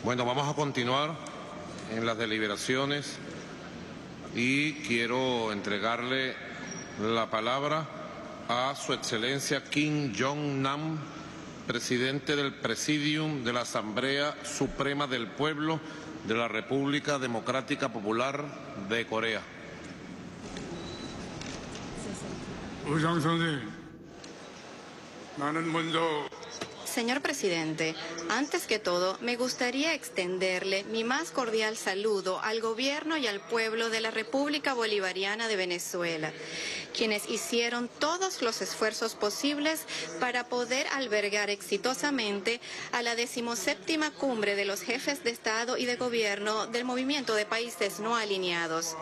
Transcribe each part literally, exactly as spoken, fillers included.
Bueno, vamos a continuar en las deliberaciones y quiero entregarle la palabra a Su Excelencia Kim Jong-nam, presidente del Presidium de la Asamblea Suprema del Pueblo de la República Democrática Popular de Corea. Señor presidente, antes que todo, me gustaría extenderle mi más cordial saludo al gobierno y al pueblo de la República Bolivariana de Venezuela, quienes hicieron todos los esfuerzos posibles para poder albergar exitosamente a la decimoséptima cumbre de los jefes de Estado y de Gobierno del Movimiento de Países No Alineados.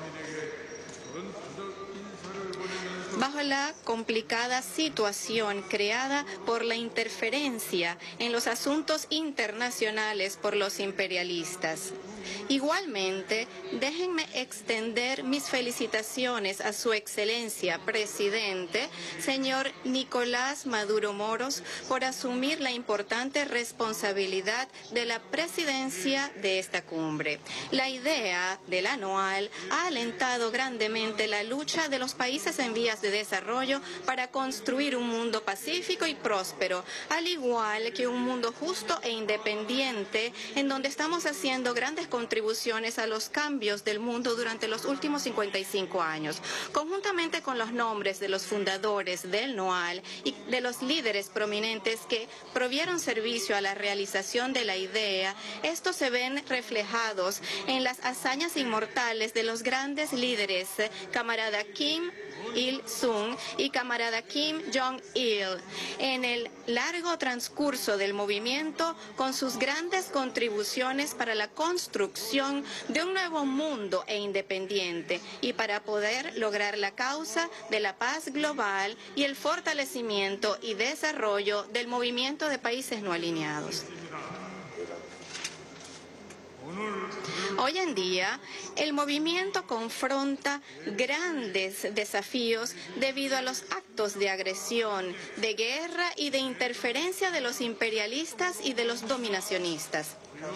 Bajo la complicada situación creada por la interferencia en los asuntos internacionales por los imperialistas. Igualmente, déjenme extender mis felicitaciones a Su Excelencia Presidente, señor Nicolás Maduro Moros, por asumir la importante responsabilidad de la presidencia de esta cumbre. La idea del anual ha alentado grandemente la lucha de los países en vías de desarrollo para construir un mundo pacífico y próspero, al igual que un mundo justo e independiente, en donde estamos haciendo grandes contribuciones a los cambios del mundo durante los últimos cincuenta y cinco años. Conjuntamente con los nombres de los fundadores del NOAL y de los líderes prominentes que provieron servicio a la realización de la idea, estos se ven reflejados en las hazañas inmortales de los grandes líderes, camarada Kim Il-sung y camarada Kim Jong-il, en el largo transcurso del movimiento, con sus grandes contribuciones para la construcción de un nuevo mundo e independiente y para poder lograr la causa de la paz global y el fortalecimiento y desarrollo del movimiento de países no alineados. Hoy en día, el movimiento confronta grandes desafíos debido a los actos de agresión, de guerra y de interferencia de los imperialistas y de los dominacionistas.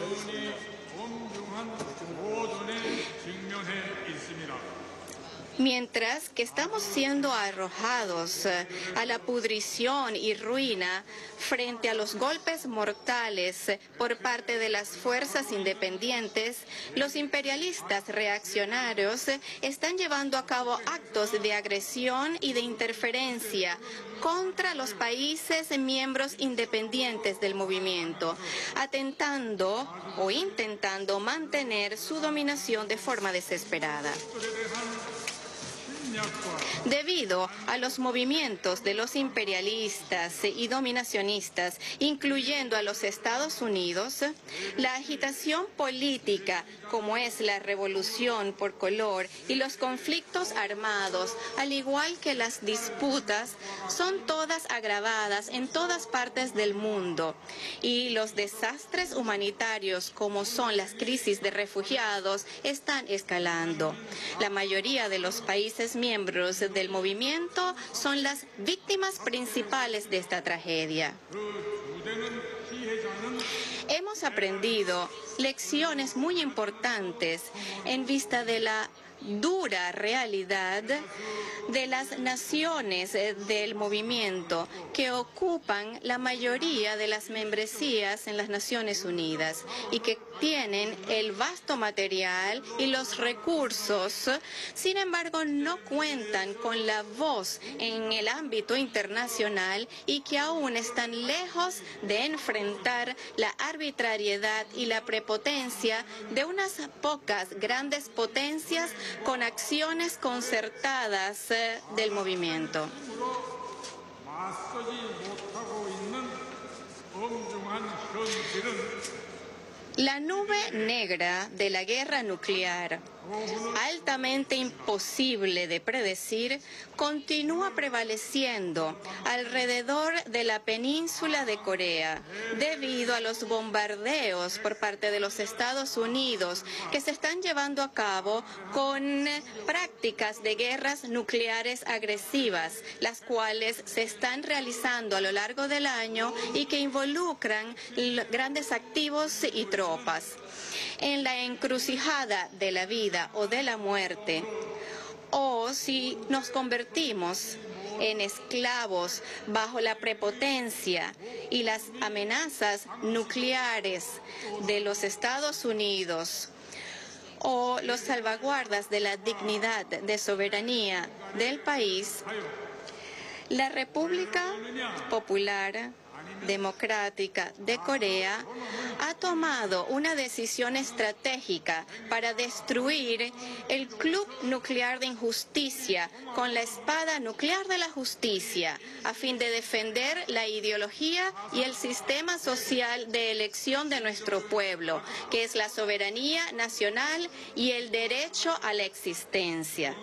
Mientras que estamos siendo arrojados a la pudrición y ruina frente a los golpes mortales por parte de las fuerzas independientes, los imperialistas reaccionarios están llevando a cabo actos de agresión y de interferencia contra los países miembros independientes del movimiento, atentando o intentando mantener su dominación de forma desesperada. Debido a los movimientos de los imperialistas y dominacionistas, incluyendo a los Estados Unidos, la agitación política, como es la revolución por color y los conflictos armados, al igual que las disputas, son todas agravadas en todas partes del mundo. Y los desastres humanitarios, como son las crisis de refugiados, están escalando. La mayoría de los países miembros del movimiento son las víctimas principales de esta tragedia. Hemos aprendido lecciones muy importantes en vista de la dura realidad de las naciones del movimiento que ocupan la mayoría de las membresías en las Naciones Unidas y que tienen el vasto material y los recursos, sin embargo no cuentan con la voz en el ámbito internacional y que aún están lejos de enfrentar la arbitrariedad y la prepotencia de unas pocas grandes potencias con acciones concertadas eh, del movimiento. La nube negra de la guerra nuclear altamente imposible de predecir, continúa prevaleciendo alrededor de la península de Corea debido a los bombardeos por parte de los Estados Unidos que se están llevando a cabo con prácticas de guerras nucleares agresivas, las cuales se están realizando a lo largo del año y que involucran grandes activos y tropas. En la encrucijada de la vida o de la muerte, o si nos convertimos en esclavos bajo la prepotencia y las amenazas nucleares de los Estados Unidos, o los salvaguardas de la dignidad de soberanía del país, la República Popular Democrática de Corea ha tomado una decisión estratégica para destruir el club nuclear de injusticia con la espada nuclear de la justicia, a fin de defender la ideología y el sistema social de elección de nuestro pueblo, que es la soberanía nacional y el derecho a la existencia.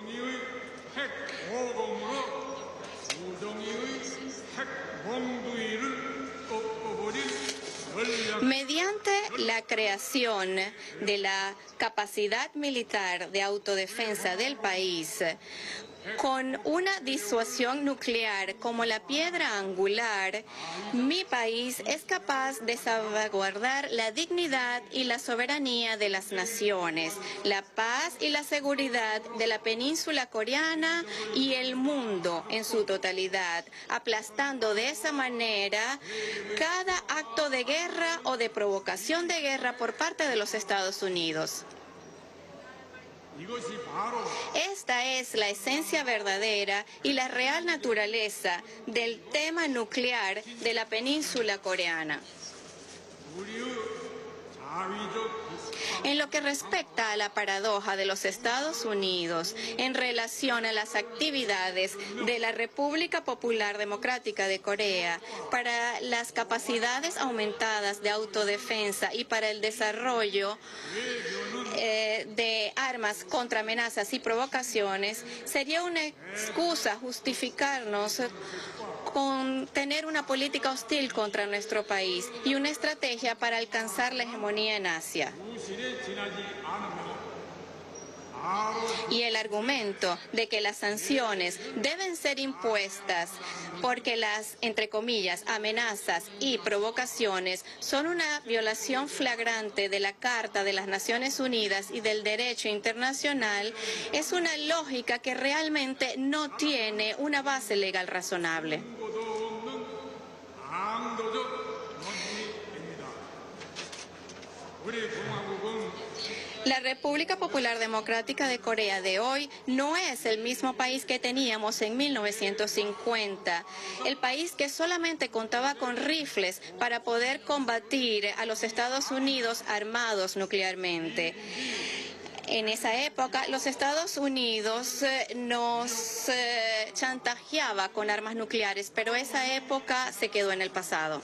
Mediante la creación de la capacidad militar de autodefensa del país, con una disuasión nuclear como la piedra angular, mi país es capaz de salvaguardar la dignidad y la soberanía de las naciones, la paz y la seguridad de la península coreana y el mundo en su totalidad, aplastando de esa manera cada acto de guerra o de provocación de guerra por parte de los Estados Unidos. Esta es la esencia verdadera y la real naturaleza del tema nuclear de la península coreana. En lo que respecta a la paradoja de los Estados Unidos en relación a las actividades de la República Popular Democrática de Corea para las capacidades aumentadas de autodefensa y para el desarrollo eh, de armas contra amenazas y provocaciones, sería una excusa justificarnos con tener una política hostil contra nuestro país y una estrategia para alcanzar la hegemonía en Asia. Y el argumento de que las sanciones deben ser impuestas porque las, entre comillas, amenazas y provocaciones son una violación flagrante de la Carta de las Naciones Unidas y del derecho internacional es una lógica que realmente no tiene una base legal razonable. La República Popular Democrática de Corea de hoy no es el mismo país que teníamos en mil novecientos cincuenta, el país que solamente contaba con rifles para poder combatir a los Estados Unidos armados nuclearmente. En esa época, los Estados Unidos eh, nos eh, chantajeaba con armas nucleares, pero esa época se quedó en el pasado.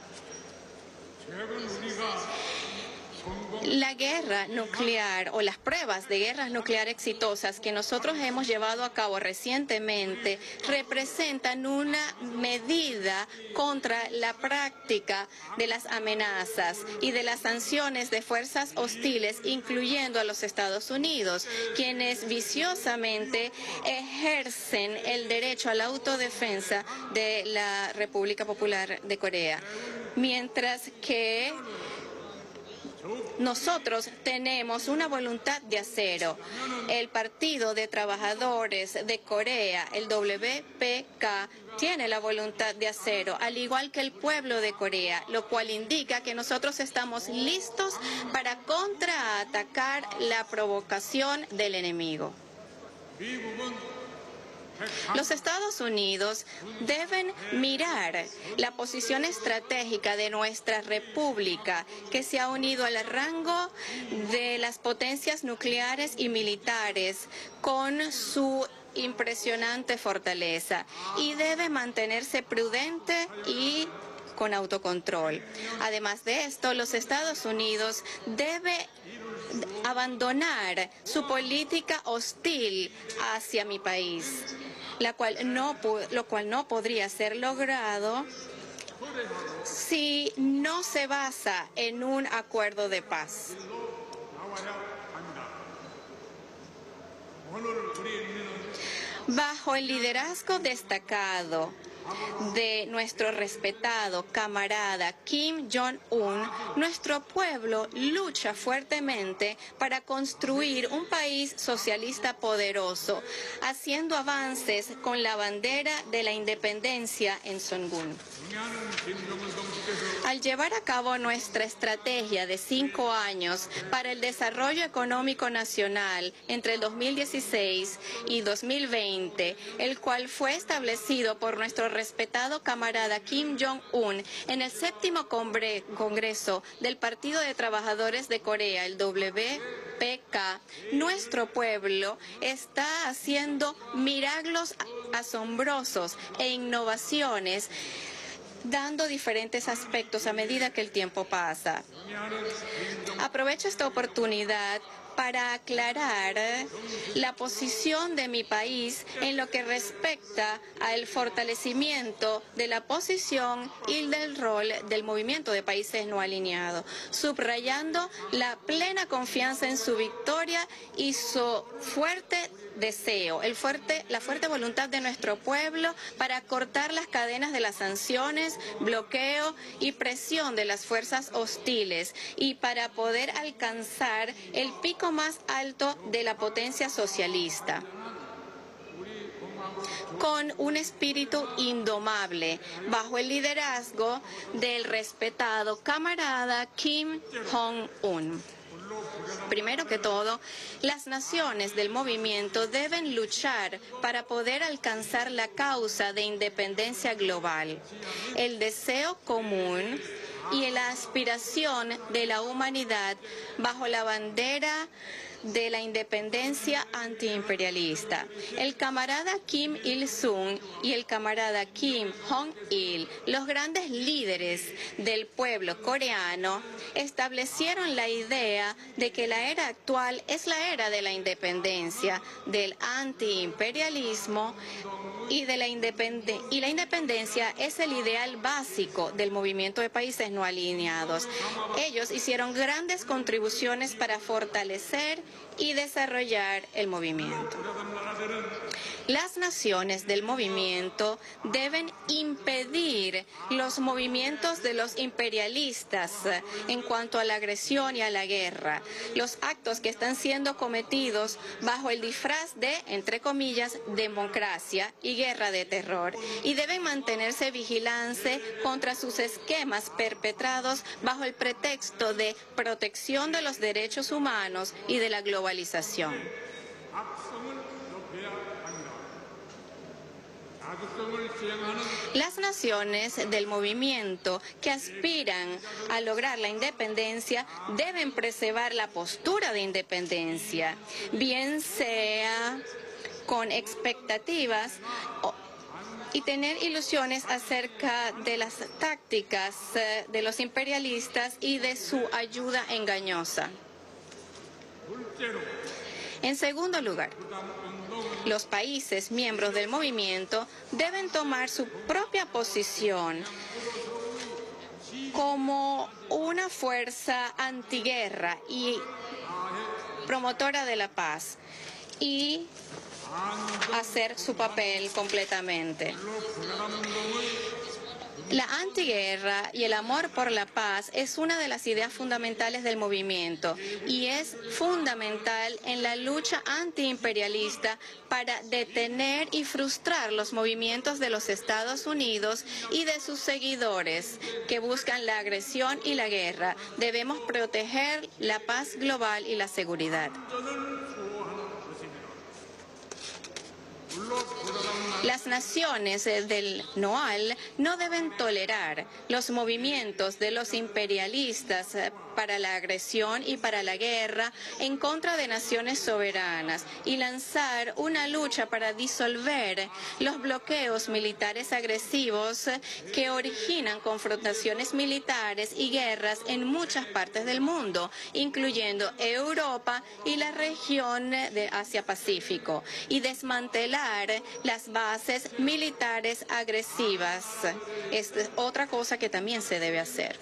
La guerra nuclear o las pruebas de guerras nucleares exitosas que nosotros hemos llevado a cabo recientemente representan una medida contra la práctica de las amenazas y de las sanciones de fuerzas hostiles, incluyendo a los Estados Unidos, quienes viciosamente ejercen el derecho a la autodefensa de la República Popular de Corea. Mientras que nosotros tenemos una voluntad de acero. El Partido de Trabajadores de Corea, el W P K, tiene la voluntad de acero, al igual que el pueblo de Corea, lo cual indica que nosotros estamos listos para contraatacar la provocación del enemigo. Los Estados Unidos deben mirar la posición estratégica de nuestra república, que se ha unido al rango de las potencias nucleares y militares con su impresionante fortaleza, y debe mantenerse prudente y con autocontrol. Además de esto, los Estados Unidos debe abandonar su política hostil hacia mi país, la cual no, lo cual no podría ser logrado si no se basa en un acuerdo de paz. Bajo el liderazgo destacado de nuestro respetado camarada Kim Jong-un, nuestro pueblo lucha fuertemente para construir un país socialista poderoso, haciendo avances con la bandera de la independencia en Songun. Al llevar a cabo nuestra estrategia de cinco años para el desarrollo económico nacional entre el dos mil dieciséis y dos mil veinte, el cual fue establecido por nuestro respetado camarada Kim Jong-un en el séptimo Congreso del Partido de Trabajadores de Corea, el W P K, nuestro pueblo está haciendo milagros asombrosos e innovaciones, dando diferentes aspectos a medida que el tiempo pasa. Aprovecho esta oportunidad para aclarar la posición de mi país en lo que respecta al fortalecimiento de la posición y del rol del movimiento de países no alineados, subrayando la plena confianza en su victoria y su fuerte deseo, el fuerte, la fuerte voluntad de nuestro pueblo para cortar las cadenas de las sanciones, bloqueo y presión de las fuerzas hostiles y para poder alcanzar el pico más alto de la potencia socialista, con un espíritu indomable, bajo el liderazgo del respetado camarada Kim Jong-un. Primero que todo, las naciones del movimiento deben luchar para poder alcanzar la causa de independencia global, el deseo común y la aspiración de la humanidad bajo la bandera de la independencia antiimperialista. El camarada Kim Il-sung y el camarada Kim Jong-il, los grandes líderes del pueblo coreano, establecieron la idea de que la era actual es la era de la independencia, del antiimperialismo y de la independencia, y la independencia es el ideal básico del movimiento de países no alineados. Ellos hicieron grandes contribuciones para fortalecer y desarrollar el movimiento. Las naciones del movimiento deben impedir los movimientos de los imperialistas en cuanto a la agresión y a la guerra, los actos que están siendo cometidos bajo el disfraz de, entre comillas, democracia y guerra de terror, y deben mantenerse vigilantes contra sus esquemas perpetrados bajo el pretexto de protección de los derechos humanos y de la globalización. Las naciones del movimiento que aspiran a lograr la independencia deben preservar la postura de independencia, bien sea con expectativas o y tener ilusiones acerca de las tácticas de los imperialistas y de su ayuda engañosa. En segundo lugar, los países miembros del movimiento deben tomar su propia posición como una fuerza antiguerra y promotora de la paz y hacer su papel completamente. La antiguerra y el amor por la paz es una de las ideas fundamentales del movimiento y es fundamental en la lucha antiimperialista para detener y frustrar los movimientos de los Estados Unidos y de sus seguidores que buscan la agresión y la guerra. Debemos proteger la paz global y la seguridad. Las naciones del NOAL no deben tolerar los movimientos de los imperialistas para la agresión y para la guerra en contra de naciones soberanas y lanzar una lucha para disolver los bloqueos militares agresivos que originan confrontaciones militares y guerras en muchas partes del mundo, incluyendo Europa y la región de Asia-Pacífico, y desmantelar las bases militares agresivas. Esta es otra cosa que también se debe hacer.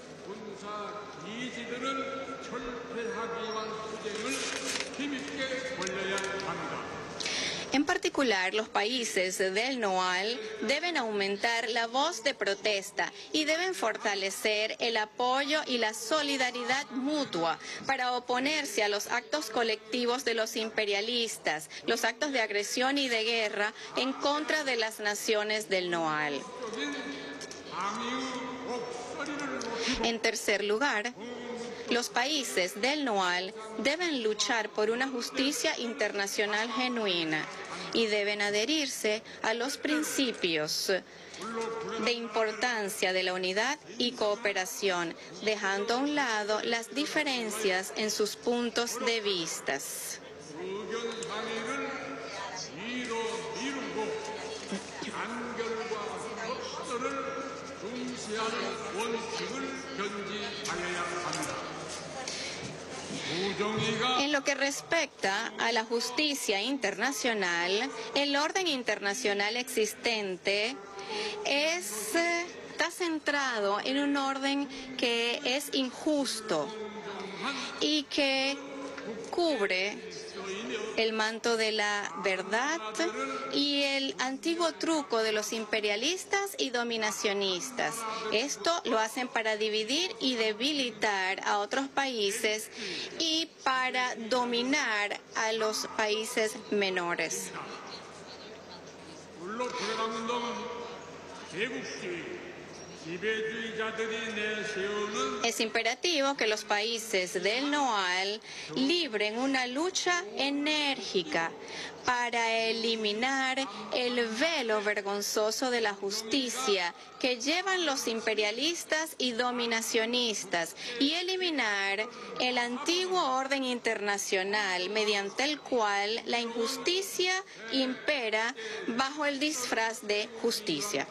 En particular, los países del NOAL deben aumentar la voz de protesta y deben fortalecer el apoyo y la solidaridad mutua para oponerse a los actos colectivos de los imperialistas, los actos de agresión y de guerra en contra de las naciones del NOAL. En tercer lugar, los países del NOAL deben luchar por una justicia internacional genuina y deben adherirse a los principios de importancia de la unidad y cooperación, dejando a un lado las diferencias en sus puntos de vista. En lo que respecta a la justicia internacional, el orden internacional existente es, está centrado en un orden que es injusto y que cubre el manto de la verdad y el antiguo truco de los imperialistas y dominacionistas. Esto lo hacen para dividir y debilitar a otros países y para dominar a los países menores. Es imperativo que los países del NOAL libren una lucha enérgica para eliminar el velo vergonzoso de la justicia que llevan los imperialistas y dominacionistas y eliminar el antiguo orden internacional mediante el cual la injusticia impera bajo el disfraz de justicia.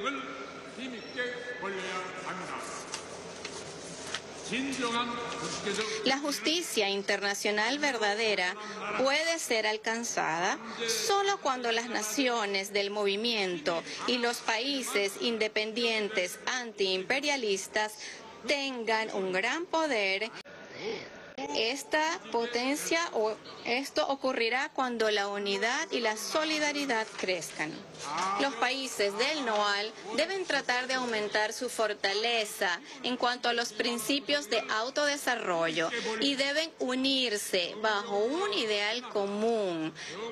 La justicia internacional verdadera puede ser alcanzada solo cuando las naciones del movimiento y los países independientes antiimperialistas tengan un gran poder. Esta potencia o esto ocurrirá cuando la unidad y la solidaridad crezcan. Los países del NOAL deben tratar de aumentar su fortaleza en cuanto a los principios de autodesarrollo y deben unirse bajo un ideal común,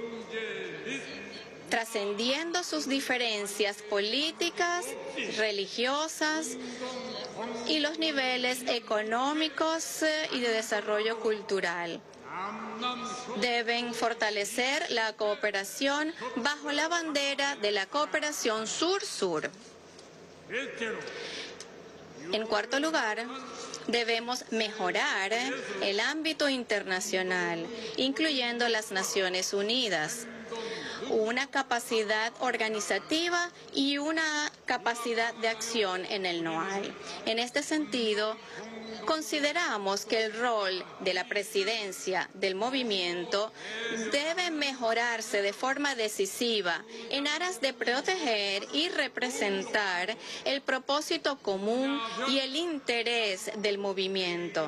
trascendiendo sus diferencias políticas, religiosas y los niveles económicos y de desarrollo cultural. Deben fortalecer la cooperación bajo la bandera de la cooperación sur-sur. En cuarto lugar, debemos mejorar el ámbito internacional, incluyendo las Naciones Unidas, una capacidad organizativa y una capacidad de acción en el NOAL. En este sentido, consideramos que el rol de la presidencia del movimiento debe mejorarse de forma decisiva en aras de proteger y representar el propósito común y el interés del movimiento.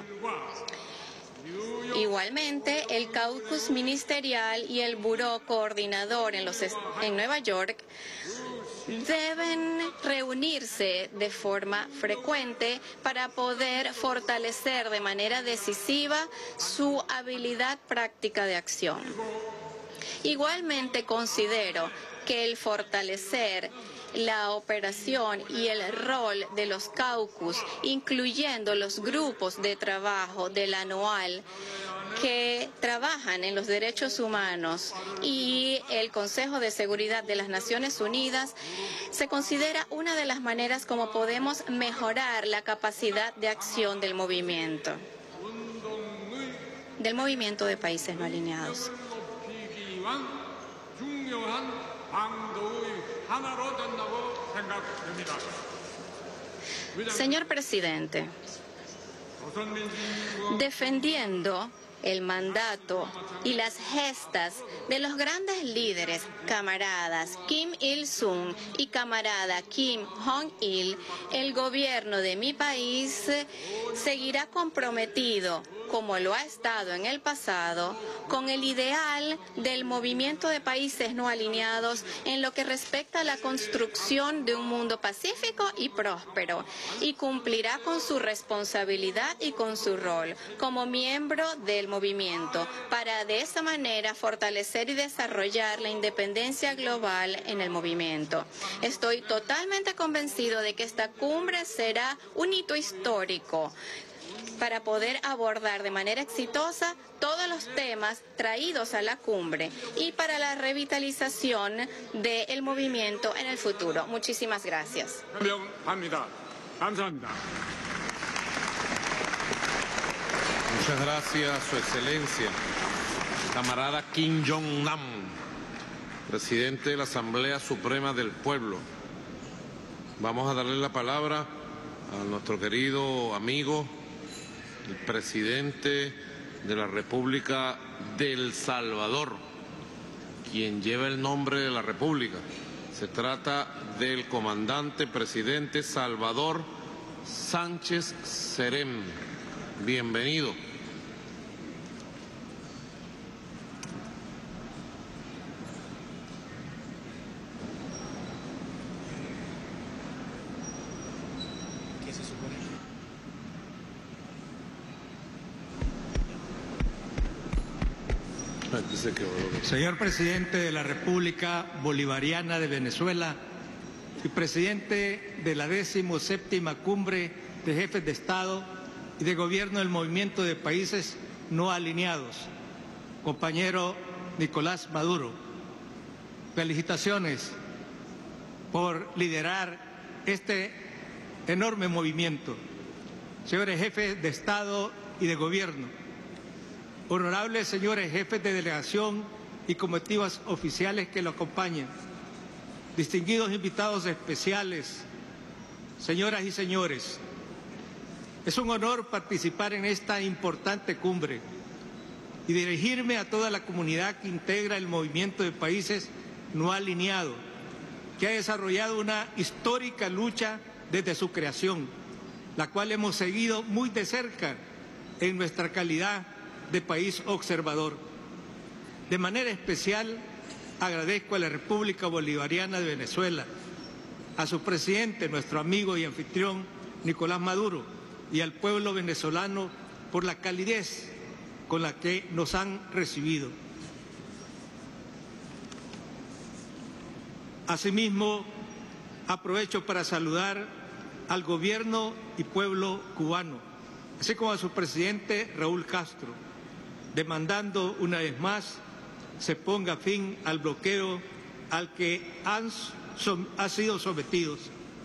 Igualmente, el caucus ministerial y el buró coordinador en, los, en Nueva York deben reunirse de forma frecuente para poder fortalecer de manera decisiva su habilidad práctica de acción. Igualmente considero que el fortalecer la operación y el rol de los caucus, incluyendo los grupos de trabajo de la NOAL que trabajan en los derechos humanos y el Consejo de Seguridad de las Naciones Unidas, se considera una de las maneras como podemos mejorar la capacidad de acción del movimiento. del movimiento de países no alineados. Señor presidente, defendiendo el mandato y las gestas de los grandes líderes, camaradas Kim Il-sung y camarada Kim Jong-il, el gobierno de mi país seguirá comprometido, como lo ha estado en el pasado, con el ideal del movimiento de países no alineados en lo que respecta a la construcción de un mundo pacífico y próspero, y cumplirá con su responsabilidad y con su rol como miembro del movimiento para de esa manera fortalecer y desarrollar la independencia global en el movimiento. Estoy totalmente convencido de que esta cumbre será un hito histórico para poder abordar de manera exitosa todos los temas traídos a la cumbre y para la revitalización del movimiento en el futuro. Muchísimas gracias. Muchas gracias, Su Excelencia, camarada Kim Jong-nam, presidente de la Asamblea Suprema del Pueblo. Vamos a darle la palabra a nuestro querido amigo, el presidente de la República de El Salvador, quien lleva el nombre de la República. Se trata del comandante presidente Salvador Sánchez Serén. Bienvenido. ¿Qué se supone? Señor presidente de la República Bolivariana de Venezuela y presidente de la decimoséptima Cumbre de Jefes de Estado y de Gobierno del Movimiento de Países No Alineados, compañero Nicolás Maduro, felicitaciones por liderar este enorme movimiento. Señores jefes de Estado y de Gobierno, honorables señores jefes de delegación y comitivas oficiales que lo acompañan, distinguidos invitados especiales, señoras y señores, es un honor participar en esta importante cumbre y dirigirme a toda la comunidad que integra el movimiento de países no alineados, que ha desarrollado una histórica lucha desde su creación, la cual hemos seguido muy de cerca en nuestra calidad de país observador. De manera especial, agradezco a la República Bolivariana de Venezuela, a su presidente, nuestro amigo y anfitrión, Nicolás Maduro, y al pueblo venezolano por la calidez con la que nos han recibido. Asimismo, aprovecho para saludar al gobierno y pueblo cubano, así como a su presidente Raúl Castro, demandando una vez más se ponga fin al bloqueo al que han, son, han sido sometidos.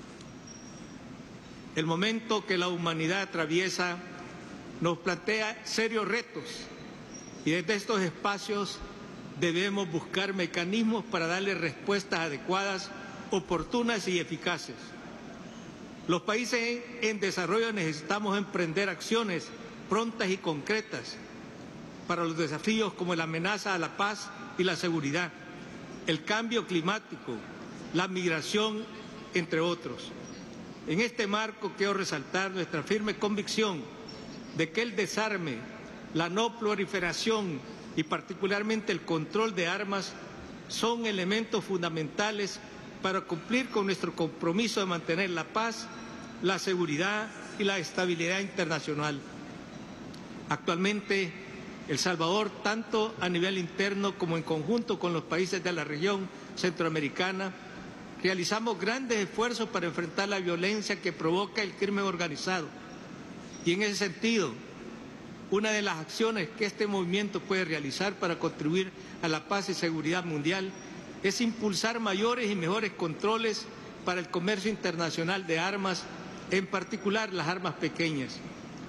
El momento que la humanidad atraviesa nos plantea serios retos y desde estos espacios debemos buscar mecanismos para darle respuestas adecuadas, oportunas y eficaces. Los países en desarrollo necesitamos emprender acciones prontas y concretas para los desafíos como la amenaza a la paz y la seguridad, el cambio climático, la migración, entre otros. En este marco quiero resaltar nuestra firme convicción de que el desarme, la no proliferación y particularmente el control de armas son elementos fundamentales para cumplir con nuestro compromiso de mantener la paz, la seguridad y la estabilidad internacional. Actualmente, El Salvador, tanto a nivel interno como en conjunto con los países de la región centroamericana, realizamos grandes esfuerzos para enfrentar la violencia que provoca el crimen organizado. Y en ese sentido, una de las acciones que este movimiento puede realizar para contribuir a la paz y seguridad mundial es impulsar mayores y mejores controles para el comercio internacional de armas, en particular las armas pequeñas.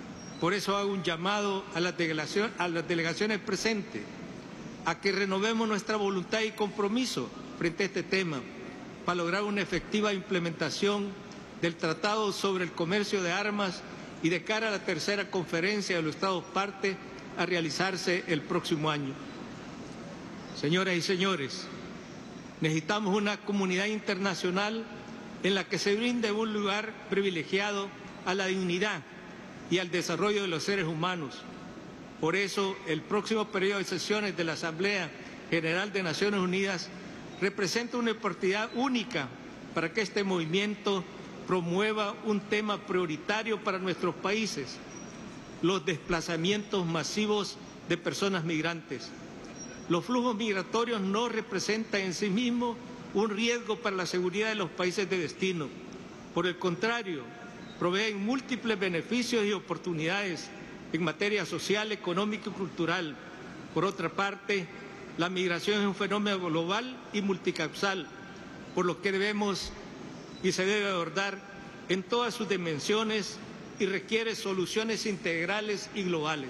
Por eso hago un llamado a las delegación, a las delegaciones presentes a que renovemos nuestra voluntad y compromiso frente a este tema para lograr una efectiva implementación del Tratado sobre el Comercio de Armas y de cara a la tercera conferencia de los Estados partes a realizarse el próximo año. Señoras y señores, necesitamos una comunidad internacional en la que se brinde un lugar privilegiado a la dignidad y al desarrollo de los seres humanos. Por eso, el próximo periodo de sesiones de la Asamblea General de Naciones Unidas representa una oportunidad única para que este movimiento promueva un tema prioritario para nuestros países: los desplazamientos masivos de personas migrantes. Los flujos migratorios no representan en sí mismos un riesgo para la seguridad de los países de destino. Por el contrario, proveen múltiples beneficios y oportunidades en materia social, económica y cultural. Por otra parte, la migración es un fenómeno global y multicausal, por lo que debemos y se debe abordar en todas sus dimensiones y requiere soluciones integrales y globales.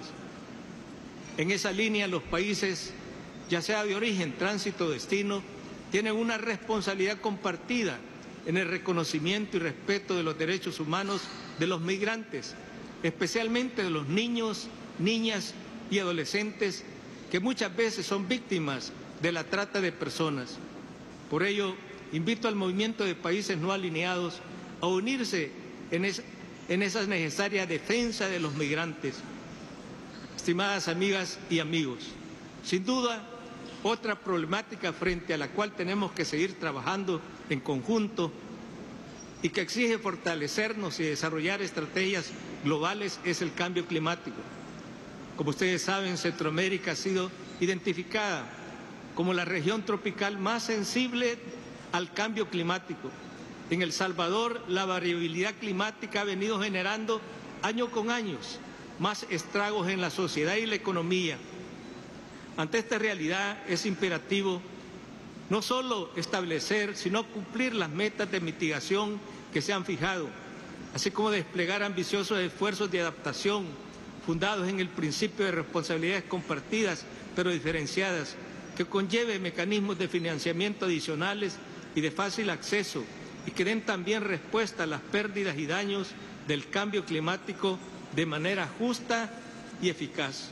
En esa línea, los países, ya sea de origen, tránsito o destino, tienen una responsabilidad compartida en el reconocimiento y respeto de los derechos humanos de los migrantes, especialmente de los niños, niñas y adolescentes que muchas veces son víctimas de la trata de personas. Por ello, invito al movimiento de países no alineados a unirse en, es, en esa necesaria defensa de los migrantes. Estimadas amigas y amigos, sin duda, otra problemática frente a la cual tenemos que seguir trabajando en conjunto y que exige fortalecernos y desarrollar estrategias globales es el cambio climático. Como ustedes saben, Centroamérica ha sido identificada como la región tropical más sensible al cambio climático. En El Salvador, la variabilidad climática ha venido generando año con año más estragos en la sociedad y la economía. Ante esta realidad es imperativo no solo establecer, sino cumplir las metas de mitigación que se han fijado, así como desplegar ambiciosos esfuerzos de adaptación fundados en el principio de responsabilidades compartidas pero diferenciadas, que conlleve mecanismos de financiamiento adicionales y de fácil acceso y que den también respuesta a las pérdidas y daños del cambio climático de manera justa y eficaz.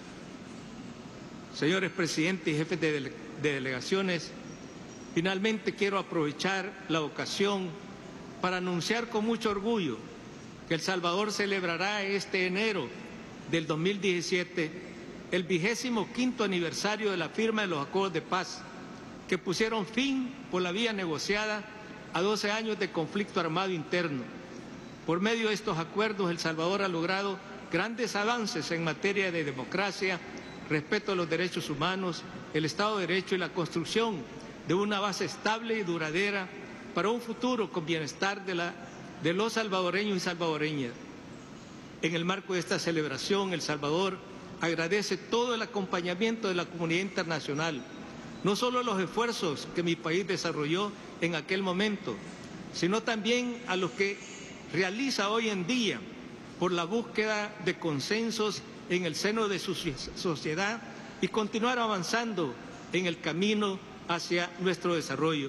Señores presidentes y jefes de, dele de delegaciones, finalmente quiero aprovechar la ocasión para anunciar con mucho orgullo que El Salvador celebrará este enero del dos mil diecisiete el vigésimo quinto aniversario de la firma de los acuerdos de paz que pusieron fin por la vía negociada a doce años de conflicto armado interno. Por medio de estos acuerdos, El Salvador ha logrado grandes avances en materia de democracia, respeto a los derechos humanos, el Estado de Derecho y la construcción de una base estable y duradera para un futuro con bienestar de, la, de los salvadoreños y salvadoreñas. En el marco de esta celebración, El Salvador agradece todo el acompañamiento de la comunidad internacional, no solo los esfuerzos que mi país desarrolló en aquel momento, sino también a los que realiza hoy en día por la búsqueda de consensos en el seno de su sociedad y continuar avanzando en el camino hacia nuestro desarrollo.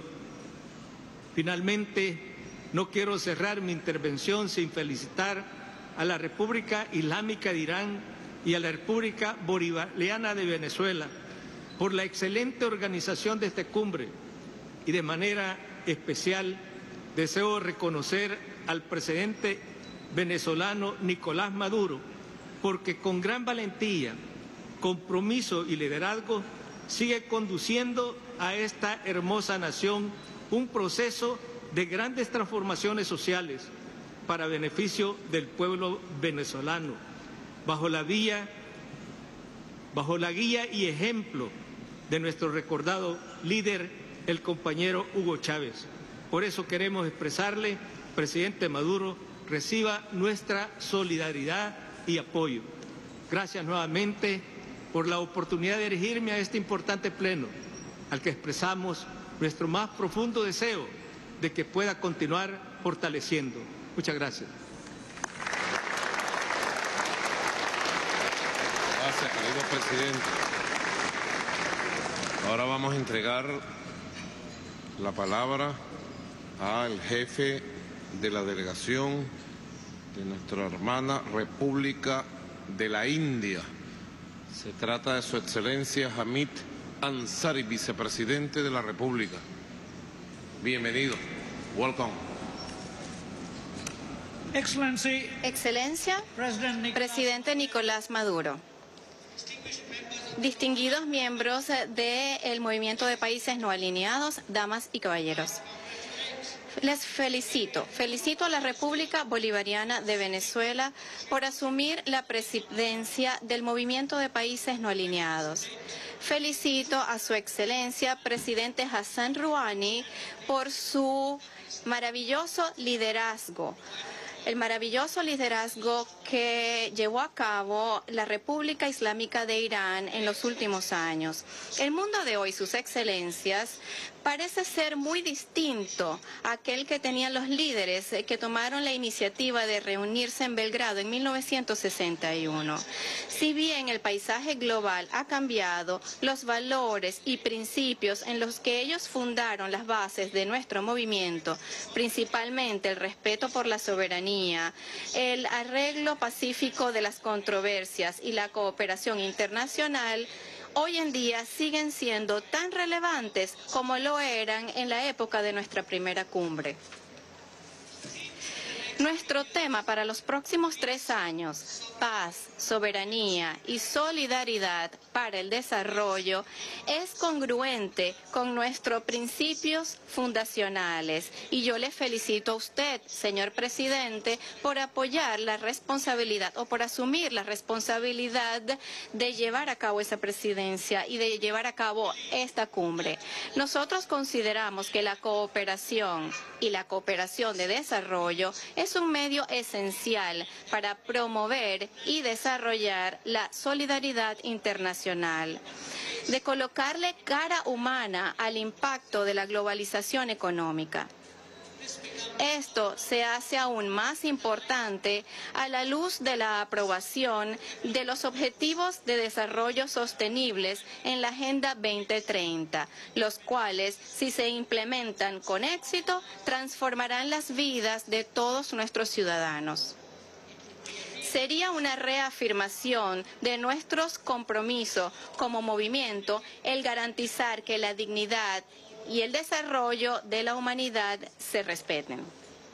Finalmente, no quiero cerrar mi intervención sin felicitar a la República Islámica de Irán y a la República Bolivariana de Venezuela por la excelente organización de esta cumbre y de manera especial deseo reconocer al presidente venezolano Nicolás Maduro porque con gran valentía, compromiso y liderazgo sigue conduciendo a esta hermosa nación un proceso de grandes transformaciones sociales para beneficio del pueblo venezolano, bajo la guía, bajo la guía y ejemplo de nuestro recordado líder, el compañero Hugo Chávez. Por eso queremos expresarle, presidente Maduro, reciba nuestra solidaridad y apoyo. Gracias nuevamente por la oportunidad de dirigirme a este importante pleno, al que expresamos nuestro más profundo deseo de que pueda continuar fortaleciendo. Muchas gracias. Gracias, querido presidente. Ahora vamos a entregar la palabra al jefe de la delegación de nuestra hermana República de la India. Se trata de Su Excelencia Hamid Ansari, vicepresidente de la República. Bienvenido. Welcome. Excellencia, presidente Nicolás Maduro. Distinguidos miembros del Movimiento de Países No Alineados, damas y caballeros. Les felicito. Felicito a la República Bolivariana de Venezuela por asumir la presidencia del Movimiento de Países No Alineados. Felicito a Su Excelencia, presidente Hassan Rouhani, por su maravilloso liderazgo. El maravilloso liderazgo que llevó a cabo la República Islámica de Irán en los últimos años. El mundo de hoy, sus excelencias, parece ser muy distinto a aquel que tenían los líderes que tomaron la iniciativa de reunirse en Belgrado en mil novecientos sesenta y uno. Si bien el paisaje global ha cambiado, los valores y principios en los que ellos fundaron las bases de nuestro movimiento, principalmente el respeto por la soberanía, el arreglo pacífico de las controversias y la cooperación internacional, hoy en día siguen siendo tan relevantes como lo eran en la época de nuestra primera cumbre. Nuestro tema para los próximos tres años, paz, soberanía y solidaridad para el desarrollo, es congruente con nuestros principios fundacionales. Y yo le felicito a usted, señor presidente, por apoyar la responsabilidad o por asumir la responsabilidad de llevar a cabo esa presidencia y de llevar a cabo esta cumbre. Nosotros consideramos que la cooperación y la cooperación de desarrollo es un medio esencial para promover y desarrollar la solidaridad internacional, de colocarle cara humana al impacto de la globalización económica. Esto se hace aún más importante a la luz de la aprobación de los Objetivos de Desarrollo Sostenibles en la Agenda veinte treinta, los cuales, si se implementan con éxito, transformarán las vidas de todos nuestros ciudadanos. Sería una reafirmación de nuestros compromisos como movimiento el garantizar que la dignidad y el desarrollo de la humanidad se respeten.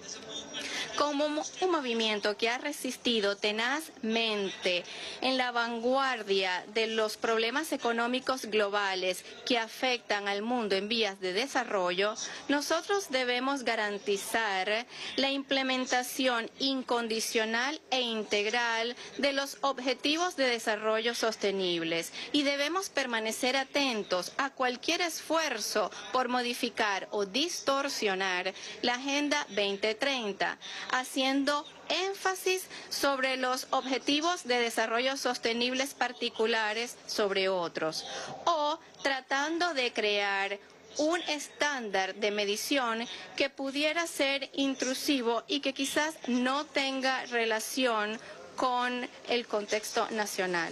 Como un movimiento que ha resistido tenazmente en la vanguardia de los problemas económicos globales que afectan al mundo en vías de desarrollo, nosotros debemos garantizar la implementación incondicional e integral de los objetivos de desarrollo sostenibles y debemos permanecer atentos a cualquier esfuerzo por modificar o distorsionar la Agenda veinte treinta, haciendo énfasis sobre los objetivos de desarrollo sostenibles particulares sobre otros, o tratando de crear un estándar de medición que pudiera ser intrusivo y que quizás no tenga relación con el contexto nacional.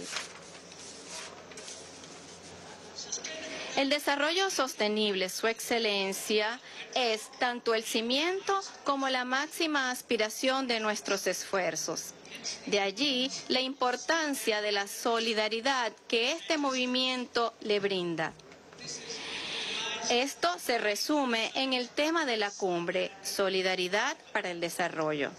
El desarrollo sostenible, Su Excelencia, es tanto el cimiento como la máxima aspiración de nuestros esfuerzos. De allí la importancia de la solidaridad que este movimiento le brinda. Esto se resume en el tema de la cumbre, solidaridad para el desarrollo.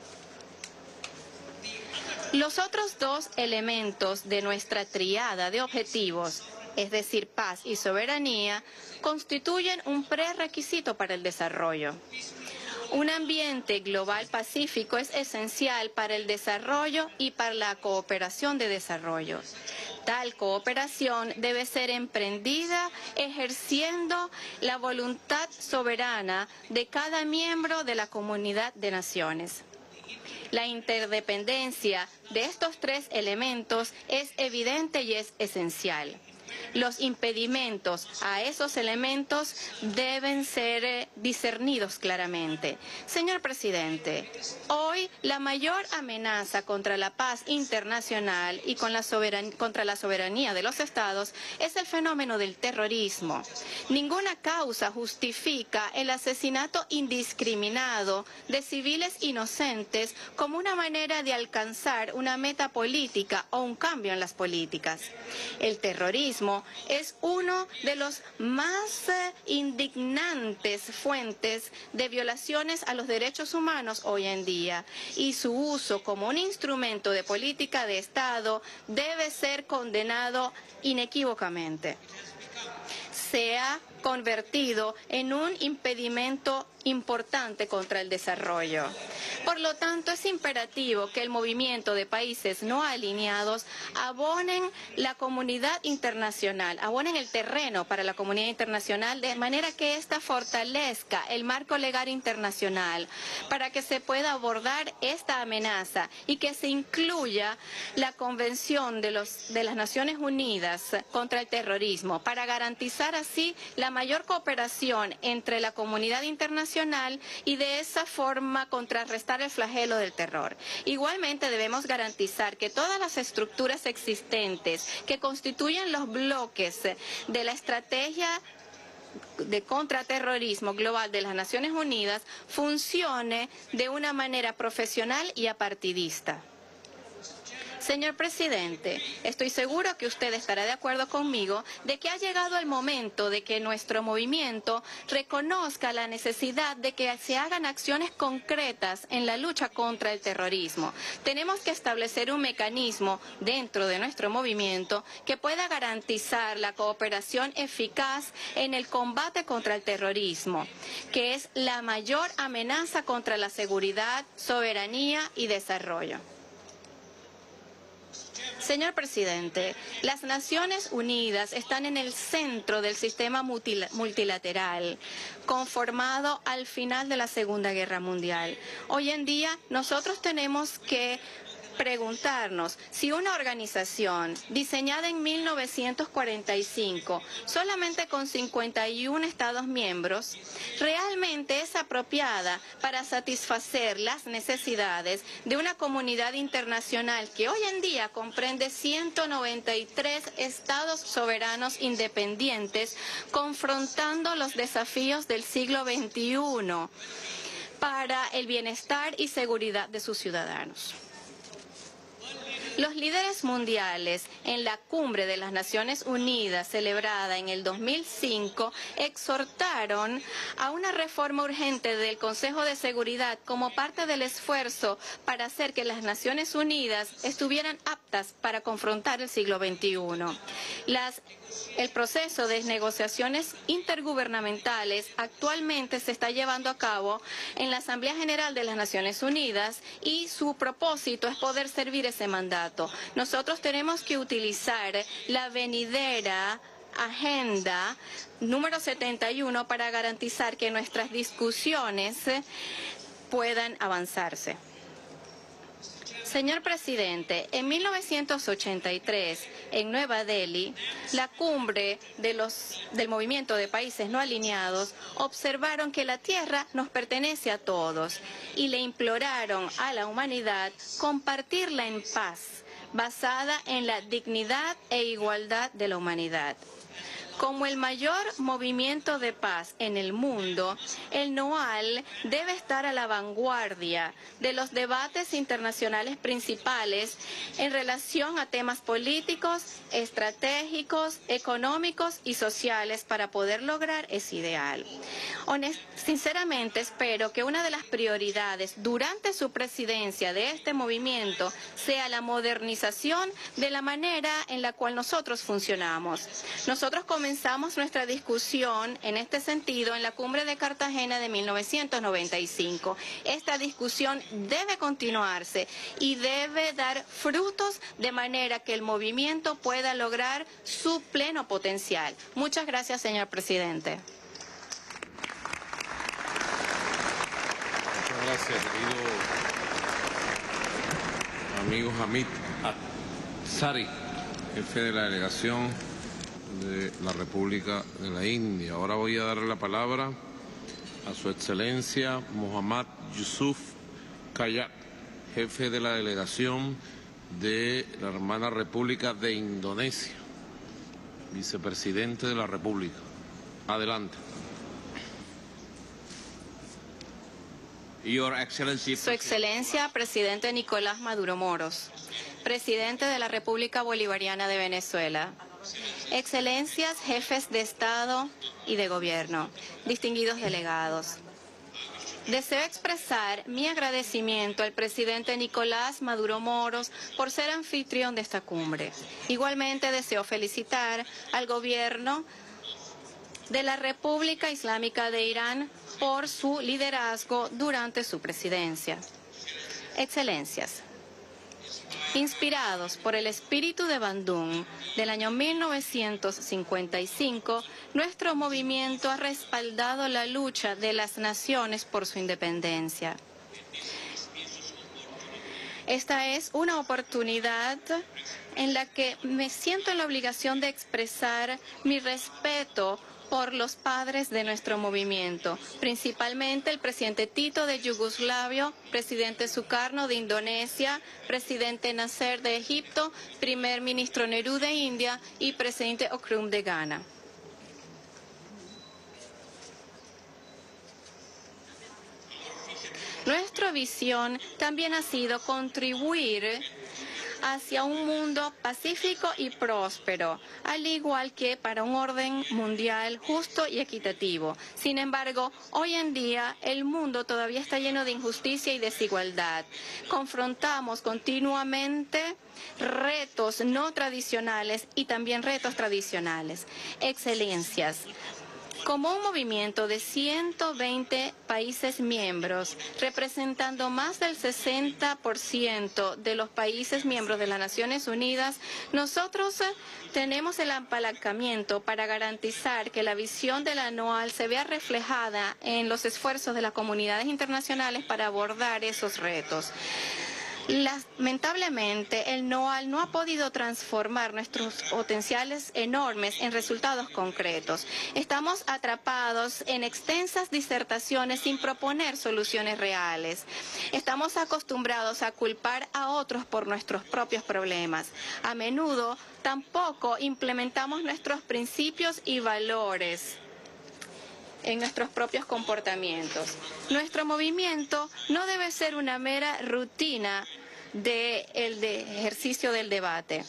Los otros dos elementos de nuestra tríada de objetivos, es decir, paz y soberanía, constituyen un prerequisito para el desarrollo. Un ambiente global pacífico es esencial para el desarrollo y para la cooperación de desarrollo. Tal cooperación debe ser emprendida ejerciendo la voluntad soberana de cada miembro de la comunidad de naciones. La interdependencia de estos tres elementos es evidente y es esencial. Los impedimentos a esos elementos deben ser eh, discernidos claramente. Señor presidente, hoy la mayor amenaza contra la paz internacional y con la soberan- contra la soberanía de los estados es el fenómeno del terrorismo. Ninguna causa justifica el asesinato indiscriminado de civiles inocentes como una manera de alcanzar una meta política o un cambio en las políticas. El terrorismo es uno de los más eh, indignantes fuentes de violaciones a los derechos humanos hoy en día, y su uso como un instrumento de política de Estado debe ser condenado inequívocamente. Se ha convertido en un impedimento importante contra el desarrollo. Por lo tanto, es imperativo que el movimiento de países no alineados abonen la comunidad internacional, abonen el terreno para la comunidad internacional de manera que ésta fortalezca el marco legal internacional para que se pueda abordar esta amenaza y que se incluya la Convención de, los, de las Naciones Unidas contra el terrorismo para garantizar así la mayor cooperación entre la comunidad internacional y de esa forma contrarrestar el flagelo del terror. Igualmente debemos garantizar que todas las estructuras existentes que constituyen los bloques de la estrategia de contraterrorismo global de las Naciones Unidas funcione de una manera profesional y apartidista. Señor presidente, estoy seguro que usted estará de acuerdo conmigo de que ha llegado el momento de que nuestro movimiento reconozca la necesidad de que se hagan acciones concretas en la lucha contra el terrorismo. Tenemos que establecer un mecanismo dentro de nuestro movimiento que pueda garantizar la cooperación eficaz en el combate contra el terrorismo, que es la mayor amenaza contra la seguridad, soberanía y desarrollo. Señor presidente, las Naciones Unidas están en el centro del sistema multilateral conformado al final de la Segunda Guerra Mundial. Hoy en día nosotros tenemos que preguntarnos si una organización diseñada en mil novecientos cuarenta y cinco, solamente con cincuenta y uno Estados miembros, realmente es apropiada para satisfacer las necesidades de una comunidad internacional que hoy en día comprende ciento noventa y tres Estados soberanos independientes, confrontando los desafíos del siglo veintiuno para el bienestar y seguridad de sus ciudadanos. Los líderes mundiales en la Cumbre de las Naciones Unidas celebrada en el dos mil cinco exhortaron a una reforma urgente del Consejo de Seguridad como parte del esfuerzo para hacer que las Naciones Unidas estuvieran aptas para confrontar el siglo veintiuno. Las El proceso de negociaciones intergubernamentales actualmente se está llevando a cabo en la Asamblea General de las Naciones Unidas y su propósito es poder servir ese mandato. Nosotros tenemos que utilizar la venidera Agenda número setenta y uno para garantizar que nuestras discusiones puedan avanzarse. Señor presidente, en mil novecientos ochenta y tres, en Nueva Delhi, la cumbre de los, del movimiento de países no alineados observaron que la Tierra nos pertenece a todos y le imploraron a la humanidad compartirla en paz, basada en la dignidad e igualdad de la humanidad. Como el mayor movimiento de paz en el mundo, el NOAL debe estar a la vanguardia de los debates internacionales principales en relación a temas políticos, estratégicos, económicos y sociales para poder lograr ese ideal. Honest- sinceramente espero que una de las prioridades durante su presidencia de este movimiento sea la modernización de la manera en la cual nosotros funcionamos. Nosotros comenzamos nuestra discusión en este sentido en la Cumbre de Cartagena de mil novecientos noventa y cinco. Esta discusión debe continuarse y debe dar frutos de manera que el movimiento pueda lograr su pleno potencial. Muchas gracias, señor presidente. Muchas gracias, querido amigo Hamid Ansari, jefe de la delegación de la República de la India. Ahora voy a darle la palabra a Su Excelencia Muhammad Yusuf Kayat, jefe de la delegación de la hermana República de Indonesia, vicepresidente de la República. Adelante. Your Excellency, Su Excelencia, Presidente Nicolás Maduro Moros, Presidente de la República Bolivariana de Venezuela, Excelencias, jefes de Estado y de Gobierno, distinguidos delegados. Deseo expresar mi agradecimiento al presidente Nicolás Maduro Moros por ser anfitrión de esta cumbre. Igualmente deseo felicitar al gobierno de la República Islámica de Irán por su liderazgo durante su presidencia. Excelencias, inspirados por el espíritu de Bandung del año mil novecientos cincuenta y cinco, nuestro movimiento ha respaldado la lucha de las naciones por su independencia. Esta es una oportunidad en la que me siento en la obligación de expresar mi respeto por los padres de nuestro movimiento, principalmente el presidente Tito de Yugoslavia, presidente Sukarno de Indonesia, presidente Nasser de Egipto, primer ministro Nehru de India y presidente Okrum de Ghana. Nuestra visión también ha sido contribuir hacia un mundo pacífico y próspero, al igual que para un orden mundial justo y equitativo. Sin embargo, hoy en día el mundo todavía está lleno de injusticia y desigualdad. Confrontamos continuamente retos no tradicionales y también retos tradicionales. Excelencias, como un movimiento de ciento veinte países miembros, representando más del sesenta por ciento de los países miembros de las Naciones Unidas, nosotros tenemos el apalancamiento para garantizar que la visión de la anual se vea reflejada en los esfuerzos de las comunidades internacionales para abordar esos retos. Lamentablemente, el NOAL no ha podido transformar nuestros potenciales enormes en resultados concretos. Estamos atrapados en extensas disertaciones sin proponer soluciones reales. Estamos acostumbrados a culpar a otros por nuestros propios problemas. A menudo tampoco implementamos nuestros principios y valores en nuestros propios comportamientos. Nuestro movimiento no debe ser una mera rutina de el de ejercicio del debate.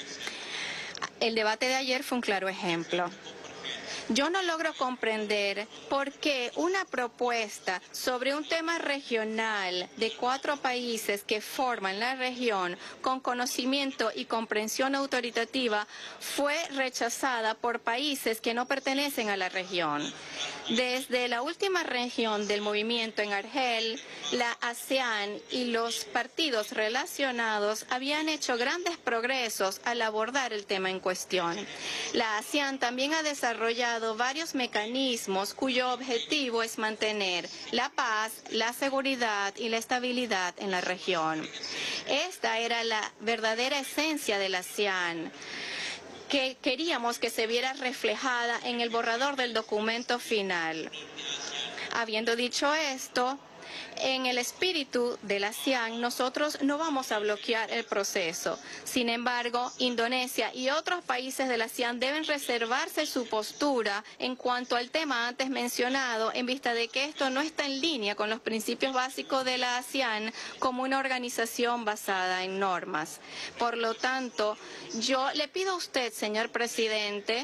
El debate de ayer fue un claro ejemplo. Yo no logro comprender por qué una propuesta sobre un tema regional de cuatro países que forman la región con conocimiento y comprensión autoritativa fue rechazada por países que no pertenecen a la región. Desde la última región del movimiento en Argel, la ASEAN y los partidos relacionados habían hecho grandes progresos al abordar el tema en cuestión. La ASEAN también ha desarrollado varios mecanismos cuyo objetivo es mantener la paz, la seguridad y la estabilidad en la región. Esta era la verdadera esencia de la ASEAN, que queríamos que se viera reflejada en el borrador del documento final. Habiendo dicho esto, en el espíritu de la ASEAN, nosotros no vamos a bloquear el proceso. Sin embargo, Indonesia y otros países de la ASEAN deben reservarse su postura en cuanto al tema antes mencionado, en vista de que esto no está en línea con los principios básicos de la ASEAN como una organización basada en normas. Por lo tanto, yo le pido a usted, señor presidente,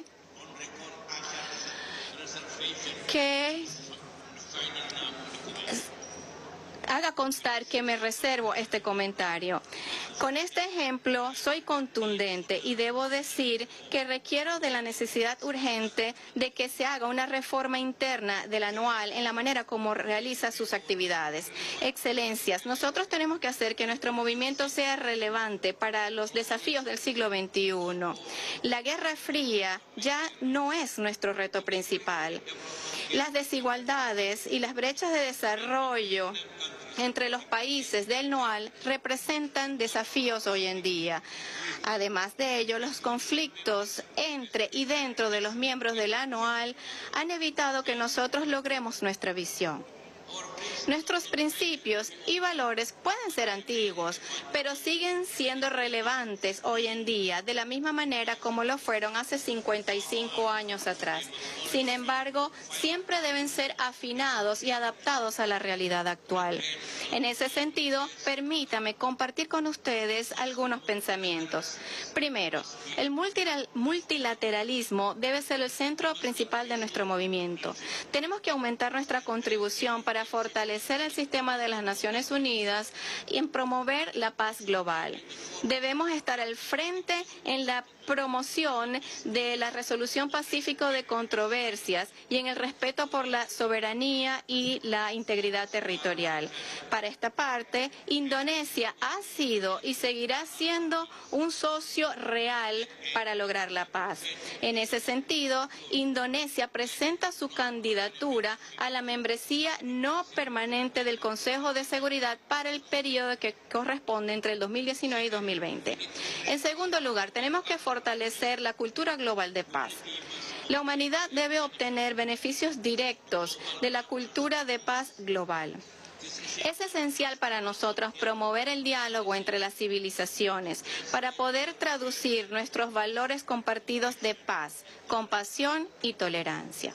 que haga constar que me reservo este comentario. Con este ejemplo soy contundente y debo decir que requiero de la necesidad urgente de que se haga una reforma interna del anual en la manera como realiza sus actividades. Excelencias, nosotros tenemos que hacer que nuestro movimiento sea relevante para los desafíos del siglo veintiuno. La Guerra Fría ya no es nuestro reto principal. Las desigualdades y las brechas de desarrollo entre los países del NOAL representan desafíos hoy en día. Además de ello, los conflictos entre y dentro de los miembros de la NOAL han evitado que nosotros logremos nuestra visión. Nuestros principios y valores pueden ser antiguos, pero siguen siendo relevantes hoy en día, de la misma manera como lo fueron hace cincuenta y cinco años atrás. Sin embargo, siempre deben ser afinados y adaptados a la realidad actual. En ese sentido, permítame compartir con ustedes algunos pensamientos. Primero, el multilateralismo debe ser el centro principal de nuestro movimiento. Tenemos que aumentar nuestra contribución para fortalecer el sistema de las Naciones Unidas y en promover la paz global. Debemos estar al frente en la promoción de la resolución pacífica de controversias y en el respeto por la soberanía y la integridad territorial. Para esta parte, Indonesia ha sido y seguirá siendo un socio real para lograr la paz. En ese sentido, Indonesia presenta su candidatura a la membresía no permanente del Consejo de Seguridad para el periodo que corresponde entre el dos mil diecinueve y dos mil veinte. En segundo lugar, tenemos que fortalecer la cultura global de paz. La humanidad debe obtener beneficios directos de la cultura de paz global. Es esencial para nosotros promover el diálogo entre las civilizaciones para poder traducir nuestros valores compartidos de paz, compasión y tolerancia.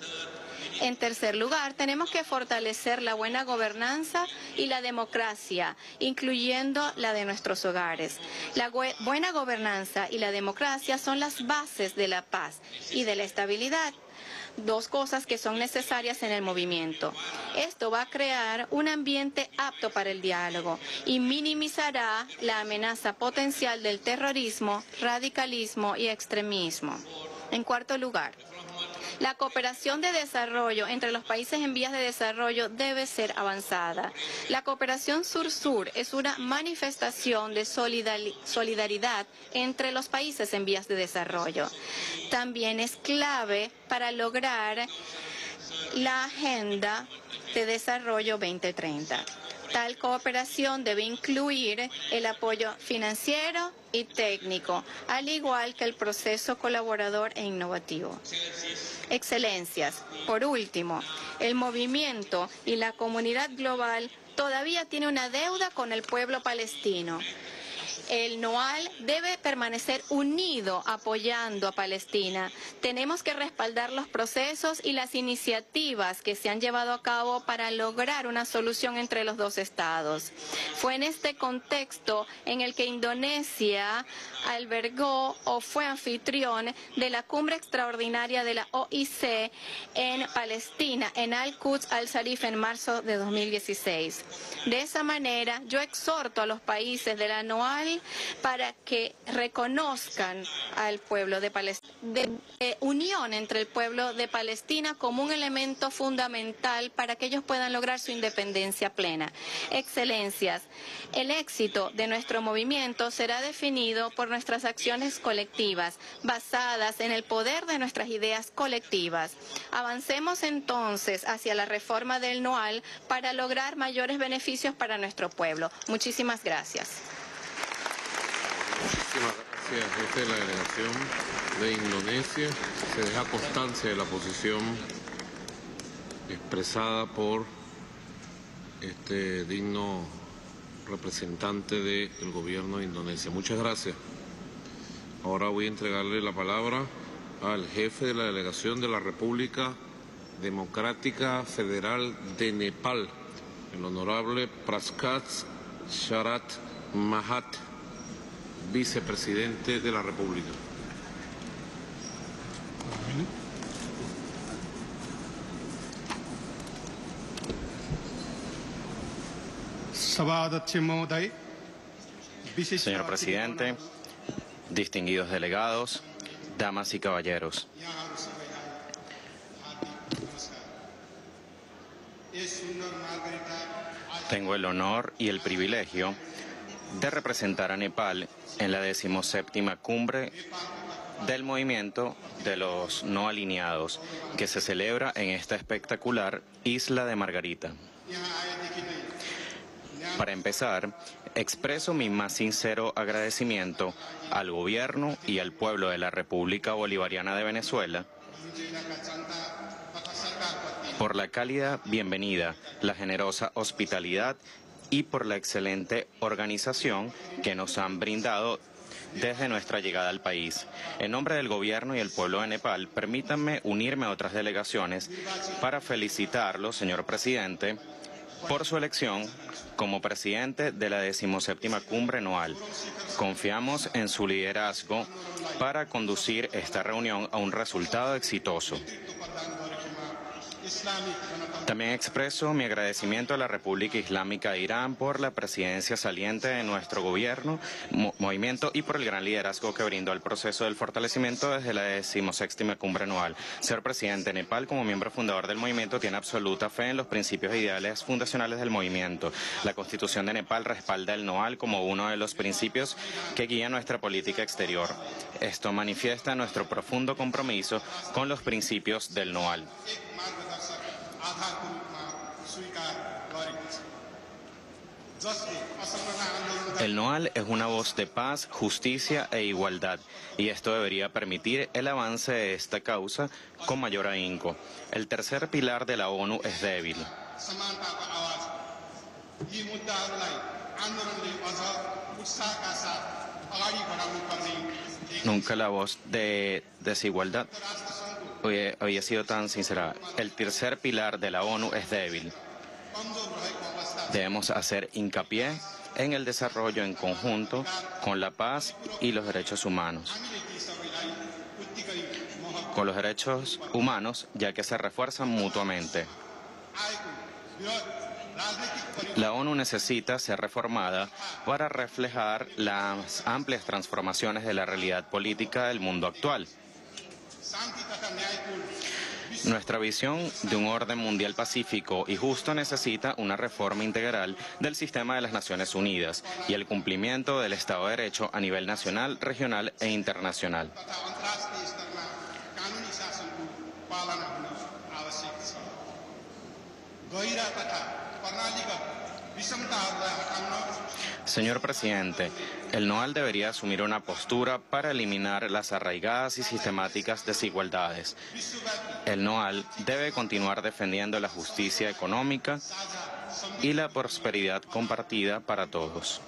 En tercer lugar, tenemos que fortalecer la buena gobernanza y la democracia, incluyendo la de nuestros hogares. La buena gobernanza y la democracia son las bases de la paz y de la estabilidad. Dos cosas que son necesarias en el movimiento. Esto va a crear un ambiente apto para el diálogo y minimizará la amenaza potencial del terrorismo, radicalismo y extremismo. En cuarto lugar, la cooperación de desarrollo entre los países en vías de desarrollo debe ser avanzada. La cooperación sur-sur es una manifestación de solidaridad entre los países en vías de desarrollo. También es clave para lograr la Agenda de Desarrollo veinte treinta. Tal cooperación debe incluir el apoyo financiero y técnico, al igual que el proceso colaborador e innovativo. Excelencias, por último, el movimiento y la comunidad global todavía tiene una deuda con el pueblo palestino. El NOAL debe permanecer unido apoyando a Palestina. Tenemos que respaldar los procesos y las iniciativas que se han llevado a cabo para lograr una solución entre los dos estados. Fue en este contexto en el que Indonesia albergó o fue anfitrión de la cumbre extraordinaria de la O I C en Palestina, en Al-Quds Al-Sharif, en marzo de dos mil dieciséis. De esa manera, yo exhorto a los países de la NOAL para que reconozcan al pueblo de Palestina, de, de unión entre el pueblo de Palestina como un elemento fundamental para que ellos puedan lograr su independencia plena. Excelencias, el éxito de nuestro movimiento será definido por nuestras acciones colectivas, basadas en el poder de nuestras ideas colectivas. Avancemos entonces hacia la reforma del NOAL para lograr mayores beneficios para nuestro pueblo. Muchísimas gracias. Muchísimas gracias, jefe de la delegación de Indonesia. Se deja constancia de la posición expresada por este digno representante del gobierno de Indonesia. Muchas gracias. Ahora voy a entregarle la palabra al jefe de la delegación de la República Democrática Federal de Nepal, el honorable Prasad Sharat Mahat, vicepresidente de la República. Señor presidente, distinguidos delegados, damas y caballeros. Tengo el honor y el privilegio de representar a Nepal en la decimoséptima cumbre del movimiento de los no alineados que se celebra en esta espectacular isla de Margarita. Para empezar, expreso mi más sincero agradecimiento al gobierno y al pueblo de la República Bolivariana de Venezuela por la cálida bienvenida, la generosa hospitalidad y por la excelente organización que nos han brindado desde nuestra llegada al país. En nombre del gobierno y el pueblo de Nepal, permítanme unirme a otras delegaciones para felicitarlo, señor presidente, por su elección como presidente de la decimoséptima Cumbre Anual. Confiamos en su liderazgo para conducir esta reunión a un resultado exitoso. También expreso mi agradecimiento a la República Islámica de Irán por la presidencia saliente de nuestro gobierno, mo movimiento y por el gran liderazgo que brindó al proceso del fortalecimiento desde la decimoséptima Cumbre Anual. Señor presidente, Nepal, como miembro fundador del movimiento, tiene absoluta fe en los principios e ideales fundacionales del movimiento. La Constitución de Nepal respalda el NOAL como uno de los principios que guía nuestra política exterior. Esto manifiesta nuestro profundo compromiso con los principios del NOAL. El NOAL es una voz de paz, justicia e igualdad, y esto debería permitir el avance de esta causa con mayor ahínco. El tercer pilar de la ONU es débil. Nunca la voz de desigualdad Hoy había sido tan sincera. El tercer pilar de la ONU es débil. Debemos hacer hincapié en el desarrollo en conjunto con la paz y los derechos humanos. Con los derechos humanos, ya que se refuerzan mutuamente. La ONU necesita ser reformada para reflejar las amplias transformaciones de la realidad política del mundo actual. Nuestra visión de un orden mundial pacífico y justo necesita una reforma integral del sistema de las Naciones Unidas y el cumplimiento del Estado de Derecho a nivel nacional, regional e internacional. Señor presidente, el NOAL debería asumir una postura para eliminar las arraigadas y sistemáticas desigualdades. El NOAL debe continuar defendiendo la justicia económica y la prosperidad compartida para todos.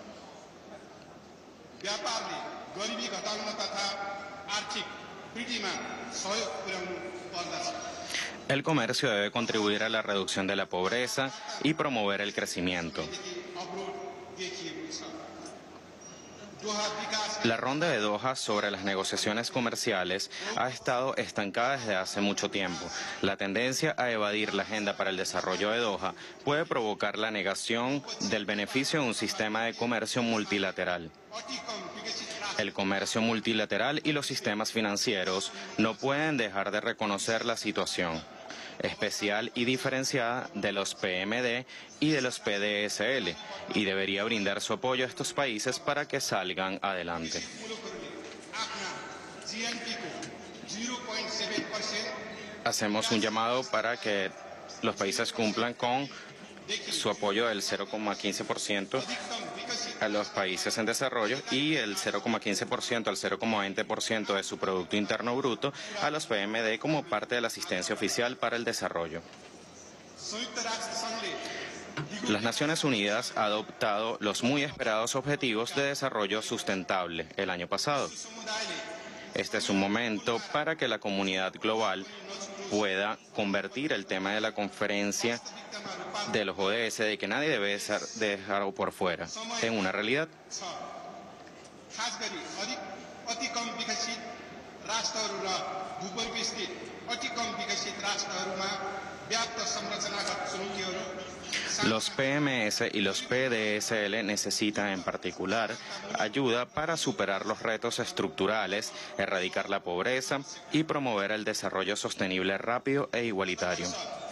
El comercio debe contribuir a la reducción de la pobreza y promover el crecimiento. La ronda de Doha sobre las negociaciones comerciales ha estado estancada desde hace mucho tiempo. La tendencia a evadir la agenda para el desarrollo de Doha puede provocar la negación del beneficio de un sistema de comercio multilateral. El comercio multilateral y los sistemas financieros no pueden dejar de reconocer la situación especial y diferenciada de los P M D y de los P D S L y debería brindar su apoyo a estos países para que salgan adelante. Hacemos un llamado para que los países cumplan con su apoyo del cero coma quince por ciento a los países en desarrollo y el cero coma quince por ciento al cero coma veinte por ciento de su Producto Interno Bruto a los P M D como parte de la asistencia oficial para el desarrollo. Las Naciones Unidas ha adoptado los muy esperados Objetivos de Desarrollo Sustentable el año pasado. Este es un momento para que la comunidad global pueda convertir el tema de la conferencia de los O D S, de que nadie debe ser dejado por fuera, en una realidad. Los P M S y los P D S L necesitan en particular ayuda para superar los retos estructurales, erradicar la pobreza y promover el desarrollo sostenible rápido e igualitario.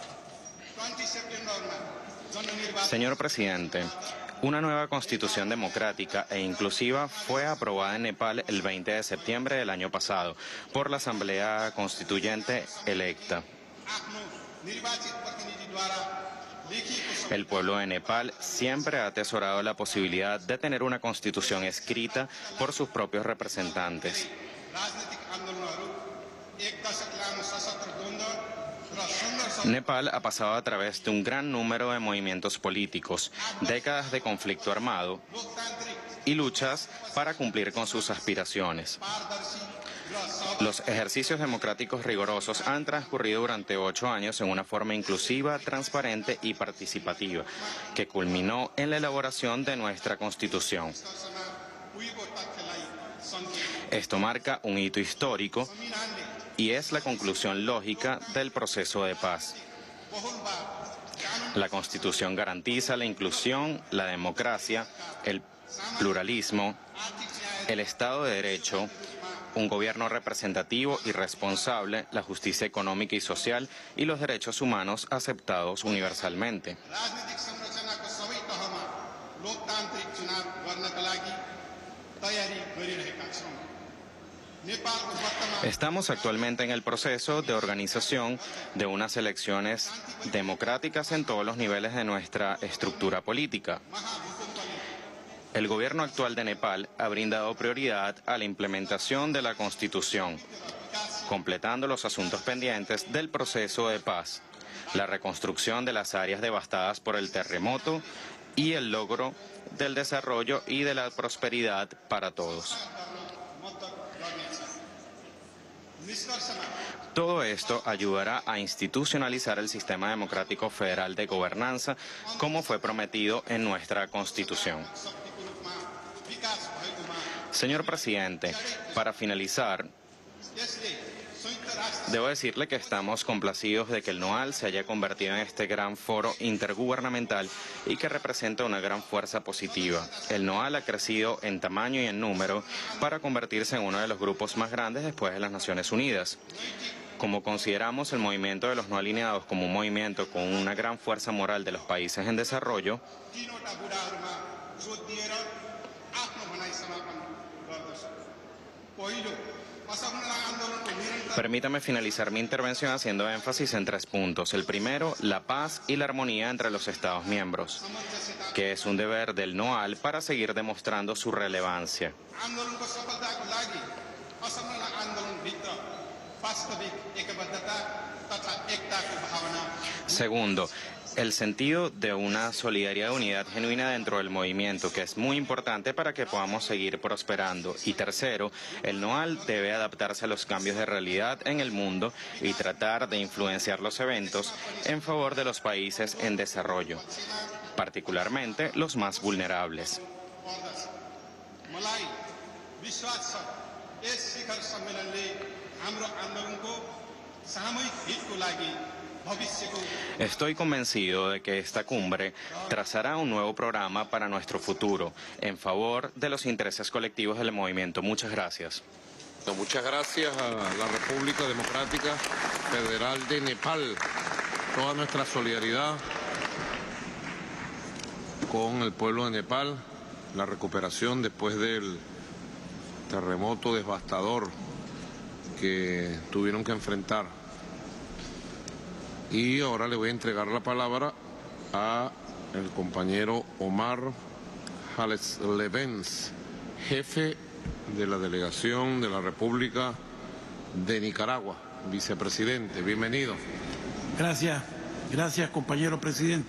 Señor presidente, una nueva constitución democrática e inclusiva fue aprobada en Nepal el veinte de septiembre del año pasado por la Asamblea Constituyente electa. El pueblo de Nepal siempre ha atesorado la posibilidad de tener una constitución escrita por sus propios representantes. Nepal ha pasado a través de un gran número de movimientos políticos, décadas de conflicto armado y luchas para cumplir con sus aspiraciones. Los ejercicios democráticos rigurosos han transcurrido durante ocho años en una forma inclusiva, transparente y participativa, que culminó en la elaboración de nuestra Constitución. Esto marca un hito histórico y es la conclusión lógica del proceso de paz. La Constitución garantiza la inclusión, la democracia, el pluralismo, el Estado de Derecho, un gobierno representativo y responsable, la justicia económica y social y los derechos humanos aceptados universalmente. Estamos actualmente en el proceso de organización de unas elecciones democráticas en todos los niveles de nuestra estructura política. El gobierno actual de Nepal ha brindado prioridad a la implementación de la Constitución, completando los asuntos pendientes del proceso de paz, la reconstrucción de las áreas devastadas por el terremoto y el logro del desarrollo y de la prosperidad para todos. Todo esto ayudará a institucionalizar el sistema democrático federal de gobernanza, como fue prometido en nuestra Constitución. Señor presidente, para finalizar, debo decirle que estamos complacidos de que el NOAL se haya convertido en este gran foro intergubernamental y que representa una gran fuerza positiva. El NOAL ha crecido en tamaño y en número para convertirse en uno de los grupos más grandes después de las Naciones Unidas. Como consideramos el movimiento de los no alineados como un movimiento con una gran fuerza moral de los países en desarrollo, permítame finalizar mi intervención haciendo énfasis en tres puntos. El primero, la paz y la armonía entre los Estados miembros, que es un deber del NOAL para seguir demostrando su relevancia. Segundo, el sentido de una solidaridad y unidad genuina dentro del movimiento, que es muy importante para que podamos seguir prosperando. Y tercero, el NOAL debe adaptarse a los cambios de realidad en el mundo y tratar de influenciar los eventos en favor de los países en desarrollo, particularmente los más vulnerables. Estoy convencido de que esta cumbre trazará un nuevo programa para nuestro futuro en favor de los intereses colectivos del movimiento. Muchas gracias. Muchas gracias a la República Democrática Federal de Nepal. Toda nuestra solidaridad con el pueblo de Nepal, la recuperación después del terremoto devastador que tuvieron que enfrentar. Y ahora le voy a entregar la palabra a el compañero Omar Jalez-Levens, jefe de la delegación de la República de Nicaragua, vicepresidente. Bienvenido. Gracias, gracias compañero presidente.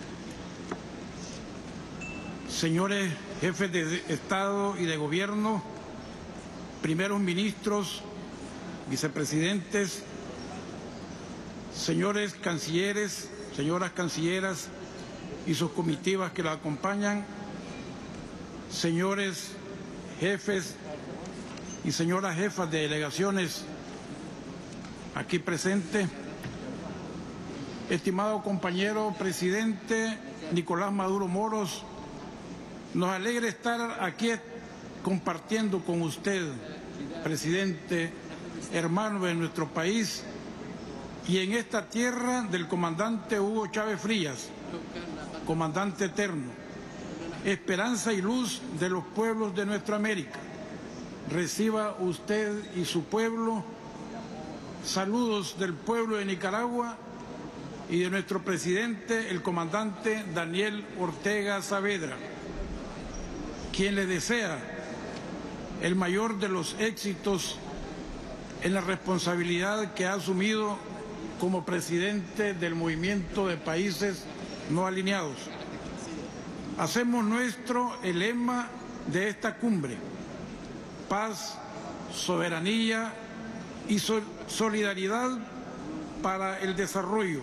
Señores jefes de Estado y de Gobierno, primeros ministros, vicepresidentes, señores cancilleres, señoras cancilleras y sus comitivas que la acompañan, señores jefes y señoras jefas de delegaciones aquí presentes, estimado compañero presidente Nicolás Maduro Moros, nos alegra estar aquí compartiendo con usted, presidente, hermano de nuestro país, y en esta tierra del comandante Hugo Chávez Frías, comandante eterno, esperanza y luz de los pueblos de nuestra América. Reciba usted y su pueblo saludos del pueblo de Nicaragua y de nuestro presidente, el comandante Daniel Ortega Saavedra, quien le desea el mayor de los éxitos en la responsabilidad que ha asumido como presidente del Movimiento de Países No Alineados. Hacemos nuestro el lema de esta cumbre: paz, soberanía y solidaridad para el desarrollo,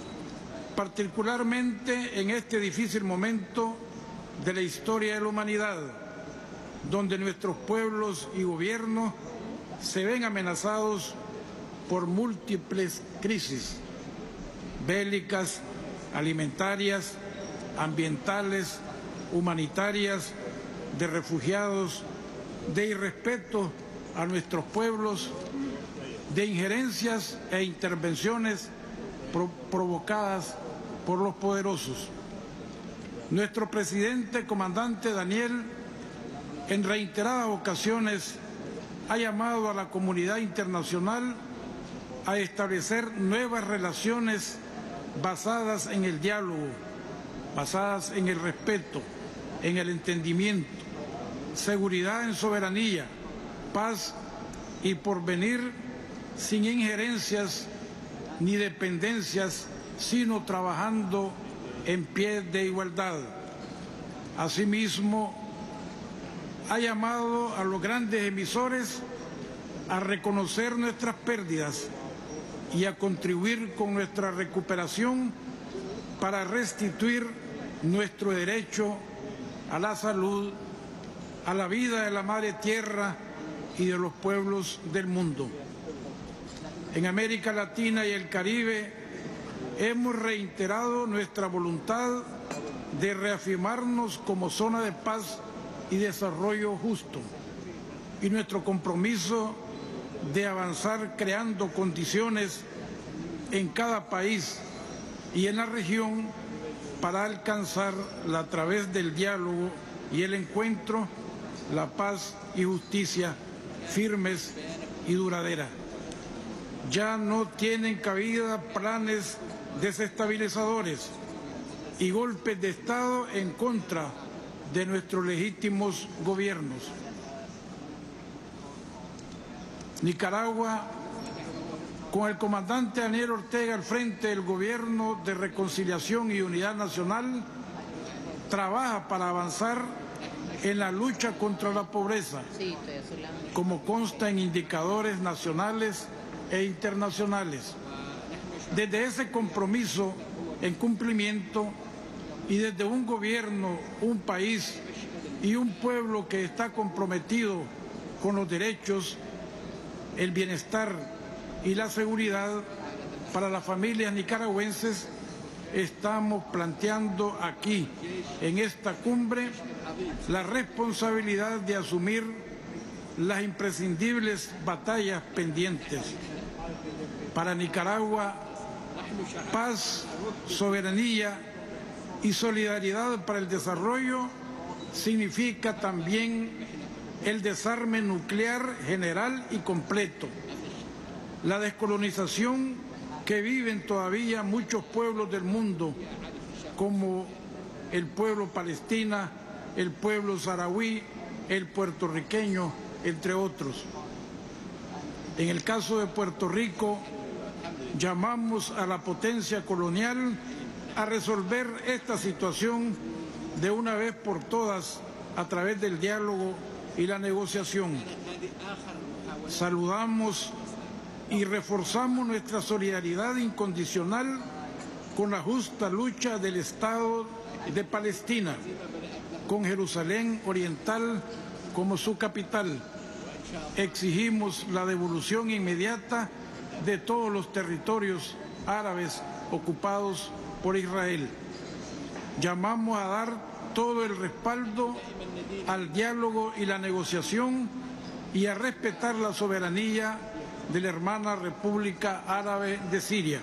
particularmente en este difícil momento de la historia de la humanidad, donde nuestros pueblos y gobiernos se ven amenazados por múltiples crisis bélicas, alimentarias, ambientales, humanitarias, de refugiados, de irrespeto a nuestros pueblos, de injerencias e intervenciones pro provocadas por los poderosos. Nuestro presidente, comandante Daniel, en reiteradas ocasiones ha llamado a la comunidad internacional a establecer nuevas relaciones basadas en el diálogo, basadas en el respeto, en el entendimiento, seguridad en soberanía, paz y porvenir, sin injerencias ni dependencias, sino trabajando en pie de igualdad. Asimismo, ha llamado a los grandes emisores a reconocer nuestras pérdidas y a contribuir con nuestra recuperación para restituir nuestro derecho a la salud, a la vida de la madre tierra y de los pueblos del mundo. En América Latina y el Caribe hemos reiterado nuestra voluntad de reafirmarnos como zona de paz y desarrollo justo, y nuestro compromiso de avanzar creando condiciones en cada país y en la región para alcanzar a través del diálogo y el encuentro la paz y justicia firmes y duraderas. Ya no tienen cabida planes desestabilizadores y golpes de Estado en contra de nuestros legítimos gobiernos. Nicaragua, con el comandante Daniel Ortega al frente del Gobierno de Reconciliación y Unidad Nacional, trabaja para avanzar en la lucha contra la pobreza, como consta en indicadores nacionales e internacionales. Desde ese compromiso en cumplimiento y desde un gobierno, un país y un pueblo que está comprometido con los derechos, el bienestar y la seguridad para las familias nicaragüenses, estamos planteando aquí, en esta cumbre, la responsabilidad de asumir las imprescindibles batallas pendientes. Para Nicaragua, paz, soberanía y solidaridad para el desarrollo significa también el desarme nuclear general y completo, la descolonización que viven todavía muchos pueblos del mundo, como el pueblo palestina, el pueblo saharaui, el puertorriqueño, entre otros. En el caso de Puerto Rico, llamamos a la potencia colonial a resolver esta situación de una vez por todas a través del diálogo y la negociación. Saludamos y reforzamos nuestra solidaridad incondicional con la justa lucha del Estado de Palestina, con Jerusalén Oriental como su capital. Exigimos la devolución inmediata de todos los territorios árabes ocupados por Israel. Llamamos a dar todo el respaldo al diálogo y la negociación y a respetar la soberanía de la hermana República Árabe de Siria.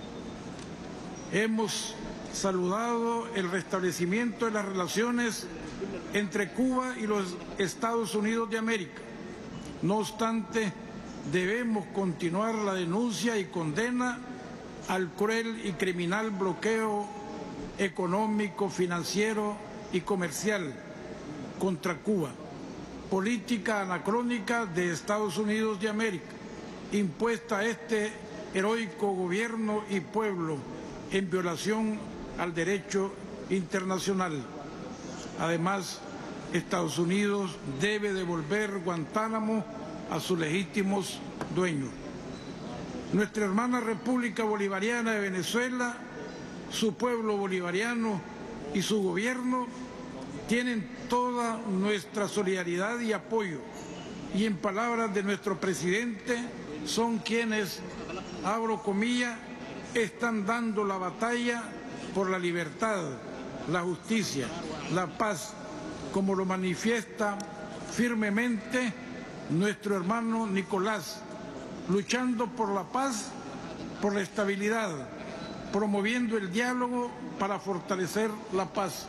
Hemos saludado el restablecimiento de las relaciones entre Cuba y los Estados Unidos de América. No obstante, debemos continuar la denuncia y condena al cruel y criminal bloqueo económico, financiero y comercial contra Cuba, política anacrónica de Estados Unidos de América, impuesta a este heroico gobierno y pueblo en violación al derecho internacional. Además, Estados Unidos debe devolver Guantánamo a sus legítimos dueños. Nuestra hermana República Bolivariana de Venezuela, su pueblo bolivariano y su gobierno tienen toda nuestra solidaridad y apoyo, y en palabras de nuestro presidente, son quienes, abro comillas, están dando la batalla por la libertad, la justicia, la paz, como lo manifiesta firmemente nuestro hermano Nicolás, luchando por la paz, por la estabilidad, promoviendo el diálogo para fortalecer la paz.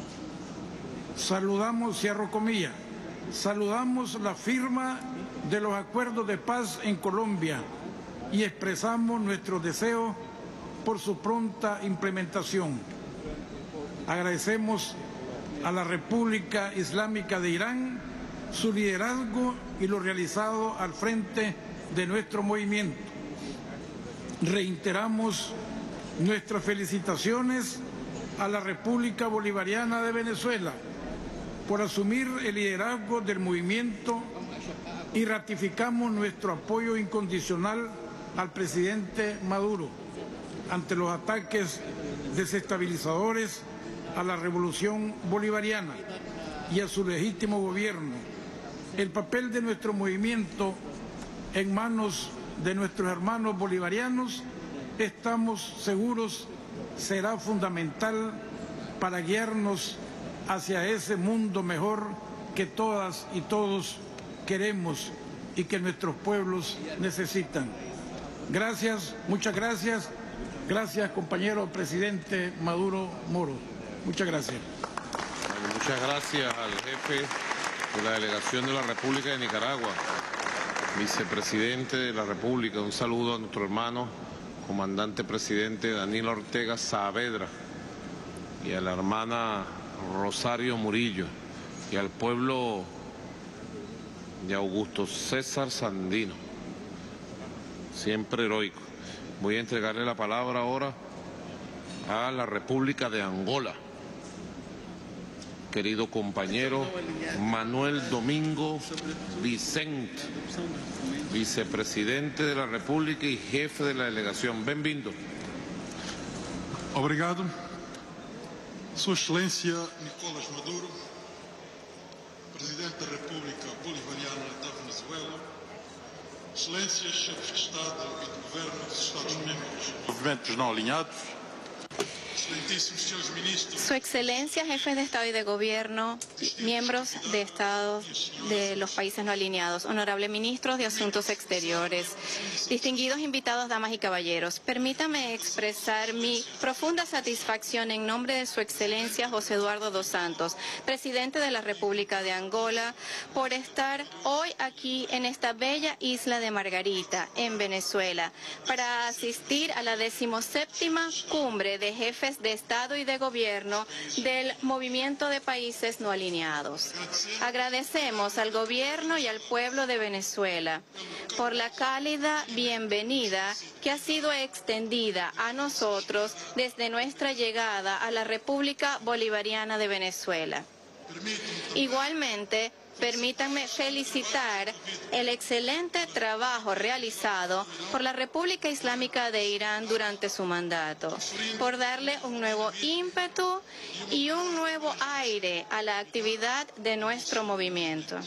Saludamos, cierro comillas, saludamos la firma de los acuerdos de paz en Colombia y expresamos nuestro deseo por su pronta implementación. Agradecemos a la República Islámica de Irán su liderazgo y lo realizado al frente de nuestro movimiento. Reiteramos nuestras felicitaciones a la República Bolivariana de Venezuela por asumir el liderazgo del movimiento y ratificamos nuestro apoyo incondicional al presidente Maduro ante los ataques desestabilizadores a la revolución bolivariana y a su legítimo gobierno. El papel de nuestro movimiento en manos de nuestros hermanos bolivarianos, estamos seguros, será fundamental para guiarnos hacia ese mundo mejor que todas y todos queremos y que nuestros pueblos necesitan. Gracias, muchas gracias. Gracias, compañero presidente Maduro Moro. Muchas gracias. Bueno, muchas gracias al jefe de la delegación de la República de Nicaragua, vicepresidente de la República. Un saludo a nuestro hermano, comandante presidente Daniel Ortega Saavedra, y a la hermana Rosario Murillo, y al pueblo de Augusto César Sandino, siempre heroico. Voy a entregarle la palabra ahora a la República de Angola. Querido compañero Manuel Domingo Vicente, vicepresidente de la República y jefe de la delegación. Bem-vindo. Obrigado. Sua Excelência Nicolás Maduro, Presidente da República Bolivariana da Venezuela, Excelências, Chefes de Estado e de Governo dos Estados-membros, movimentos não alinhados, excelentíssimos senhores ministros, Su Excelencia, jefes de Estado y de Gobierno, miembros de Estado de los países no alineados, honorables ministros de Asuntos Exteriores, distinguidos invitados, damas y caballeros, permítame expresar mi profunda satisfacción en nombre de Su Excelencia José Eduardo dos Santos, presidente de la República de Angola, por estar hoy aquí en esta bella isla de Margarita, en Venezuela, para asistir a la decimoséptima cumbre de jefes de Estado y de Gobierno del Movimiento de Países No Alineados. Agradecemos al Gobierno y al pueblo de Venezuela por la cálida bienvenida que ha sido extendida a nosotros desde nuestra llegada a la República Bolivariana de Venezuela. Igualmente, permítanme felicitar el excelente trabajo realizado por la República Islámica de Irán durante su mandato, por darle un nuevo ímpetu y un nuevo aire a la actividad de nuestro movimiento.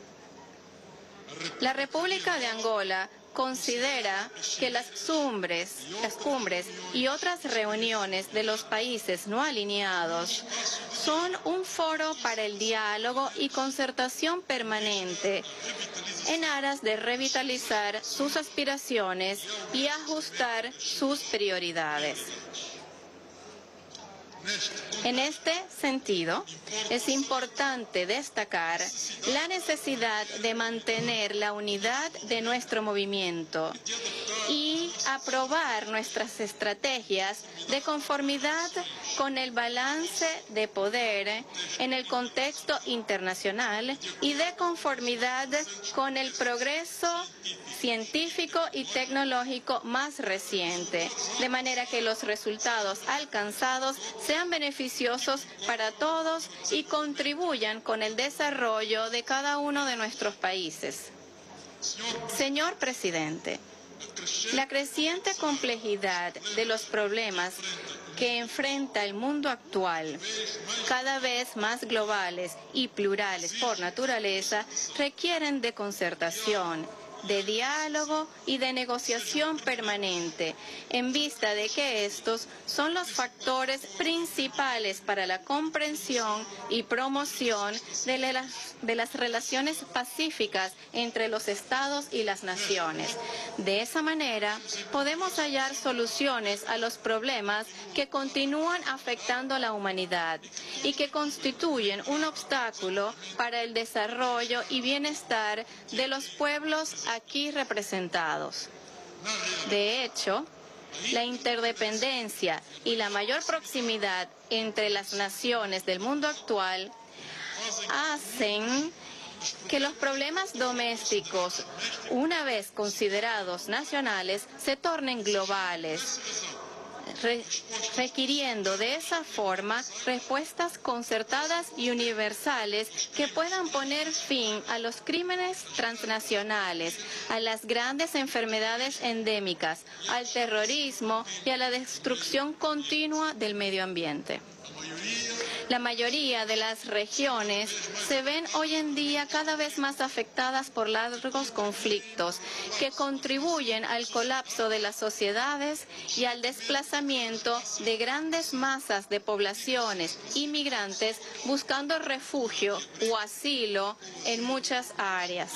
La República de Angola considera que las cumbres, las cumbres y otras reuniones de los países no alineados son un foro para el diálogo y concertación permanente en aras de revitalizar sus aspiraciones y ajustar sus prioridades. En este sentido, es importante destacar la necesidad de mantener la unidad de nuestro movimiento y aprobar nuestras estrategias de conformidad con el balance de poder en el contexto internacional y de conformidad con el progreso científico y tecnológico más reciente, de manera que los resultados alcanzados sean beneficiosos para todos y contribuyan con el desarrollo de cada uno de nuestros países. Señor presidente, la creciente complejidad de los problemas que enfrenta el mundo actual, cada vez más globales y plurales por naturaleza, requieren de concertación, de diálogo y de negociación permanente, en vista de que estos son los factores principales para la comprensión y promoción de las, de las relaciones pacíficas entre los estados y las naciones. De esa manera, podemos hallar soluciones a los problemas que continúan afectando a la humanidad y que constituyen un obstáculo para el desarrollo y bienestar de los pueblos aquí representados. De hecho, la interdependencia y la mayor proximidad entre las naciones del mundo actual hacen que los problemas domésticos, una vez considerados nacionales, se tornen globales, Re requiriendo de esa forma respuestas concertadas y universales que puedan poner fin a los crímenes transnacionales, a las grandes enfermedades endémicas, al terrorismo y a la destrucción continua del medio ambiente. La mayoría de las regiones se ven hoy en día cada vez más afectadas por largos conflictos que contribuyen al colapso de las sociedades y al desplazamiento de grandes masas de poblaciones inmigrantes buscando refugio o asilo en muchas áreas.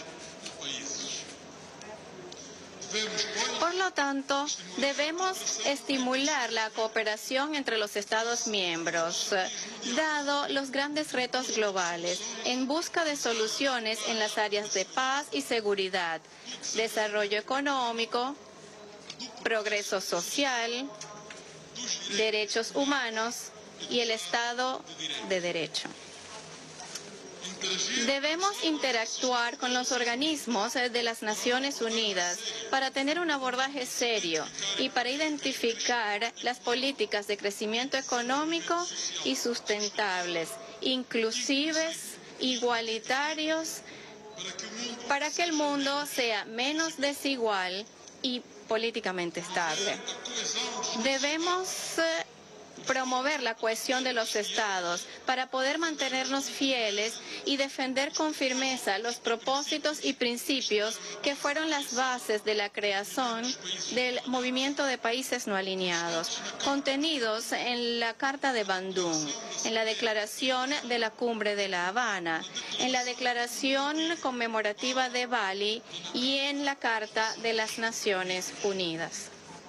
Por lo tanto, debemos estimular la cooperación entre los Estados miembros, dado los grandes retos globales, en busca de soluciones en las áreas de paz y seguridad, desarrollo económico, progreso social, derechos humanos y el Estado de Derecho. Debemos interactuar con los organismos de las Naciones Unidas para tener un abordaje serio y para identificar las políticas de crecimiento económico y sustentables, inclusivas, igualitarios, para que el mundo sea menos desigual y políticamente estable. Debemos eh, promover la cohesión de los estados para poder mantenernos fieles y defender con firmeza los propósitos y principios que fueron las bases de la creación del movimiento de países no alineados, contenidos en la Carta de Bandung, en la Declaración de la Cumbre de La Habana, en la Declaración Conmemorativa de Bali y en la Carta de las Naciones Unidas.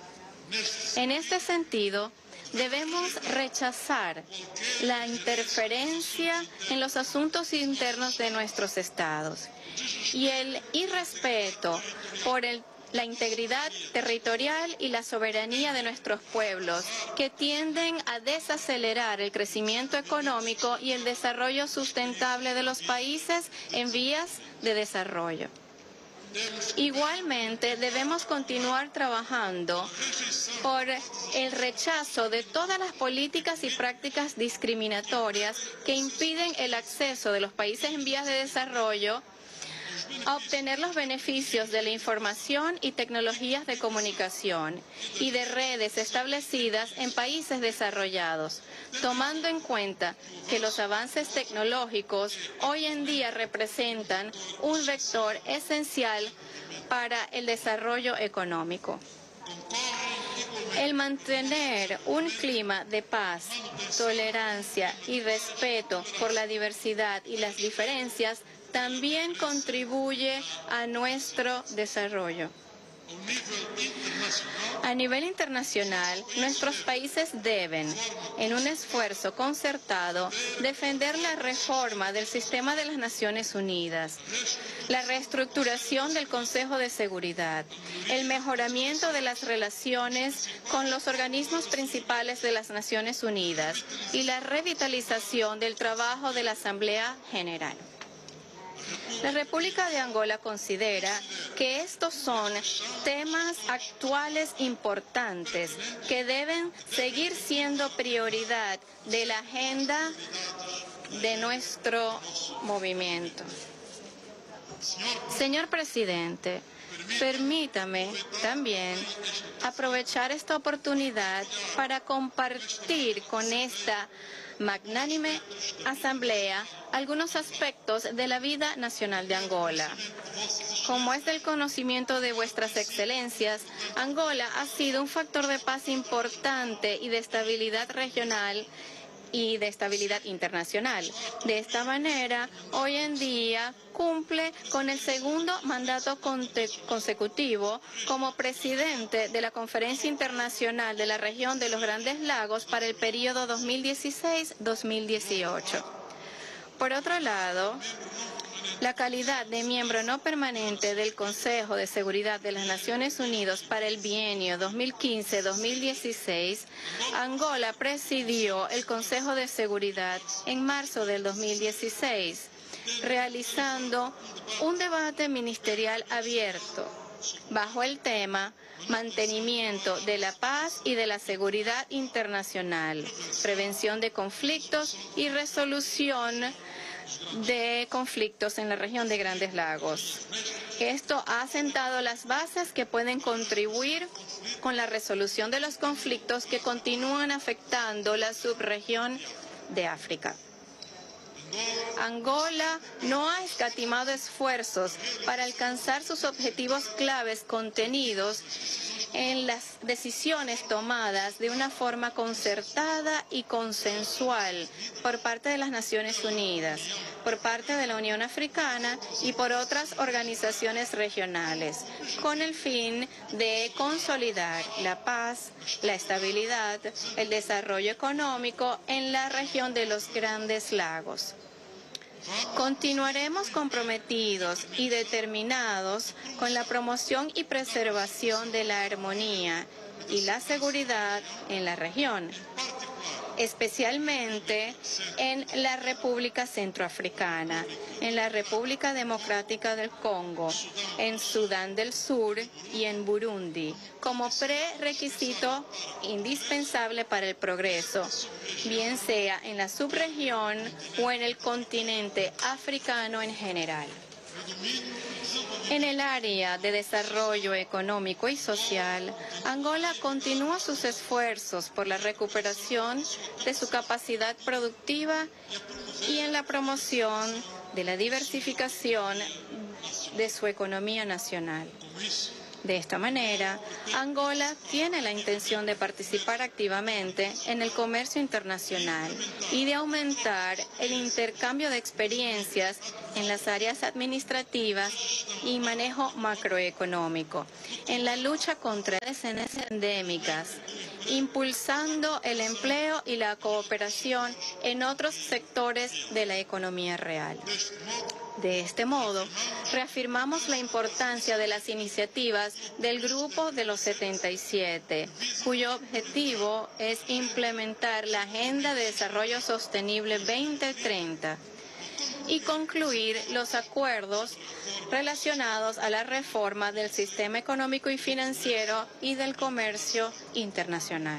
En este sentido, debemos rechazar la interferencia en los asuntos internos de nuestros estados y el irrespeto por el, la integridad territorial y la soberanía de nuestros pueblos, que tienden a desacelerar el crecimiento económico y el desarrollo sustentable de los países en vías de desarrollo. Igualmente, debemos continuar trabajando por el rechazo de todas las políticas y prácticas discriminatorias que impiden el acceso de los países en vías de desarrollo a obtener los beneficios de la información y tecnologías de comunicación y de redes establecidas en países desarrollados, tomando en cuenta que los avances tecnológicos hoy en día representan un vector esencial para el desarrollo económico. El mantener un clima de paz, tolerancia y respeto por la diversidad y las diferencias también contribuye a nuestro desarrollo. A A nivel internacional, nuestros países deben, en un esfuerzo concertado, defender la reforma del sistema de las Naciones Unidas, la reestructuración del Consejo de Seguridad, el mejoramiento de las relaciones con los organismos principales de las Naciones Unidas y la revitalización del trabajo de la Asamblea General. La República de Angola considera que estos son temas actuales importantes que deben seguir siendo prioridad de la agenda de nuestro movimiento. Señor presidente, permítame también aprovechar esta oportunidad para compartir con esta magnánime asamblea algunos aspectos de la vida nacional de Angola. Como es del conocimiento de vuestras excelencias, Angola ha sido un factor de paz importante y de estabilidad regional y de estabilidad internacional. De esta manera, hoy en día cumple con el segundo mandato consecutivo como presidente de la Conferencia Internacional de la Región de los Grandes Lagos para el periodo dos mil dieciséis a dos mil dieciocho. Por otro lado, la calidad de miembro no permanente del Consejo de Seguridad de las Naciones Unidas para el bienio dos mil quince a dos mil dieciséis, Angola presidió el Consejo de Seguridad en marzo del dos mil dieciséis, realizando un debate ministerial abierto bajo el tema mantenimiento de la paz y de la seguridad internacional, prevención de conflictos y resolución de conflictos en la región de Grandes Lagos. Esto ha sentado las bases que pueden contribuir con la resolución de los conflictos que continúan afectando la subregión de África. Angola no ha escatimado esfuerzos para alcanzar sus objetivos claves contenidos en las decisiones tomadas de una forma concertada y consensual por parte de las Naciones Unidas, por parte de la Unión Africana y por otras organizaciones regionales, con el fin de consolidar la paz, la estabilidad, el desarrollo económico en la región de los Grandes Lagos. Continuaremos comprometidos y determinados con la promoción y preservación de la armonía y la seguridad en la región, especialmente en la República Centroafricana, en la República Democrática del Congo, en Sudán del Sur y en Burundi, como prerequisito indispensable para el progreso, bien sea en la subregión o en el continente africano en general. En el área de desarrollo económico y social, Angola continúa sus esfuerzos por la recuperación de su capacidad productiva y en la promoción de la diversificación de su economía nacional. De esta manera, Angola tiene la intención de participar activamente en el comercio internacional y de aumentar el intercambio de experiencias en las áreas administrativas y manejo macroeconómico, en la lucha contra enfermedades endémicas, impulsando el empleo y la cooperación en otros sectores de la economía real. De este modo, reafirmamos la importancia de las iniciativas del Grupo de los setenta y siete, cuyo objetivo es implementar la Agenda de Desarrollo Sostenible veinte treinta y concluir los acuerdos relacionados a la reforma del sistema económico y financiero y del comercio internacional.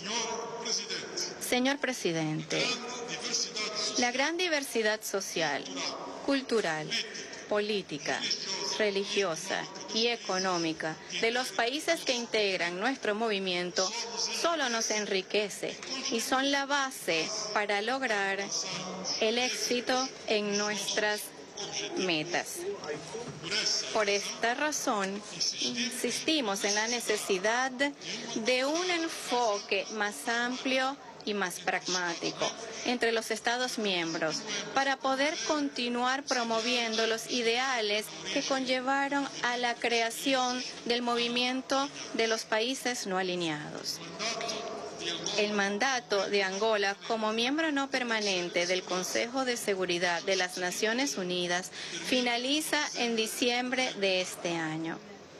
Señor presidente, la gran diversidad social, cultural, política, religiosa y económica de los países que integran nuestro movimiento solo nos enriquece y son la base para lograr el éxito en nuestras metas. Por esta razón, insistimos en la necesidad de un enfoque más amplio y más pragmático entre los Estados miembros para poder continuar promoviendo los ideales que conllevaron a la creación del movimiento de los países no alineados. El mandato de Angola como miembro no permanente del Consejo de Seguridad de las Naciones Unidas finaliza en diciembre de este año.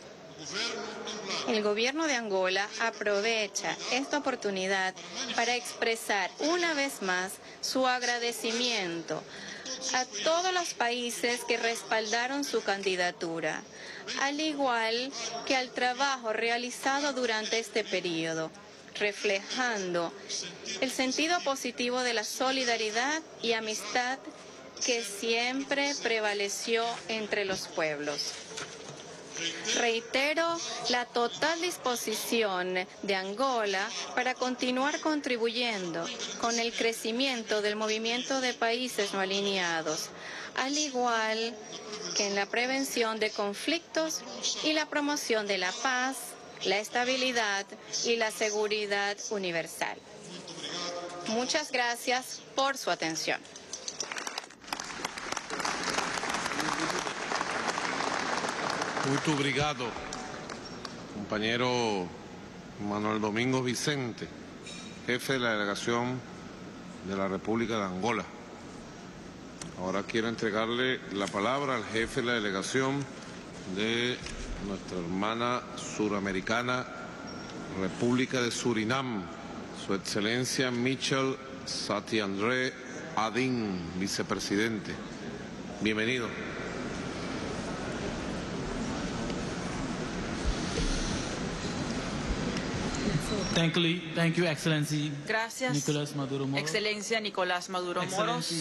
El gobierno de Angola aprovecha esta oportunidad para expresar una vez más su agradecimiento a todos los países que respaldaron su candidatura, al igual que al trabajo realizado durante este periodo, reflejando el sentido positivo de la solidaridad y amistad que siempre prevaleció entre los pueblos. Reitero la total disposición de Angola para continuar contribuyendo con el crecimiento del movimiento de países no alineados, al igual que en la prevención de conflictos y la promoción de la paz, la estabilidad y la seguridad universal. Muchas gracias por su atención. Muito obrigado, compañero Manuel Domingos Vicente, jefe de la delegación de la República de Angola. Ahora quiero entregarle la palabra al jefe de la delegación de nuestra hermana suramericana, República de Surinam, Su Excelencia Michel Sati-André Adin, vicepresidente. Bienvenido. Thank you, thank you, Excellency. Gracias, Nicolás Maduro Moros. Excelencia Nicolás Maduro Moros.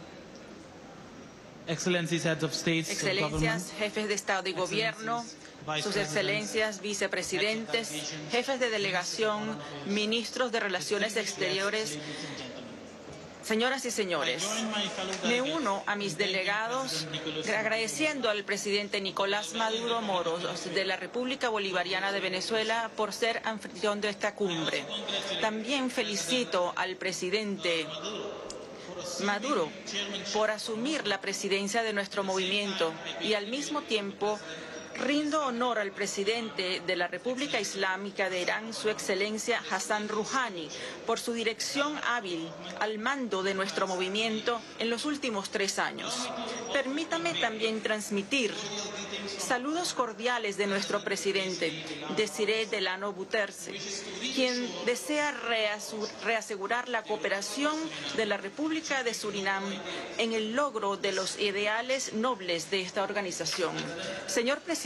Excellencies, heads of states, Excelencias, jefes de Estado y Gobierno, sus excelencias, vicepresidentes, jefes de delegación, ministros de Relaciones Exteriores, señoras y señores, me uno a mis delegados agradeciendo al presidente Nicolás Maduro Moros de la República Bolivariana de Venezuela por ser anfitrión de esta cumbre. También felicito al presidente Maduro por asumir la presidencia de nuestro movimiento y al mismo tiempo rindo honor al presidente de la República Islámica de Irán, su excelencia Hassan Rouhani, por su dirección hábil al mando de nuestro movimiento en los últimos tres años. Permítame también transmitir saludos cordiales de nuestro presidente, Desiré Delano Bouterse, quien desea reasegurar la cooperación de la República de Surinam en el logro de los ideales nobles de esta organización. Señor presidente,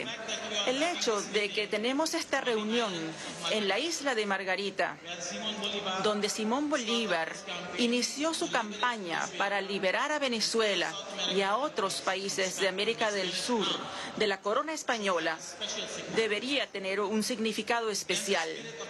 el hecho de que tenemos esta reunión en la isla de Margarita, donde Simón Bolívar inició su campaña para liberar a Venezuela y a otros países de América del Sur de la corona española, debería tener un significado especial.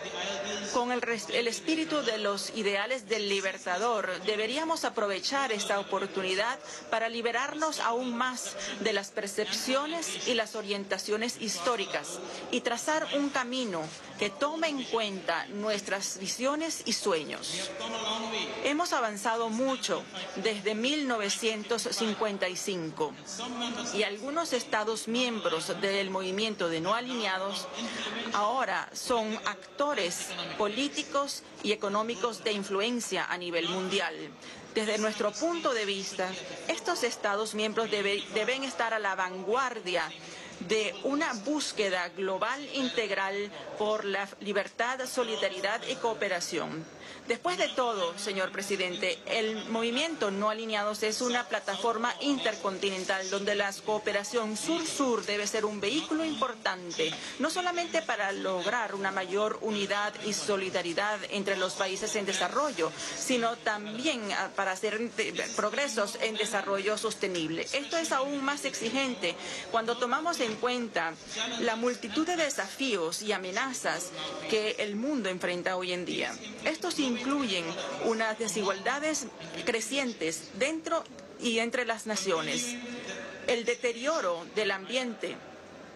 Con el, el espíritu de los ideales del libertador, deberíamos aprovechar esta oportunidad para liberarnos aún más de las percepciones y las orientaciones históricas y trazar un camino que tome en cuenta nuestras visiones y sueños. Hemos avanzado mucho desde mil novecientos cincuenta y cinco y algunos Estados miembros del movimiento de no alineados ahora son actores políticos y económicos de influencia a nivel mundial. Desde nuestro punto de vista, estos Estados miembros debe, deben estar a la vanguardia de una búsqueda global integral por la libertad, solidaridad y cooperación. Después de todo, señor presidente, el movimiento no alineados es una plataforma intercontinental donde la cooperación sur-sur debe ser un vehículo importante, no solamente para lograr una mayor unidad y solidaridad entre los países en desarrollo, sino también para hacer progresos en desarrollo sostenible. Esto es aún más exigente cuando tomamos en cuenta la multitud de desafíos y amenazas que el mundo enfrenta hoy en día. Estos incluyen unas desigualdades crecientes dentro y entre las naciones, el deterioro del ambiente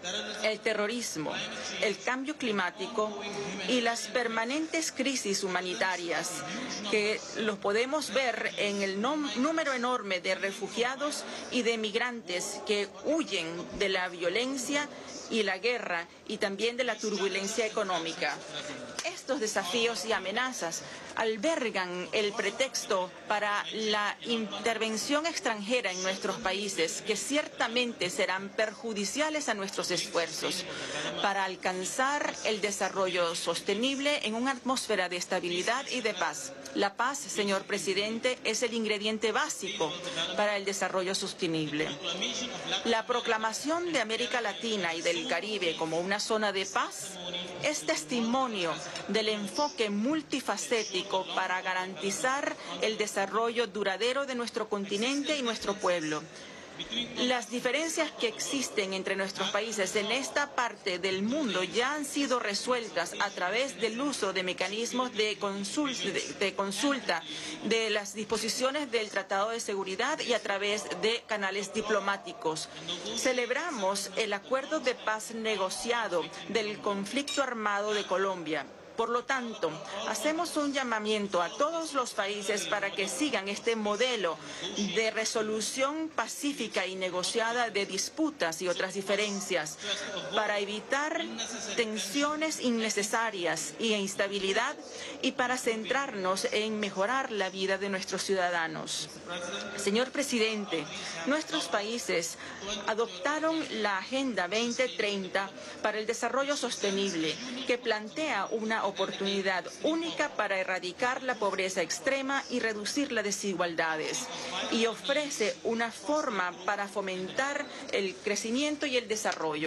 el terrorismo, el cambio climático y las permanentes crisis humanitarias que los podemos ver en el número enorme de refugiados y de migrantes que huyen de la violencia y la guerra y también de la turbulencia económica. Estos desafíos y amenazas albergan el pretexto para la intervención extranjera en nuestros países, que ciertamente serán perjudiciales a nuestros esfuerzos para alcanzar el desarrollo sostenible en una atmósfera de estabilidad y de paz. La paz, señor presidente, es el ingrediente básico para el desarrollo sostenible. La proclamación de América Latina y del Caribe como una zona de paz es testimonio del enfoque multifacético para garantizar el desarrollo duradero de nuestro continente y nuestro pueblo. Las diferencias que existen entre nuestros países en esta parte del mundo ya han sido resueltas a través del uso de mecanismos de consulta, de, de consulta de las disposiciones del Tratado de Seguridad y a través de canales diplomáticos. Celebramos el acuerdo de paz negociado del conflicto armado de Colombia. Por lo tanto, hacemos un llamamiento a todos los países para que sigan este modelo de resolución pacífica y negociada de disputas y otras diferencias, para evitar tensiones innecesarias y instabilidad y para centrarnos en mejorar la vida de nuestros ciudadanos. Señor presidente, nuestros países adoptaron la Agenda veinte treinta para el desarrollo sostenible, que plantea una oportunidad única para erradicar la pobreza extrema y reducir las desigualdades, y ofrece una forma para fomentar el crecimiento y el desarrollo.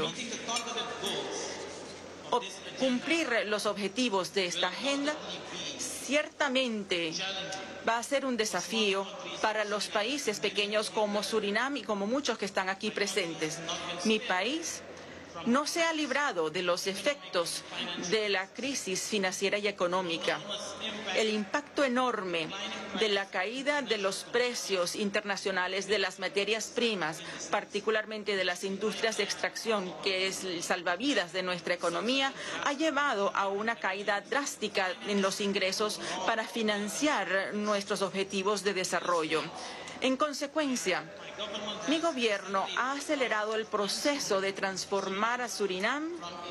O cumplir los objetivos de esta agenda ciertamente va a ser un desafío para los países pequeños como Surinam y como muchos que están aquí presentes. Mi país no se ha librado de los efectos de la crisis financiera y económica. El impacto enorme de la caída de los precios internacionales de las materias primas, particularmente de las industrias de extracción, que es el salvavidas de nuestra economía, ha llevado a una caída drástica en los ingresos para financiar nuestros objetivos de desarrollo. En consecuencia, mi gobierno ha acelerado el proceso de transformar a Surinam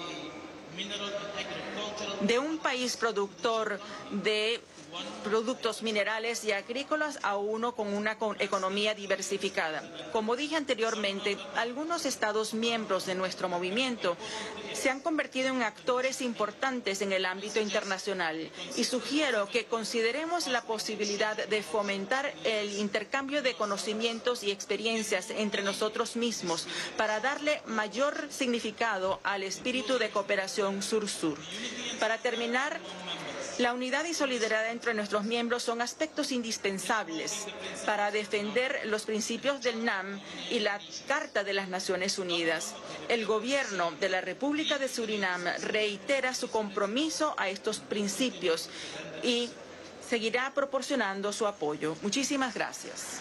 de un país productor de productos minerales y agrícolas a uno con una economía diversificada. Como dije anteriormente, algunos Estados miembros de nuestro movimiento se han convertido en actores importantes en el ámbito internacional y sugiero que consideremos la posibilidad de fomentar el intercambio de conocimientos y experiencias entre nosotros mismos para darle mayor significado al espíritu de cooperación sur-sur. Para terminar, la unidad y solidaridad entre nuestros miembros son aspectos indispensables para defender los principios del N A M y la Carta de las Naciones Unidas. El gobierno de la República de Surinam reitera su compromiso a estos principios y seguirá proporcionando su apoyo. Muchísimas gracias.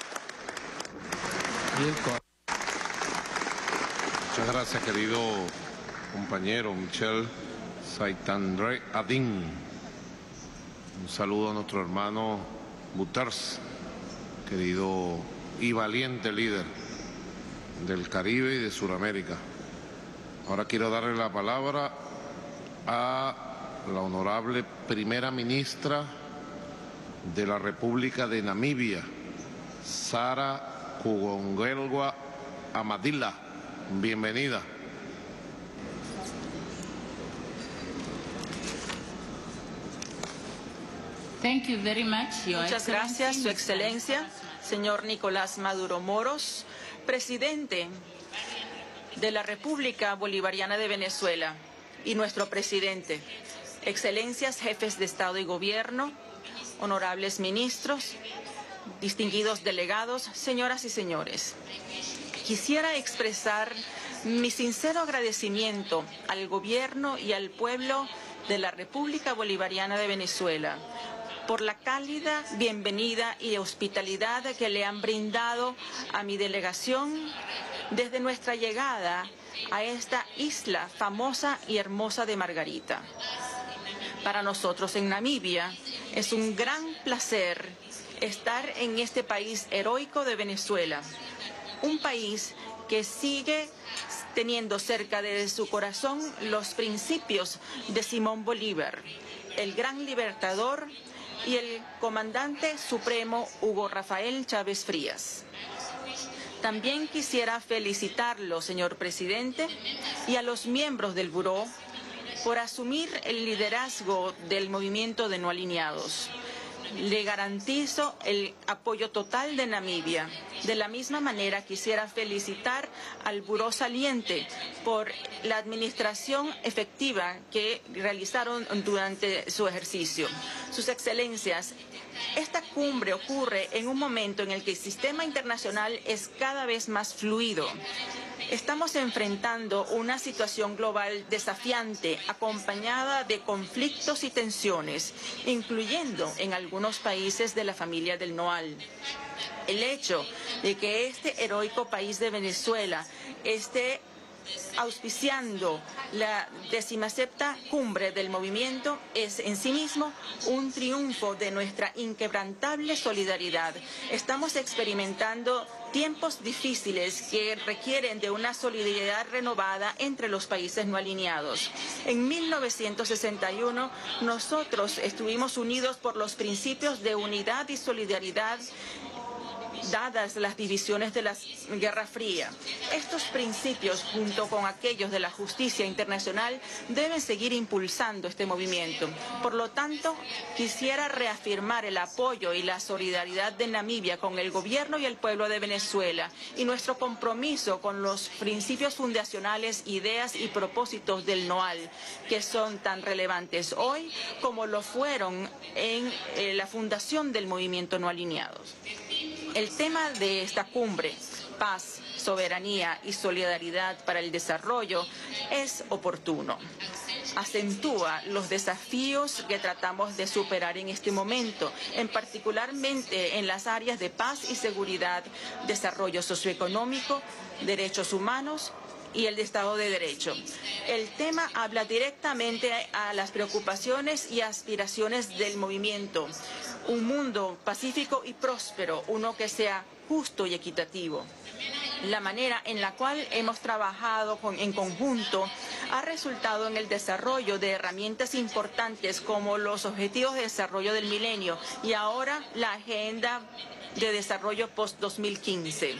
Muchas gracias, querido compañero Michel Saitandre Adin. Un saludo a nuestro hermano Buters, querido y valiente líder del Caribe y de Sudamérica. Ahora quiero darle la palabra a la honorable primera ministra de la República de Namibia, Sara Kugongelwa Amadila. Bienvenida. Thank you very much, Your Muchas gracias, Su Excelencia, señor Nicolás Maduro Moros, presidente de la República Bolivariana de Venezuela, y nuestro presidente, excelencias, jefes de Estado y Gobierno, honorables ministros, distinguidos delegados, señoras y señores. Quisiera expresar mi sincero agradecimiento al Gobierno y al pueblo de la República Bolivariana de Venezuela por la cálida bienvenida y hospitalidad que le han brindado a mi delegación desde nuestra llegada a esta isla famosa y hermosa de Margarita. Para nosotros en Namibia es un gran placer estar en este país heroico de Venezuela, un país que sigue teniendo cerca de su corazón los principios de Simón Bolívar, el gran libertador y el comandante supremo Hugo Rafael Chávez Frías. También quisiera felicitarlo, señor presidente, y a los miembros del Buró por asumir el liderazgo del movimiento de no alineados. Le garantizo el apoyo total de Namibia. De la misma manera, quisiera felicitar al Buró saliente por la administración efectiva que realizaron durante su ejercicio. Sus excelencias, esta cumbre ocurre en un momento en el que el sistema internacional es cada vez más fluido. Estamos enfrentando una situación global desafiante, acompañada de conflictos y tensiones, incluyendo en algunos países de la familia del Noal. El hecho de que este heroico país de Venezuela esté auspiciando la decimoséptima cumbre del movimiento es en sí mismo un triunfo de nuestra inquebrantable solidaridad. Estamos experimentando tiempos difíciles que requieren de una solidaridad renovada entre los países no alineados. En mil novecientos sesenta y uno, nosotros estuvimos unidos por los principios de unidad y solidaridad dadas las divisiones de la Guerra Fría. Estos principios, junto con aquellos de la justicia internacional, deben seguir impulsando este movimiento. Por lo tanto, quisiera reafirmar el apoyo y la solidaridad de Namibia con el gobierno y el pueblo de Venezuela y nuestro compromiso con los principios fundacionales, ideas y propósitos del NOAL, que son tan relevantes hoy como lo fueron en eh, la fundación del movimiento no alineados. El tema de esta cumbre, paz, soberanía y solidaridad para el desarrollo, es oportuno. Acentúa los desafíos que tratamos de superar en este momento, en particularmente en las áreas de paz y seguridad, desarrollo socioeconómico, derechos humanos y el de Estado de Derecho. El tema habla directamente a las preocupaciones y aspiraciones del movimiento. Un mundo pacífico y próspero, uno que sea justo y equitativo. La manera en la cual hemos trabajado con, en conjunto ha resultado en el desarrollo de herramientas importantes como los Objetivos de Desarrollo del Milenio y ahora la Agenda de Desarrollo post dos mil quince.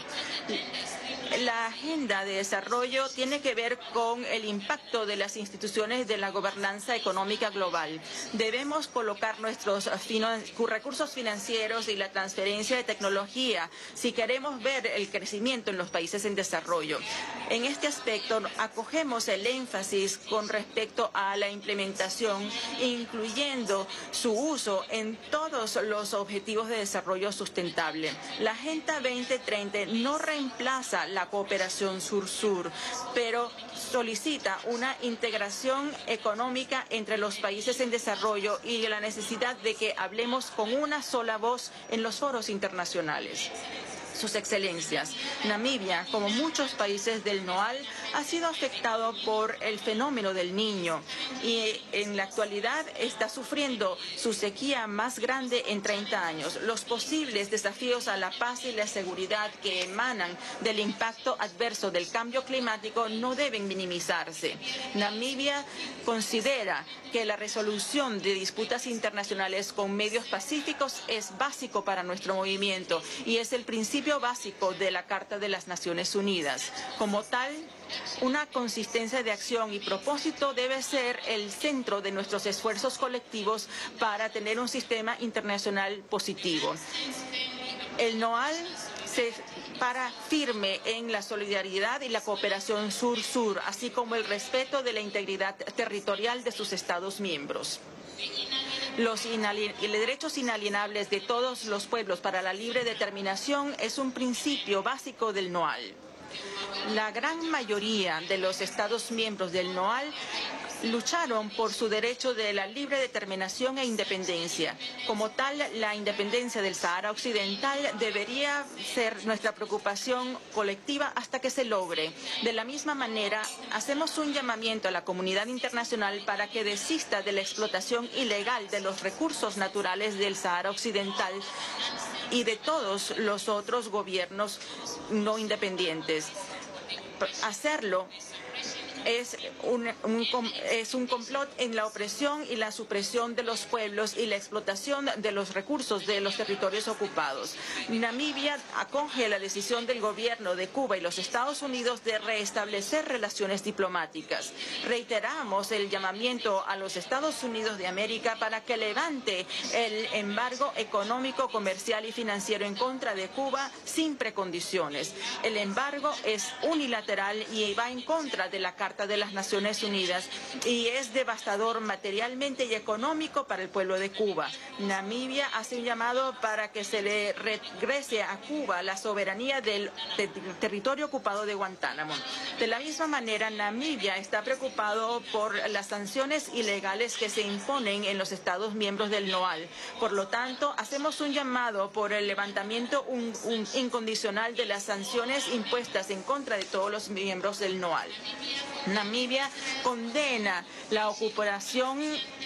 La agenda de desarrollo tiene que ver con el impacto de las instituciones de la gobernanza económica global. Debemos colocar nuestros finan- recursos financieros y la transferencia de tecnología si queremos ver el crecimiento en los países en desarrollo. En este aspecto, acogemos el énfasis con respecto a la implementación, incluyendo su uso en todos los objetivos de desarrollo sustentable. La Agenda veinte treinta no reemplaza la cooperación sur-sur, pero solicita una integración económica entre los países en desarrollo y la necesidad de que hablemos con una sola voz en los foros internacionales. Sus excelencias, Namibia, como muchos países del NOAL, ha sido afectado por el fenómeno del Niño y en la actualidad está sufriendo su sequía más grande en treinta años. Los posibles desafíos a la paz y la seguridad que emanan del impacto adverso del cambio climático no deben minimizarse. Namibia considera que la resolución de disputas internacionales con medios pacíficos es básico para nuestro movimiento y es el principio básico de la Carta de las Naciones Unidas. Como tal, una consistencia de acción y propósito debe ser el centro de nuestros esfuerzos colectivos para tener un sistema internacional positivo. El NOAL se para firme en la solidaridad y la cooperación sur-sur, así como el respeto de la integridad territorial de sus Estados miembros. Los derechos inalienables de todos los pueblos para la libre determinación es un principio básico del NOAL. La gran mayoría de los Estados miembros del NOAL lucharon por su derecho de la libre determinación e independencia. Como tal, la independencia del Sahara Occidental debería ser nuestra preocupación colectiva hasta que se logre. De la misma manera, hacemos un llamamiento a la comunidad internacional para que desista de la explotación ilegal de los recursos naturales del Sahara Occidental y de todos los otros gobiernos no independientes. Hacerlo es un, un, es un complot en la opresión y la supresión de los pueblos y la explotación de los recursos de los territorios ocupados. Namibia acoge la decisión del gobierno de Cuba y los Estados Unidos de restablecer relaciones diplomáticas. Reiteramos el llamamiento a los Estados Unidos de América para que levante el embargo económico, comercial y financiero en contra de Cuba sin precondiciones. El embargo es unilateral y va en contra de la Carta de las Naciones Unidas y es devastador materialmente y económico para el pueblo de Cuba. Namibia hace un llamado para que se le regrese a Cuba la soberanía del ter territorio ocupado de Guantánamo. De la misma manera, Namibia está preocupado por las sanciones ilegales que se imponen en los Estados miembros del NOAL. Por lo tanto, hacemos un llamado por el levantamiento un, un incondicional de las sanciones impuestas en contra de todos los miembros del NOAL. Namibia condena la ocupación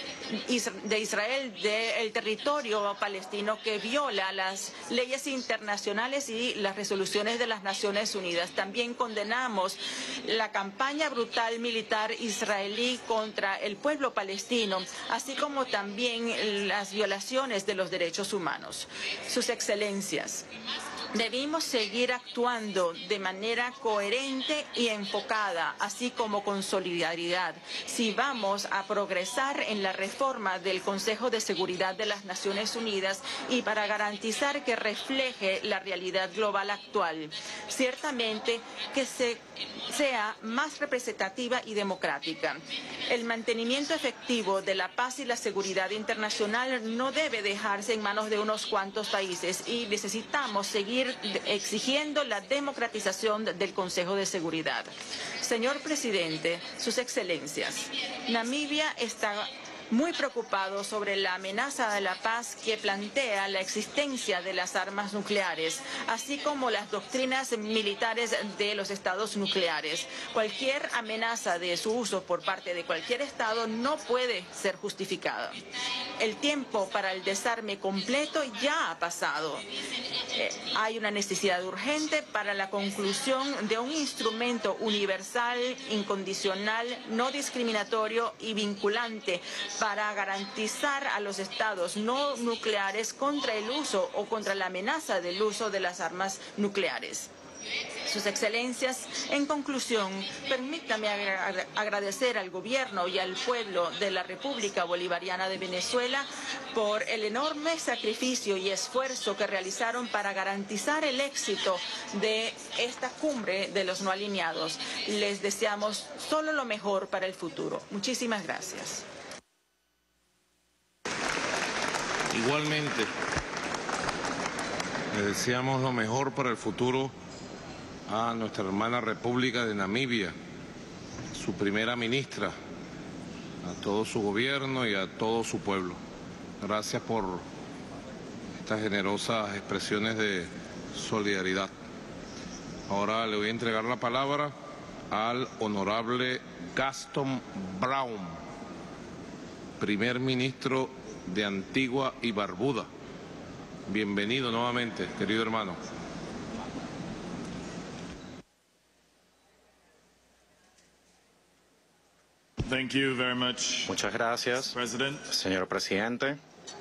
de Israel del territorio palestino que viola las leyes internacionales y las resoluciones de las Naciones Unidas. También condenamos la campaña brutal militar israelí contra el pueblo palestino, así como también las violaciones de los derechos humanos. Sus Excelencias, debemos seguir actuando de manera coherente y enfocada, así como con solidaridad, si vamos a progresar en la reforma del Consejo de Seguridad de las Naciones Unidas y para garantizar que refleje la realidad global actual. Ciertamente que se, sea más representativa y democrática. El mantenimiento efectivo de la paz y la seguridad internacional no debe dejarse en manos de unos cuantos países y necesitamos seguir exigiendo la democratización del Consejo de Seguridad. Señor Presidente, Sus Excelencias, Namibia está muy preocupado sobre la amenaza de la paz que plantea la existencia de las armas nucleares, así como las doctrinas militares de los estados nucleares. Cualquier amenaza de su uso por parte de cualquier estado no puede ser justificada. El tiempo para el desarme completo ya ha pasado. Eh, hay una necesidad urgente para la conclusión de un instrumento universal, incondicional, no discriminatorio y vinculante para garantizar a los estados no nucleares contra el uso o contra la amenaza del uso de las armas nucleares. Sus Excelencias, en conclusión, permítame agra agradecer al gobierno y al pueblo de la República Bolivariana de Venezuela por el enorme sacrificio y esfuerzo que realizaron para garantizar el éxito de esta cumbre de los no alineados. Les deseamos solo lo mejor para el futuro. Muchísimas gracias. Igualmente, le deseamos lo mejor para el futuro a nuestra hermana República de Namibia, su primera ministra, a todo su gobierno y a todo su pueblo. Gracias por estas generosas expresiones de solidaridad. Ahora le voy a entregar la palabra al honorable Gaston Brown, primer ministro de Antigua y Barbuda. Bienvenido nuevamente, querido hermano. Thank you very much. Muchas gracias, President. señor presidente.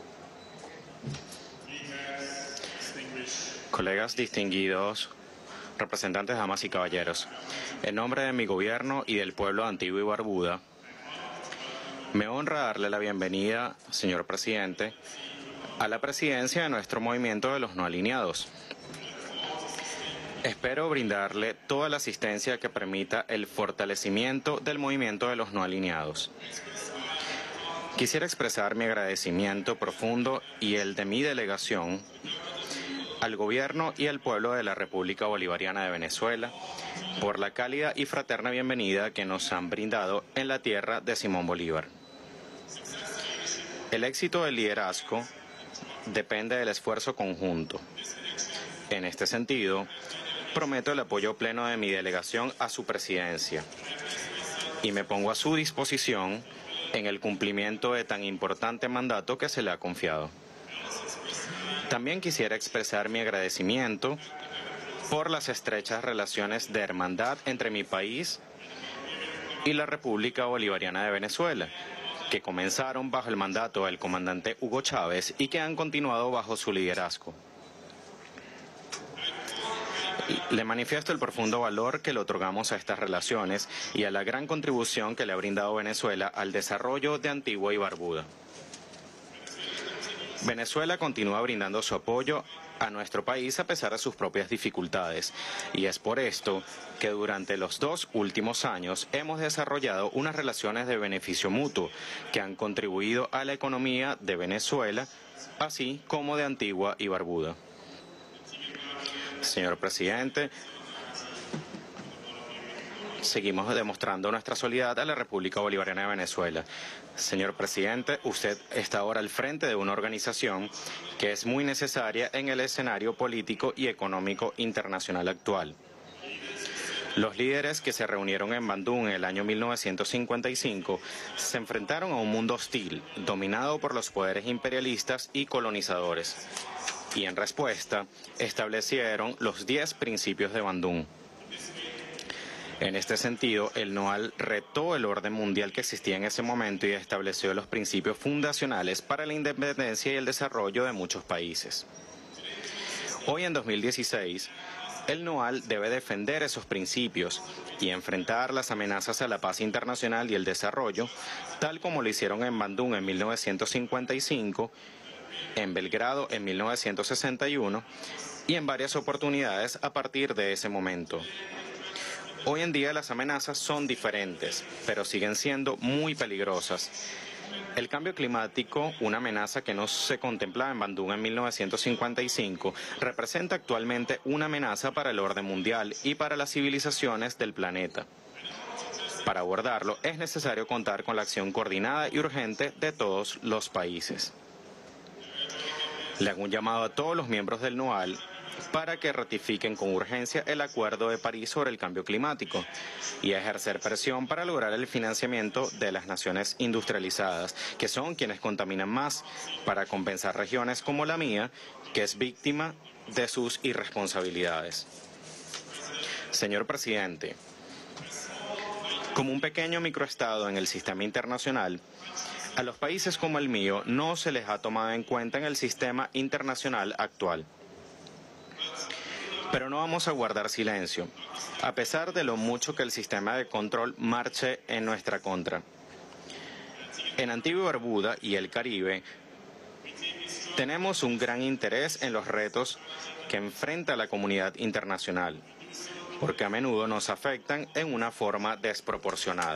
Colegas distinguidos, representantes, damas y caballeros, en nombre de mi gobierno y del pueblo de Antigua y Barbuda, me honra darle la bienvenida, señor presidente, a la presidencia de nuestro movimiento de los no alineados. Espero brindarle toda la asistencia que permita el fortalecimiento del movimiento de los no alineados. Quisiera expresar mi agradecimiento profundo y el de mi delegación al gobierno y al pueblo de la República Bolivariana de Venezuela por la cálida y fraterna bienvenida que nos han brindado en la tierra de Simón Bolívar. El éxito del liderazgo depende del esfuerzo conjunto. En este sentido, prometo el apoyo pleno de mi delegación a su presidencia y me pongo a su disposición en el cumplimiento de tan importante mandato que se le ha confiado. También quisiera expresar mi agradecimiento por las estrechas relaciones de hermandad entre mi país y la República Bolivariana de Venezuela, que comenzaron bajo el mandato del comandante Hugo Chávez y que han continuado bajo su liderazgo. Le manifiesto el profundo valor que le otorgamos a estas relaciones y a la gran contribución que le ha brindado Venezuela al desarrollo de Antigua y Barbuda. Venezuela continúa brindando su apoyo a nuestro país a pesar de sus propias dificultades, y es por esto que durante los dos últimos años hemos desarrollado unas relaciones de beneficio mutuo que han contribuido a la economía de Venezuela, así como de Antigua y Barbuda. Señor presidente, seguimos demostrando nuestra solidaridad a la República Bolivariana de Venezuela. Señor presidente, usted está ahora al frente de una organización que es muy necesaria en el escenario político y económico internacional actual. Los líderes que se reunieron en Bandung en el año mil novecientos cincuenta y cinco se enfrentaron a un mundo hostil, dominado por los poderes imperialistas y colonizadores, y en respuesta establecieron los diez principios de Bandung. En este sentido, el NOAL retó el orden mundial que existía en ese momento y estableció los principios fundacionales para la independencia y el desarrollo de muchos países. Hoy, en dos mil dieciséis, el NOAL debe defender esos principios y enfrentar las amenazas a la paz internacional y el desarrollo, tal como lo hicieron en Bandung en mil novecientos cincuenta y cinco, en Belgrado en mil novecientos sesenta y uno y en varias oportunidades a partir de ese momento. Hoy en día las amenazas son diferentes, pero siguen siendo muy peligrosas. El cambio climático, una amenaza que no se contemplaba en Bandung en mil novecientos cincuenta y cinco, representa actualmente una amenaza para el orden mundial y para las civilizaciones del planeta. Para abordarlo es necesario contar con la acción coordinada y urgente de todos los países. Le hago un llamado a todos los miembros del NOAL para que ratifiquen con urgencia el Acuerdo de París sobre el cambio climático y a ejercer presión para lograr el financiamiento de las naciones industrializadas, que son quienes contaminan más, para compensar regiones como la mía, que es víctima de sus irresponsabilidades. Señor presidente, como un pequeño microestado en el sistema internacional, a los países como el mío no se les ha tomado en cuenta en el sistema internacional actual. Pero no vamos a guardar silencio, a pesar de lo mucho que el sistema de control marche en nuestra contra. En Antigua y Barbuda y el Caribe, tenemos un gran interés en los retos que enfrenta la comunidad internacional, porque a menudo nos afectan en una forma desproporcionada.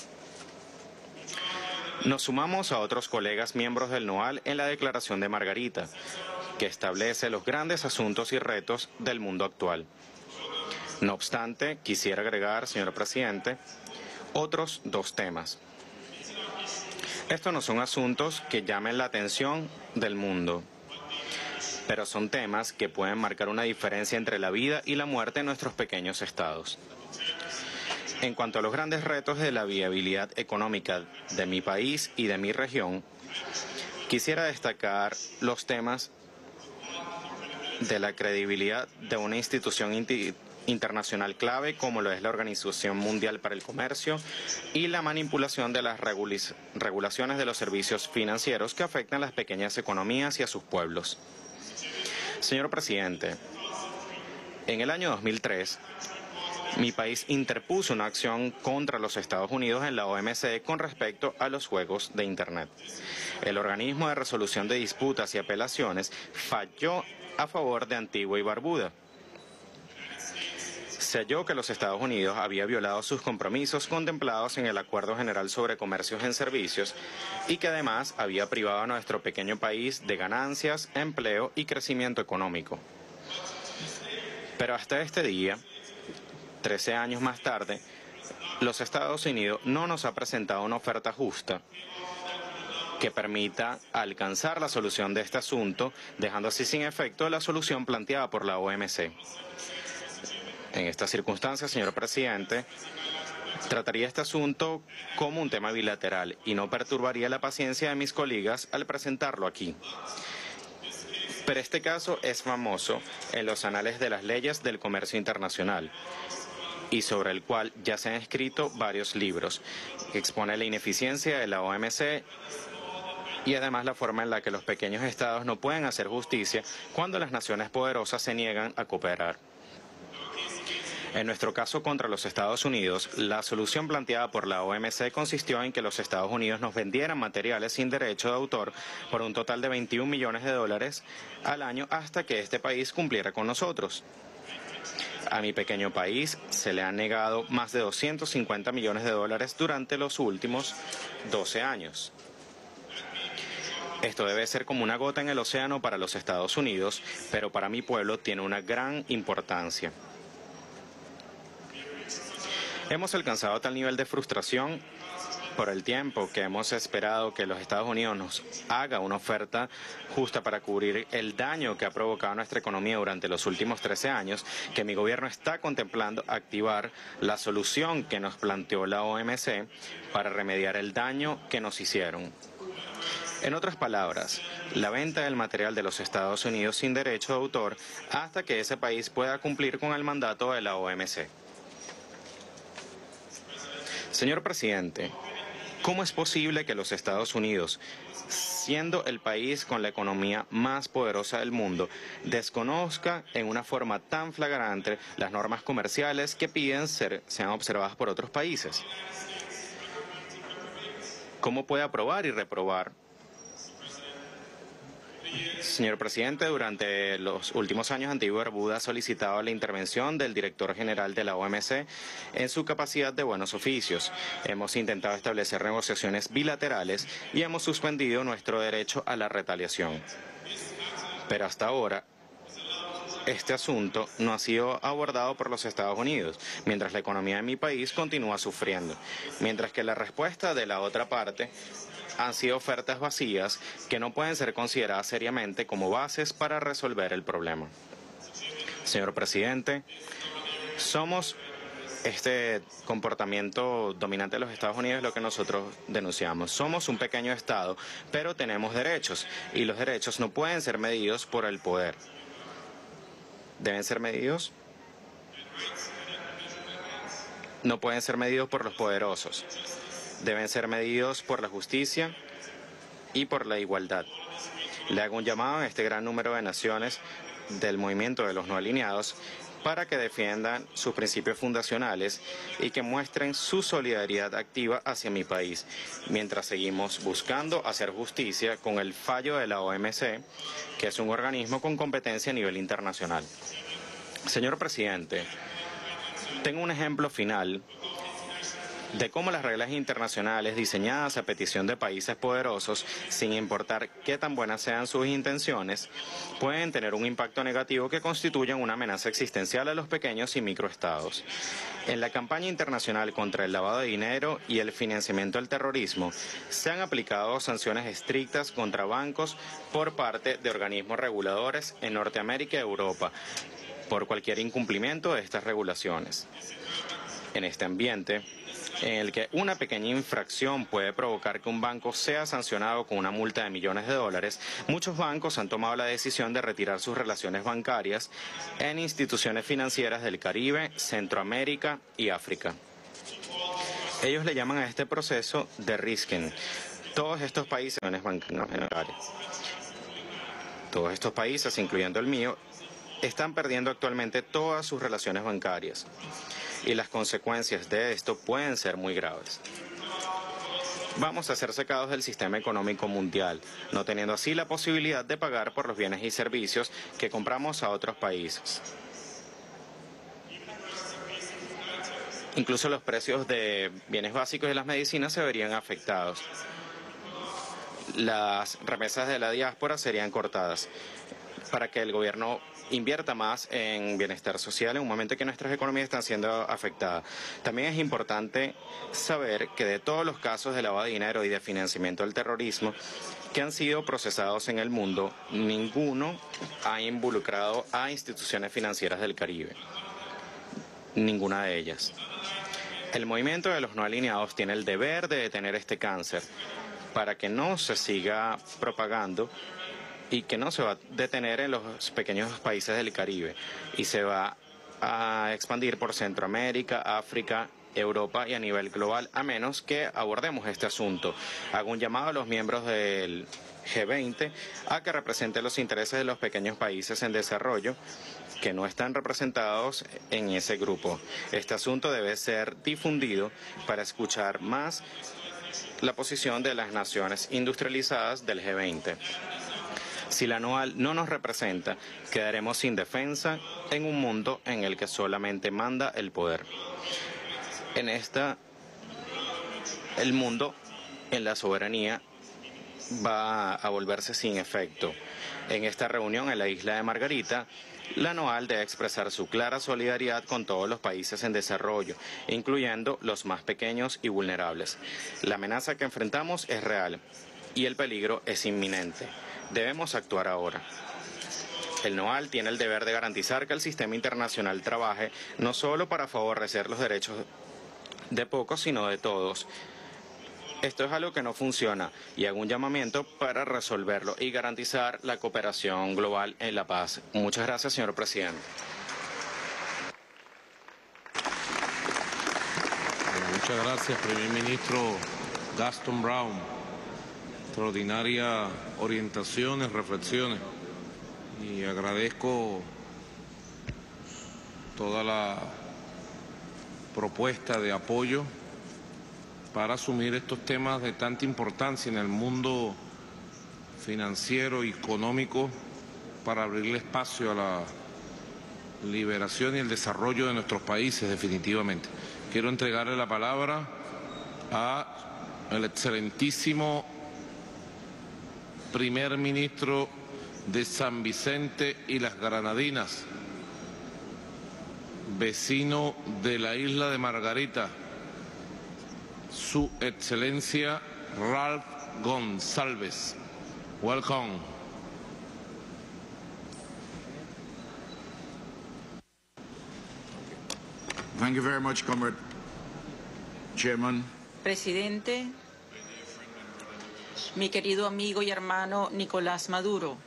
Nos sumamos a otros colegas miembros del NOAL en la Declaración de Margarita, que establece los grandes asuntos y retos del mundo actual. No obstante, quisiera agregar, señor presidente, otros dos temas. Estos no son asuntos que llamen la atención del mundo, pero son temas que pueden marcar una diferencia entre la vida y la muerte en nuestros pequeños estados. En cuanto a los grandes retos de la viabilidad económica de mi país y de mi región, quisiera destacar los temas de la credibilidad de una institución internacional clave como lo es la Organización Mundial para el Comercio y la manipulación de las regulaciones de los servicios financieros que afectan a las pequeñas economías y a sus pueblos. Señor presidente, en el año dos mil tres, mi país interpuso una acción contra los Estados Unidos en la O M C con respecto a los juegos de Internet. El organismo de resolución de disputas y apelaciones falló a favor de Antigua y Barbuda. Se halló que los Estados Unidos había violado sus compromisos contemplados en el Acuerdo General sobre Comercios en Servicios y que además había privado a nuestro pequeño país de ganancias, empleo y crecimiento económico. Pero hasta este día, trece años más tarde, los Estados Unidos no nos ha presentado una oferta justa que permita alcanzar la solución de este asunto, dejando así sin efecto la solución planteada por la O M C. En estas circunstancias, señor presidente, trataría este asunto como un tema bilateral y no perturbaría la paciencia de mis colegas al presentarlo aquí. Pero este caso es famoso en los anales de las leyes del comercio internacional y sobre el cual ya se han escrito varios libros, que expone la ineficiencia de la O M C y además la forma en la que los pequeños estados no pueden hacer justicia cuando las naciones poderosas se niegan a cooperar. En nuestro caso contra los Estados Unidos, la solución planteada por la O M C consistió en que los Estados Unidos nos vendieran materiales sin derecho de autor por un total de veintiún millones de dólares al año hasta que este país cumpliera con nosotros. A mi pequeño país se le han negado más de doscientos cincuenta millones de dólares durante los últimos doce años. Esto debe ser como una gota en el océano para los Estados Unidos, pero para mi pueblo tiene una gran importancia. Hemos alcanzado tal nivel de frustración por el tiempo que hemos esperado que los Estados Unidos nos haga una oferta justa para cubrir el daño que ha provocado a nuestra economía durante los últimos trece años, que mi gobierno está contemplando activar la solución que nos planteó la O M C para remediar el daño que nos hicieron. En otras palabras, la venta del material de los Estados Unidos sin derecho de autor hasta que ese país pueda cumplir con el mandato de la O M C. Señor presidente, ¿cómo es posible que los Estados Unidos, siendo el país con la economía más poderosa del mundo, desconozca en una forma tan flagrante las normas comerciales que piden ser, sean observadas por otros países? ¿Cómo puede aprobar y reprobar? Señor presidente, durante los últimos años Antigua y Barbuda ha solicitado la intervención del director general de la O M C en su capacidad de buenos oficios. Hemos intentado establecer negociaciones bilaterales y hemos suspendido nuestro derecho a la retaliación. Pero hasta ahora, este asunto no ha sido abordado por los Estados Unidos, mientras la economía de mi país continúa sufriendo, mientras que la respuesta de la otra parte han sido ofertas vacías que no pueden ser consideradas seriamente como bases para resolver el problema. Señor presidente, somos este comportamiento dominante de los Estados Unidos es lo que nosotros denunciamos. Somos un pequeño Estado, pero tenemos derechos, y los derechos no pueden ser medidos por el poder. Deben ser medidos, no pueden ser medidos por los poderosos. Deben ser medidos por la justicia y por la igualdad. Le hago un llamado a este gran número de naciones del movimiento de los no alineados para que defiendan sus principios fundacionales y que muestren su solidaridad activa hacia mi país, mientras seguimos buscando hacer justicia con el fallo de la O M C, que es un organismo con competencia a nivel internacional. Señor presidente, tengo un ejemplo final de cómo las reglas internacionales diseñadas a petición de países poderosos, sin importar qué tan buenas sean sus intenciones, pueden tener un impacto negativo que constituyen una amenaza existencial a los pequeños y microestados. En la campaña internacional contra el lavado de dinero y el financiamiento del terrorismo, se han aplicado sanciones estrictas contra bancos por parte de organismos reguladores en Norteamérica y Europa, por cualquier incumplimiento de estas regulaciones. En este ambiente, en el que una pequeña infracción puede provocar que un banco sea sancionado con una multa de millones de dólares, muchos bancos han tomado la decisión de retirar sus relaciones bancarias en instituciones financieras del Caribe, Centroamérica y África. Ellos le llaman a este proceso de-risking. Todos estos países, todos estos países, incluyendo el mío, están perdiendo actualmente todas sus relaciones bancarias. Y las consecuencias de esto pueden ser muy graves. Vamos a ser sacados del sistema económico mundial, no teniendo así la posibilidad de pagar por los bienes y servicios que compramos a otros países. Incluso los precios de bienes básicos y las medicinas se verían afectados. Las remesas de la diáspora serían cortadas. para que el gobierno invierta más en bienestar social en un momento en que nuestras economías están siendo afectadas. También es importante saber que de todos los casos de lavado de dinero y de financiamiento del terrorismo que han sido procesados en el mundo, ninguno ha involucrado a instituciones financieras del Caribe. Ninguna de ellas. El movimiento de los no alineados tiene el deber de detener este cáncer para que no se siga propagando y que no se va a detener en los pequeños países del Caribe y se va a expandir por Centroamérica, África, Europa y a nivel global, a menos que abordemos este asunto. Hago un llamado a los miembros del G veinte a que representen los intereses de los pequeños países en desarrollo que no están representados en ese grupo. Este asunto debe ser difundido para escuchar más la posición de las naciones industrializadas del G veinte. Si la anual no nos representa, quedaremos sin defensa en un mundo en el que solamente manda el poder. En esta, el mundo, en la soberanía, va a volverse sin efecto. En esta reunión en la isla de Margarita, la anual debe expresar su clara solidaridad con todos los países en desarrollo, incluyendo los más pequeños y vulnerables. La amenaza que enfrentamos es real y el peligro es inminente. Debemos actuar ahora. El NOAL tiene el deber de garantizar que el sistema internacional trabaje no solo para favorecer los derechos de pocos, sino de todos. Esto es algo que no funciona y hago un llamamiento para resolverlo y garantizar la cooperación global en la paz. Muchas gracias, señor presidente. Muchas gracias, primer ministro Gaston Brown. Extraordinarias orientaciones, reflexiones. Y agradezco toda la propuesta de apoyo para asumir estos temas de tanta importancia en el mundo financiero y económico, para abrirle espacio a la liberación y el desarrollo de nuestros países, definitivamente. Quiero entregarle la palabra al excelentísimo primer ministro de San Vicente y las Granadinas, vecino de la isla de Margarita, Su Excelencia Ralph Gonsalves. Welcome. Thank you very much, Comrade Chairman. Presidente, mi querido amigo y hermano Nicolás Maduro,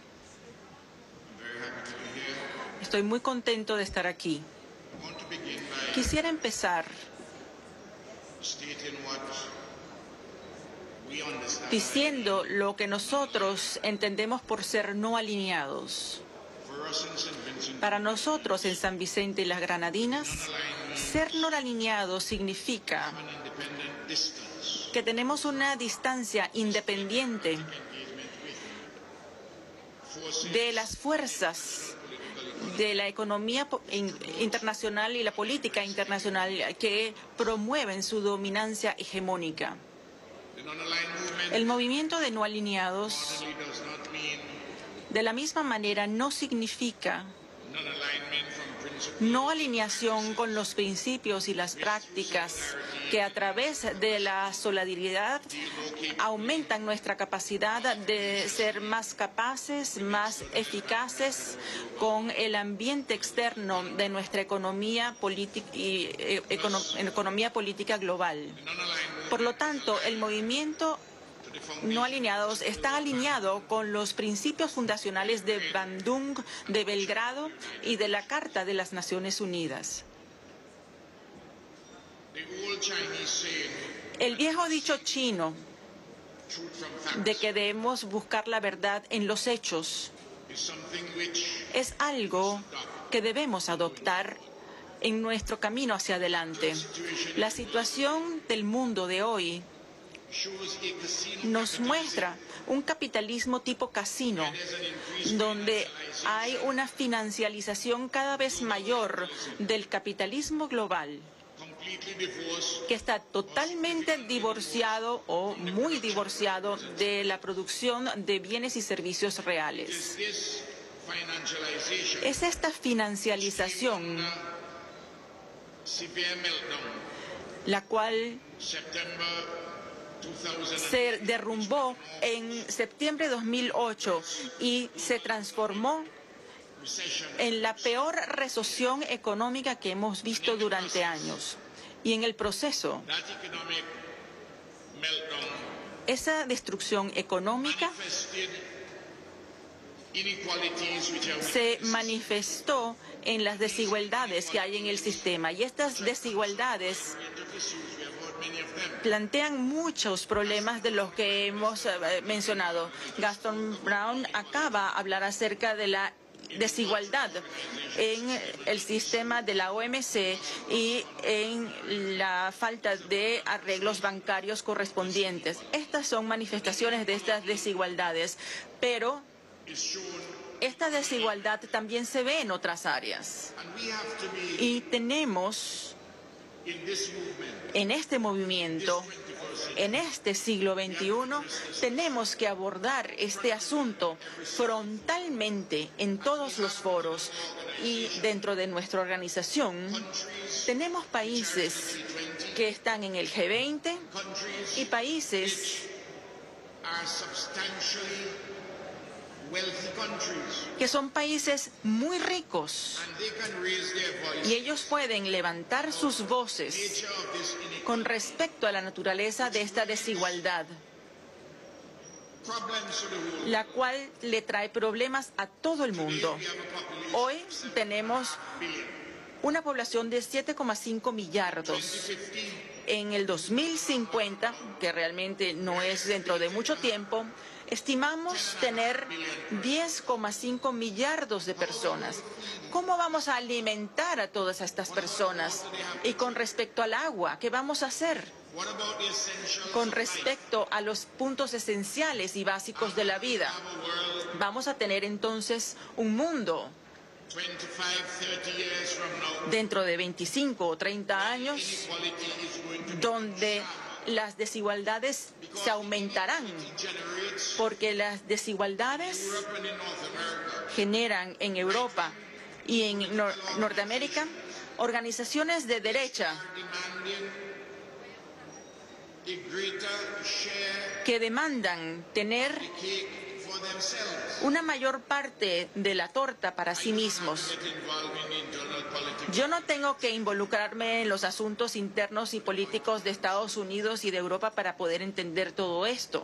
estoy muy contento de estar aquí. Quisiera empezar diciendo lo que nosotros entendemos por ser no alineados. Para nosotros en San Vicente y las Granadinas, ser no alineados significa que tenemos una distancia independiente de las fuerzas de la economía internacional y la política internacional que promueven su dominancia hegemónica. El movimiento de no alineados, de la misma manera, no significa no alineación con los principios y las prácticas que a través de la solidaridad aumentan nuestra capacidad de ser más capaces, más eficaces con el ambiente externo de nuestra economía política y eh, econo economía política global. Por lo tanto, el movimiento no alineados está alineado con los principios fundacionales de Bandung, de Belgrado y de la Carta de las Naciones Unidas. El viejo dicho chino de que debemos buscar la verdad en los hechos es algo que debemos adoptar en nuestro camino hacia adelante. La situación del mundo de hoy nos muestra un capitalismo tipo casino, donde hay una financialización cada vez mayor del capitalismo global, que está totalmente divorciado o muy divorciado de la producción de bienes y servicios reales. es esta financialización, la cual se derrumbó en septiembre de dos mil ocho y se transformó en la peor recesión económica que hemos visto durante años. Y en el proceso, esa destrucción económica se manifestó en las desigualdades que hay en el sistema. Y estas desigualdades plantean muchos problemas de los que hemos eh, mencionado. Gaston Brown acaba de hablar acerca de la desigualdad en el sistema de la O M C y en la falta de arreglos bancarios correspondientes. Estas son manifestaciones de estas desigualdades, pero esta desigualdad también se ve en otras áreas. Y tenemos en este movimiento, en este siglo veintiuno, tenemos que abordar este asunto frontalmente en todos los foros. Y dentro de nuestra organización tenemos países que están en el G veinte y países que son países muy ricos, y ellos pueden levantar sus voces con respecto a la naturaleza de esta desigualdad, la cual le trae problemas a todo el mundo. Hoy tenemos una población de siete coma cinco millardos. En el dos mil cincuenta, que realmente no es dentro de mucho tiempo, estimamos tener diez coma cinco millardos de personas. ¿Cómo vamos a alimentar a todas estas personas? Y con respecto al agua, ¿qué vamos a hacer? Con respecto a los puntos esenciales y básicos de la vida, vamos a tener entonces un mundo dentro de veinticinco o treinta años donde las desigualdades se aumentarán, porque las desigualdades generan en Europa y en Nor- Norteamérica organizaciones de derecha que demandan tener una mayor parte de la torta para sí mismos. Yo no tengo que involucrarme en los asuntos internos y políticos de Estados Unidos y de Europa para poder entender todo esto.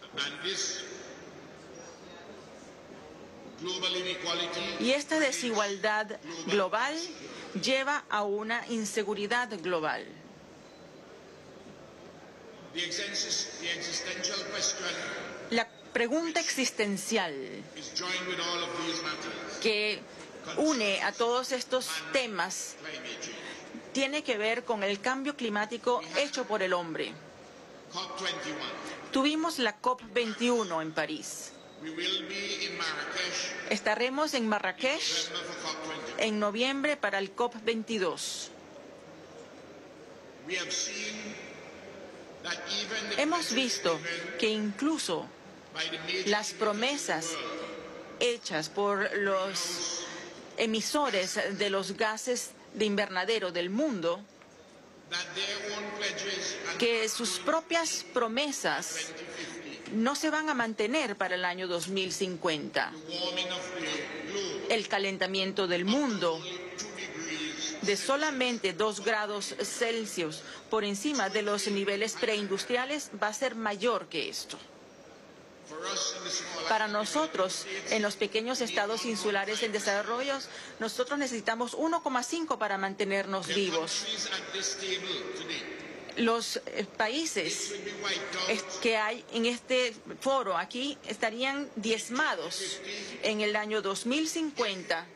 Y esta desigualdad global lleva a una inseguridad global. La pregunta existencial que une a todos estos temas tiene que ver con el cambio climático hecho por el hombre. Tuvimos la COP veintiuno en París. Estaremos en Marrakech en noviembre para el COP veintidós. Hemos visto que incluso las promesas hechas por los emisores de los gases de invernadero del mundo, que sus propias promesas no se van a mantener para el año dos mil cincuenta. El calentamiento del mundo de solamente dos grados Celsius por encima de los niveles preindustriales va a ser mayor que esto. Para nosotros, en los pequeños estados insulares en desarrollo, nosotros necesitamos uno coma cinco para mantenernos vivos. Los eh, países que hay en este foro aquí estarían diezmados en el año dos mil cincuenta.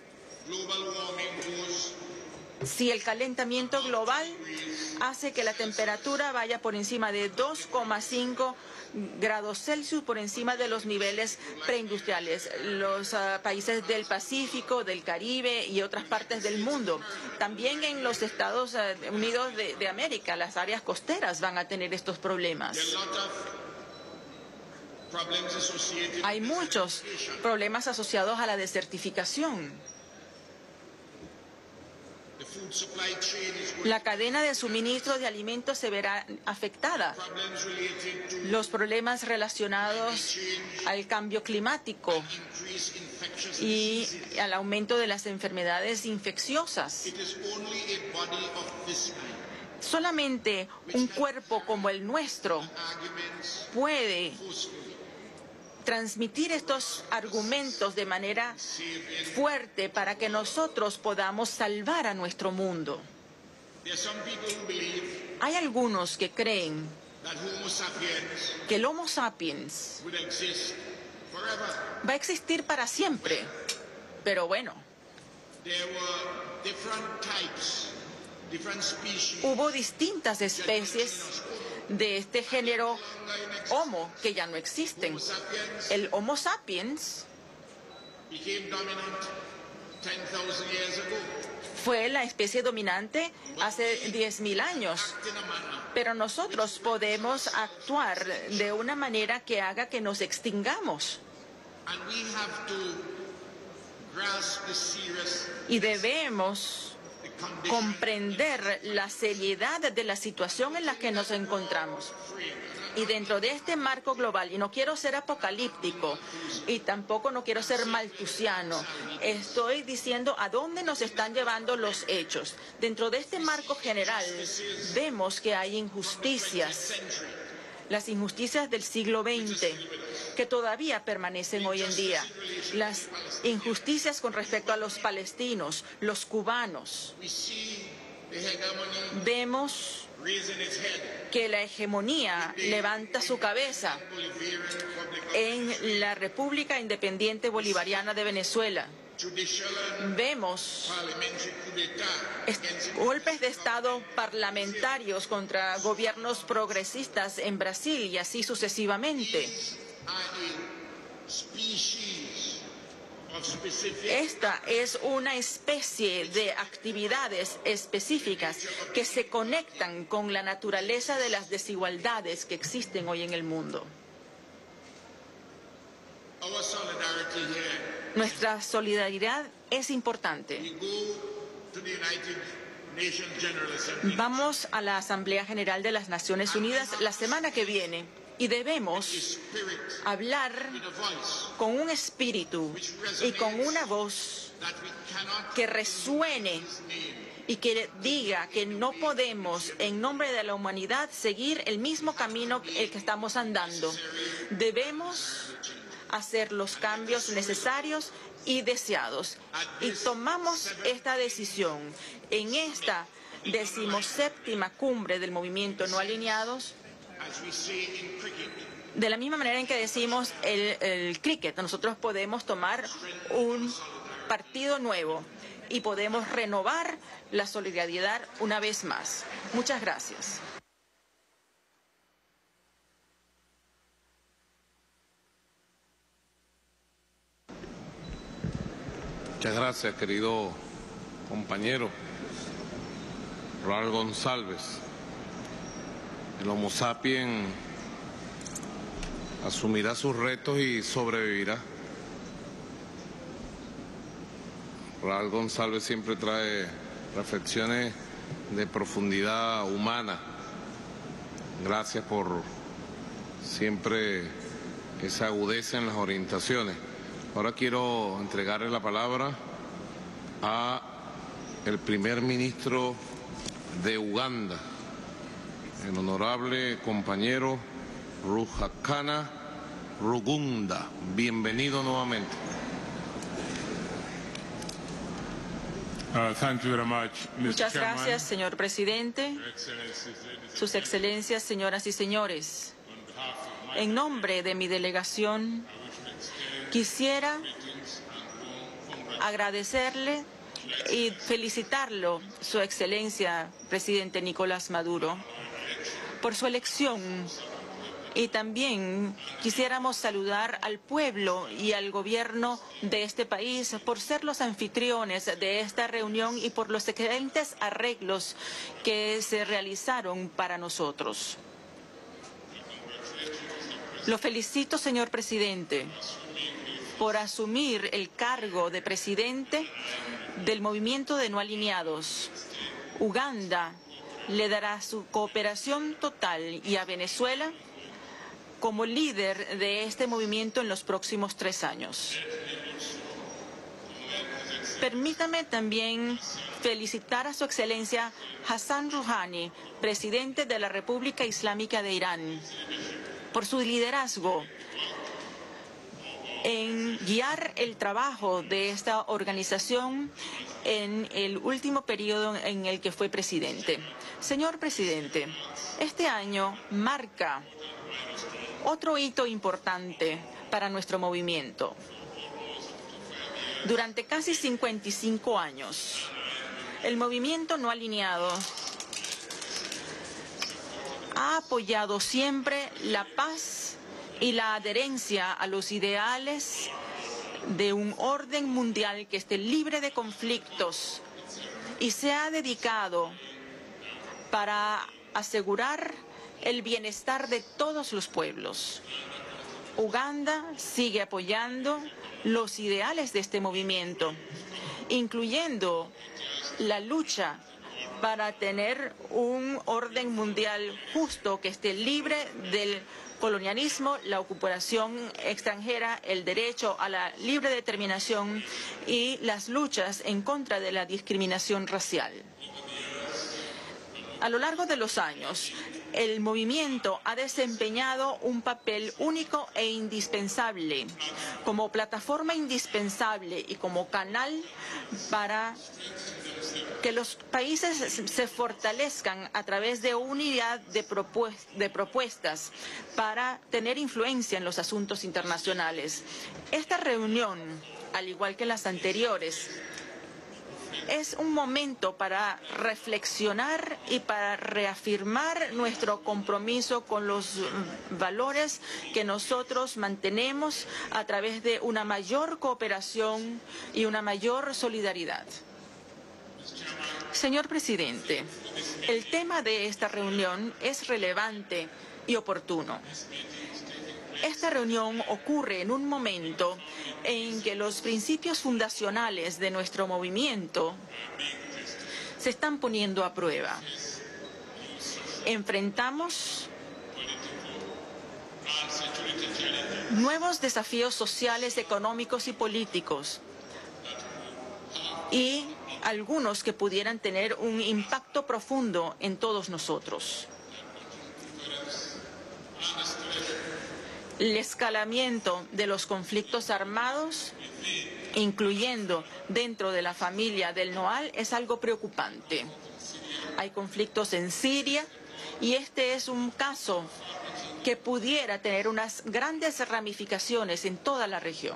Si el calentamiento global hace que la temperatura vaya por encima de dos coma cinco grados Celsius por encima de los niveles preindustriales. Los uh, países del Pacífico, del Caribe y otras partes del mundo. También en los Estados uh, Unidos de, de América, las áreas costeras van a tener estos problemas. Hay muchos problemas asociados a la desertificación. La cadena de suministro de alimentos se verá afectada. Los problemas relacionados al cambio climático y al aumento de las enfermedades infecciosas. Solamente un cuerpo como el nuestro puede transmitir estos argumentos de manera fuerte para que nosotros podamos salvar a nuestro mundo. Hay algunos que creen que el Homo sapiens va a existir para siempre, pero bueno, hubo distintas especies de este género Homo que ya no existen. El Homo sapiens fue la especie dominante hace diez mil años, pero nosotros podemos actuar de una manera que haga que nos extingamos. Y debemos comprender la seriedad de la situación en la que nos encontramos. Y dentro de este marco global, y no quiero ser apocalíptico, y tampoco no quiero ser maltusiano, estoy diciendo a dónde nos están llevando los hechos. Dentro de este marco general, vemos que hay injusticias, las injusticias del siglo veinte, que todavía permanecen hoy en día. Las injusticias con respecto a los palestinos, los cubanos. Vemos que la hegemonía levanta su cabeza en la República Independiente Bolivariana de Venezuela. Vemos golpes de Estado parlamentarios contra gobiernos progresistas en Brasil y así sucesivamente. Esta es una especie de actividades específicas que se conectan con la naturaleza de las desigualdades que existen hoy en el mundo. Nuestra solidaridad es importante. Vamos a la Asamblea General de las Naciones Unidas la semana que viene y debemos hablar con un espíritu y con una voz que resuene y que diga que no podemos, en nombre de la humanidad, seguir el mismo camino el que estamos andando. Debemos hacer los cambios necesarios y deseados. Y tomamos esta decisión en esta decimoséptima cumbre del movimiento No Alineados, de la misma manera en que decimos el, el cricket. Nosotros podemos tomar un partido nuevo y podemos renovar la solidaridad una vez más. Muchas gracias. Muchas gracias, querido compañero Raúl González. El Homo sapiens asumirá sus retos y sobrevivirá. Raúl González siempre trae reflexiones de profundidad humana. Gracias por siempre esa agudeza en las orientaciones. Ahora quiero entregarle la palabra a el primer ministro de Uganda, el honorable compañero Ruhakana Rugunda. Bienvenido nuevamente. Uh, thank you very much, Muchas gracias, señor presidente, sus excelencias, señoras y señores. En nombre de mi delegación, quisiera agradecerle y felicitarlo, su excelencia, presidente Nicolás Maduro, por su elección. Y también quisiéramos saludar al pueblo y al gobierno de este país por ser los anfitriones de esta reunión y por los excelentes arreglos que se realizaron para nosotros. Lo felicito, señor presidente, por asumir el cargo de presidente del movimiento de no alineados. Uganda le dará su cooperación total y a Venezuela como líder de este movimiento en los próximos tres años. Permítame también felicitar a su excelencia Hassan Rouhani, presidente de la República Islámica de Irán, por su liderazgo en guiar el trabajo de esta organización en el último periodo en el que fue presidente. Señor presidente, este año marca otro hito importante para nuestro movimiento. Durante casi cincuenta y cinco años, el movimiento no alineado ha apoyado siempre la paz y la adherencia a los ideales de un orden mundial que esté libre de conflictos y se ha dedicado para asegurar el bienestar de todos los pueblos. Uganda sigue apoyando los ideales de este movimiento, incluyendo la lucha para tener un orden mundial justo que esté libre del colonialismo, la ocupación extranjera, el derecho a la libre determinación y las luchas en contra de la discriminación racial. A lo largo de los años, el movimiento ha desempeñado un papel único e indispensable, como plataforma indispensable y como canal para que los países se fortalezcan a través de unidad de, propuest de propuestas para tener influencia en los asuntos internacionales. Esta reunión, al igual que las anteriores, es un momento para reflexionar y para reafirmar nuestro compromiso con los valores que nosotros mantenemos a través de una mayor cooperación y una mayor solidaridad. Señor presidente, el tema de esta reunión es relevante y oportuno. Esta reunión ocurre en un momento en que los principios fundacionales de nuestro movimiento se están poniendo a prueba. Enfrentamos nuevos desafíos sociales, económicos y políticos, y algunos que pudieran tener un impacto profundo en todos nosotros. El escalamiento de los conflictos armados, incluyendo dentro de la familia del Noal, es algo preocupante. Hay conflictos en Siria y este es un caso que pudiera tener unas grandes ramificaciones en toda la región.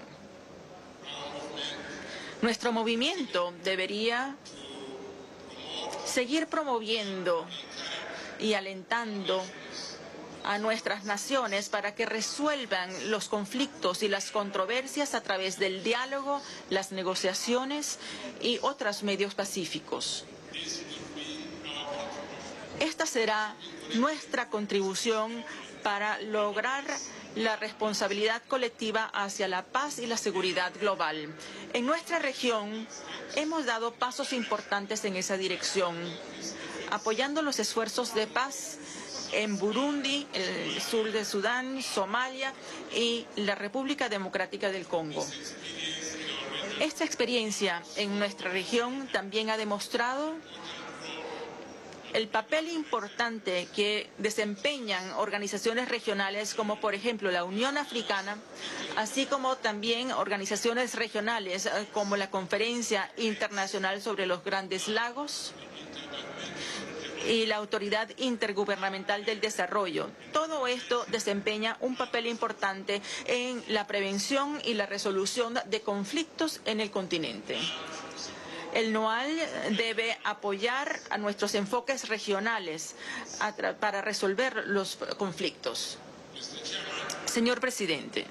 Nuestro movimiento debería seguir promoviendo y alentando a nuestras naciones para que resuelvan los conflictos y las controversias a través del diálogo, las negociaciones y otros medios pacíficos. Esta será nuestra contribución para lograr la responsabilidad colectiva hacia la paz y la seguridad global. En nuestra región hemos dado pasos importantes en esa dirección, apoyando los esfuerzos de paz en Burundi, el sur de Sudán, Somalia y la República Democrática del Congo. Esta experiencia en nuestra región también ha demostrado el papel importante que desempeñan organizaciones regionales como, por ejemplo, la Unión Africana, así como también organizaciones regionales como la Conferencia Internacional sobre los Grandes Lagos y la Autoridad Intergubernamental del Desarrollo. Todo esto desempeña un papel importante en la prevención y la resolución de conflictos en el continente. El Noal debe apoyar a nuestros enfoques regionales para resolver los conflictos. Señor presidente,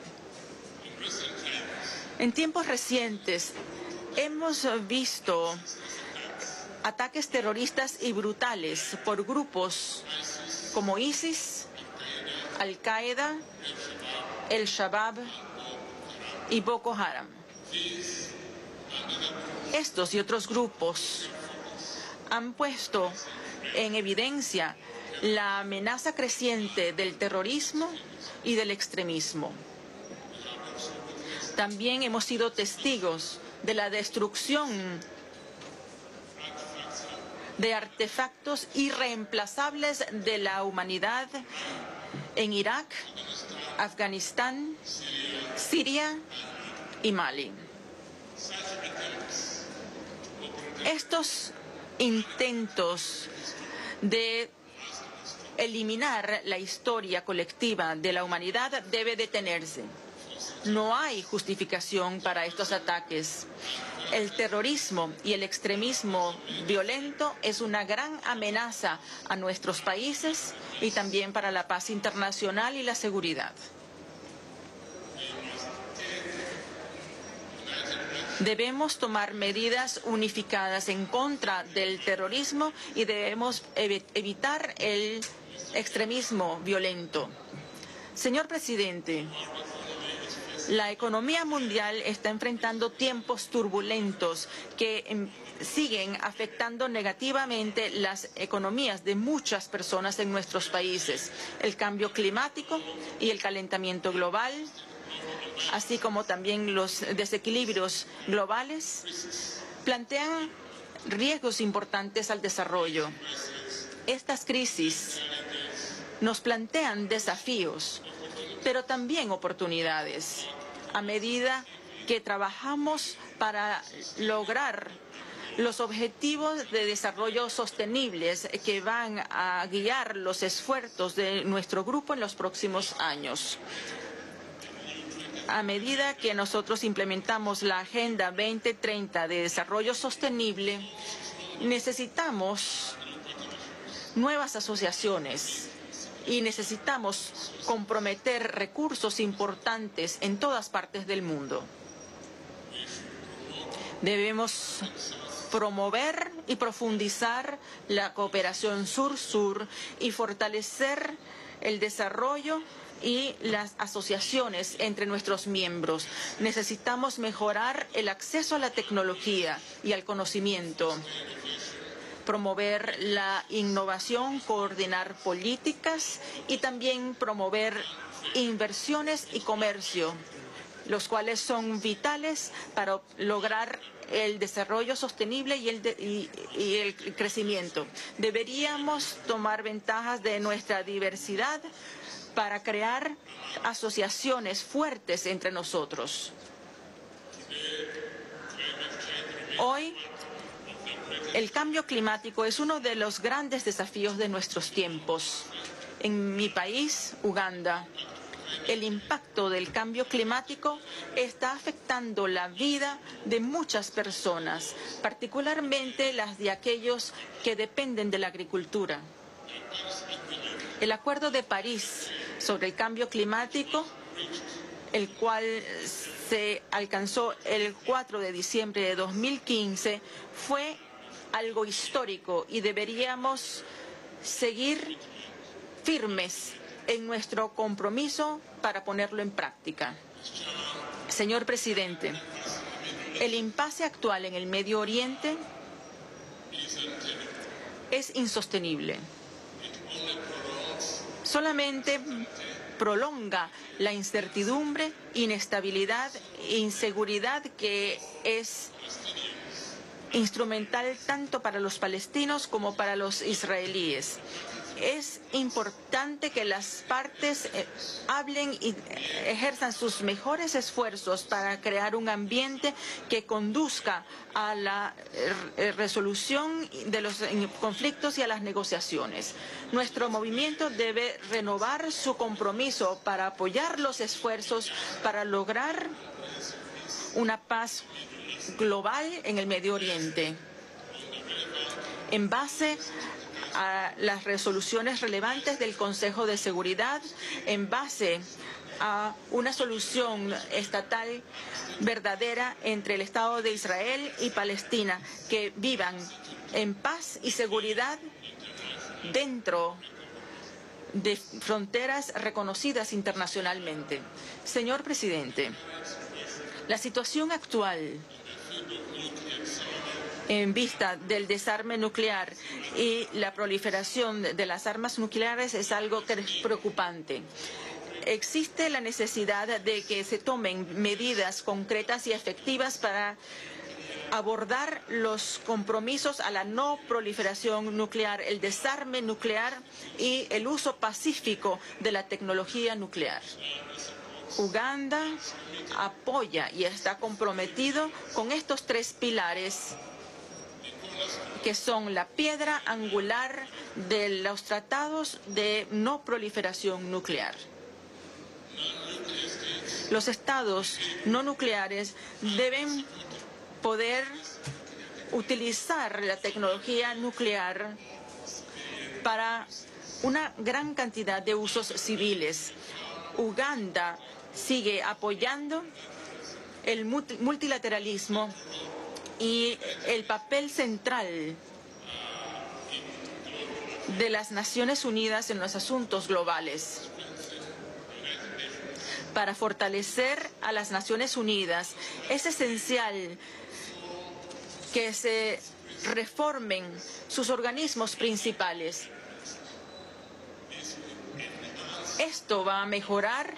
en tiempos recientes hemos visto ataques terroristas y brutales por grupos como ISIS, Al-Qaeda el Shabab y Boko Haram. Estos y otros grupos han puesto en evidencia la amenaza creciente del terrorismo y del extremismo. También hemos sido testigos de la destrucción de artefactos irreemplazables de la humanidad en Irak, Afganistán, Siria y Mali. Estos intentos de eliminar la historia colectiva de la humanidad debe detenerse. No hay justificación para estos ataques. El terrorismo y el extremismo violento es una gran amenaza a nuestros países y también para la paz internacional y la seguridad. Debemos tomar medidas unificadas en contra del terrorismo y debemos ev- evitar el extremismo violento. Señor presidente, la economía mundial está enfrentando tiempos turbulentos que em, siguen afectando negativamente las economías de muchas personas en nuestros países. El cambio climático y el calentamiento global, así como también los desequilibrios globales, plantean riesgos importantes al desarrollo. Estas crisis nos plantean desafíos, pero también oportunidades, a medida que trabajamos para lograr los objetivos de desarrollo sostenibles que van a guiar los esfuerzos de nuestro grupo en los próximos años. A medida que nosotros implementamos la Agenda veinte treinta de Desarrollo Sostenible, necesitamos nuevas asociaciones y necesitamos comprometer recursos importantes en todas partes del mundo. Debemos promover y profundizar la cooperación sur-sur y fortalecer el desarrollo y las asociaciones entre nuestros miembros. Necesitamos mejorar el acceso a la tecnología y al conocimiento, promover la innovación, coordinar políticas y también promover inversiones y comercio, los cuales son vitales para lograr el desarrollo sostenible y el, de, y, y el crecimiento. Deberíamos tomar ventajas de nuestra diversidad para crear asociaciones fuertes entre nosotros. Hoy, el cambio climático es uno de los grandes desafíos de nuestros tiempos. En mi país, Uganda, el impacto del cambio climático está afectando la vida de muchas personas, particularmente las de aquellos que dependen de la agricultura. El Acuerdo de París sobre el cambio climático, el cual se alcanzó el cuatro de diciembre de dos mil quince, fue algo histórico y deberíamos seguir firmes en nuestro compromiso para ponerlo en práctica. Señor presidente, el impasse actual en el Medio Oriente es insostenible. Solamente prolonga la incertidumbre, inestabilidad e inseguridad que es instrumental tanto para los palestinos como para los israelíes. Es importante que las partes eh, hablen y ejerzan sus mejores esfuerzos para crear un ambiente que conduzca a la eh, resolución de los eh, conflictos y a las negociaciones. Nuestro movimiento debe renovar su compromiso para apoyar los esfuerzos para lograr una paz global en el Medio Oriente, en base a las resoluciones relevantes del Consejo de Seguridad, en base a una solución estatal verdadera entre el Estado de Israel y Palestina, que vivan en paz y seguridad dentro de fronteras reconocidas internacionalmente. Señor presidente, la situación actual en vista del desarme nuclear y la proliferación de las armas nucleares es algo que es preocupante. Existe la necesidad de que se tomen medidas concretas y efectivas para abordar los compromisos a la no proliferación nuclear, el desarme nuclear y el uso pacífico de la tecnología nuclear. Uganda apoya y está comprometido con estos tres pilares que son la piedra angular de los tratados de no proliferación nuclear. Los estados no nucleares deben poder utilizar la tecnología nuclear para una gran cantidad de usos civiles. Uganda sigue apoyando el multilateralismo y el papel central de las Naciones Unidas en los asuntos globales. Para fortalecer a las Naciones Unidas es esencial que se reformen sus organismos principales. Esto va a mejorar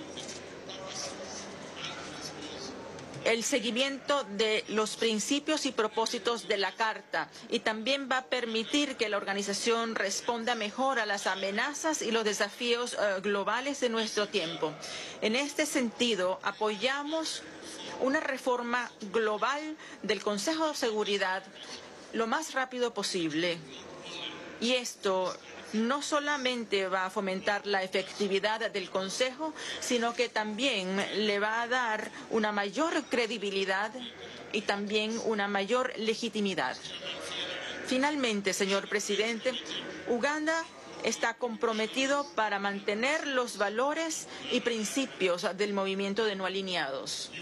el seguimiento de los principios y propósitos de la Carta y también va a permitir que la organización responda mejor a las amenazas y los desafíos uh, globales de nuestro tiempo. En este sentido, apoyamos una reforma global del Consejo de Seguridad lo más rápido posible. Y esto no solamente va a fomentar la efectividad del Consejo, sino que también le va a dar una mayor credibilidad y también una mayor legitimidad. Finalmente, señor presidente, Uganda está comprometido para mantener los valores y principios del movimiento de no alineados.